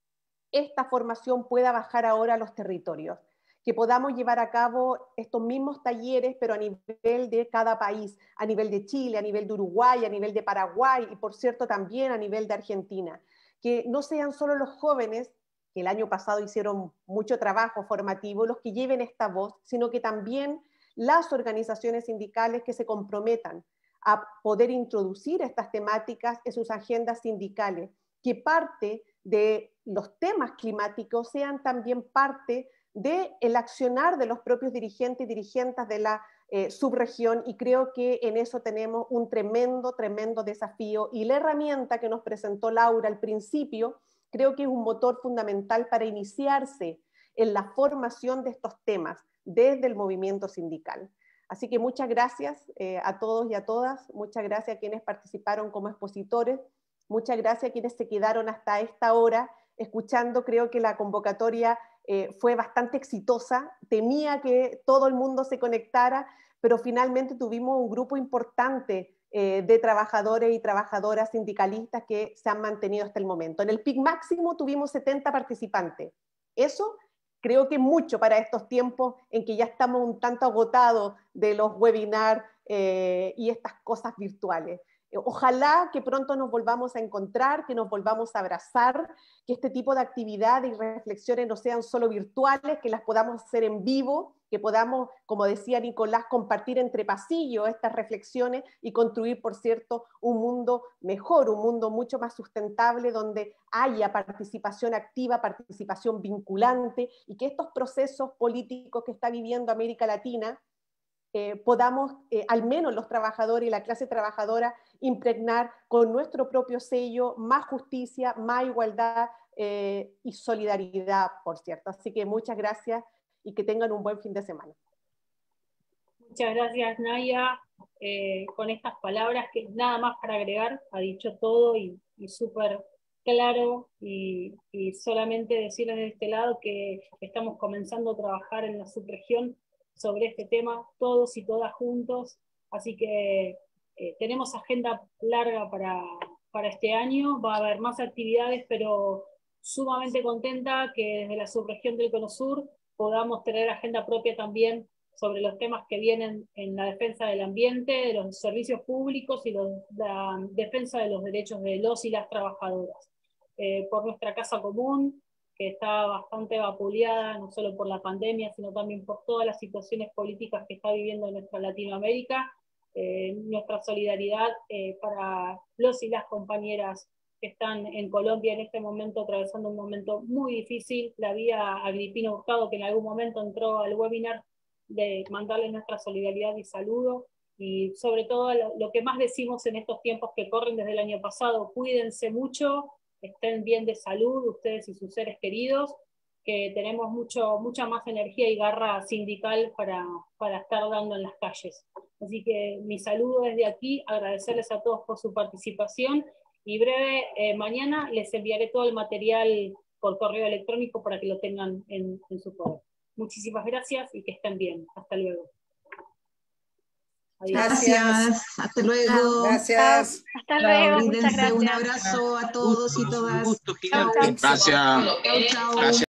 esta formación pueda bajar ahora a los territorios, que podamos llevar a cabo estos mismos talleres, pero a nivel de cada país, a nivel de Chile, a nivel de Uruguay, a nivel de Paraguay y por cierto también a nivel de Argentina, que no sean solo los jóvenes, que el año pasado hicieron mucho trabajo formativo, los que lleven esta voz, sino que también las organizaciones sindicales que se comprometan a poder introducir estas temáticas en sus agendas sindicales, que parte de los temas climáticos sean también parte del accionar de los propios dirigentes y dirigentes de la eh, subregión, y creo que en eso tenemos un tremendo, tremendo desafío, y la herramienta que nos presentó Laura al principio creo que es un motor fundamental para iniciarse en la formación de estos temas desde el movimiento sindical. Así que muchas gracias eh, a todos y a todas, muchas gracias a quienes participaron como expositores, muchas gracias a quienes se quedaron hasta esta hora escuchando. Creo que la convocatoria eh, fue bastante exitosa, temía que todo el mundo se conectara, pero finalmente tuvimos un grupo importante eh, de trabajadores y trabajadoras sindicalistas que se han mantenido hasta el momento. En el pic máximo tuvimos setenta participantes. Eso creo que mucho para estos tiempos en que ya estamos un tanto agotados de los webinars eh, y estas cosas virtuales. Ojalá que pronto nos volvamos a encontrar, que nos volvamos a abrazar, que este tipo de actividades y reflexiones no sean solo virtuales, que las podamos hacer en vivo, que podamos, como decía Nicolás, compartir entre pasillos estas reflexiones y construir, por cierto, un mundo mejor, un mundo mucho más sustentable, donde haya participación activa, participación vinculante, y que estos procesos políticos que está viviendo América Latina, Eh, podamos, eh, al menos los trabajadores y la clase trabajadora, impregnar con nuestro propio sello más justicia, más igualdad eh, y solidaridad, por cierto. Así que muchas gracias y que tengan un buen fin de semana. Muchas gracias, Naya, eh, con estas palabras, que nada más para agregar, ha dicho todo y, y súper claro, y, y solamente decirles de este lado que estamos comenzando a trabajar en la subregión sobre este tema, todos y todas juntos, así que eh, tenemos agenda larga para, para este año, va a haber más actividades, pero sumamente contenta que desde la subregión del Cono Sur podamos tener agenda propia también sobre los temas que vienen en la defensa del ambiente, de los servicios públicos y los, la defensa de los derechos de los y las trabajadoras. Eh, por nuestra casa común, que está bastante vapuleada, no solo por la pandemia, sino también por todas las situaciones políticas que está viviendo nuestra Latinoamérica, eh, nuestra solidaridad eh, para los y las compañeras que están en Colombia en este momento, atravesando un momento muy difícil. La vía Agripino Hurtado, que en algún momento entró al webinar, de mandarles nuestra solidaridad y saludo, y sobre todo lo, lo que más decimos en estos tiempos que corren desde el año pasado: cuídense mucho, estén bien de salud, ustedes y sus seres queridos, que tenemos mucho, mucha más energía y garra sindical para, para estar dando en las calles. Así que mi saludo desde aquí, agradecerles a todos por su participación, y breve, eh, mañana les enviaré todo el material por correo electrónico para que lo tengan en, en su poder. Muchísimas gracias y que estén bien. Hasta luego. Adiós. Gracias. Hasta luego. Gracias. Hasta luego. Muchas gracias. Un abrazo a todos y todas. Un gusto gigante. Gracias. Chao, chao. Gracias.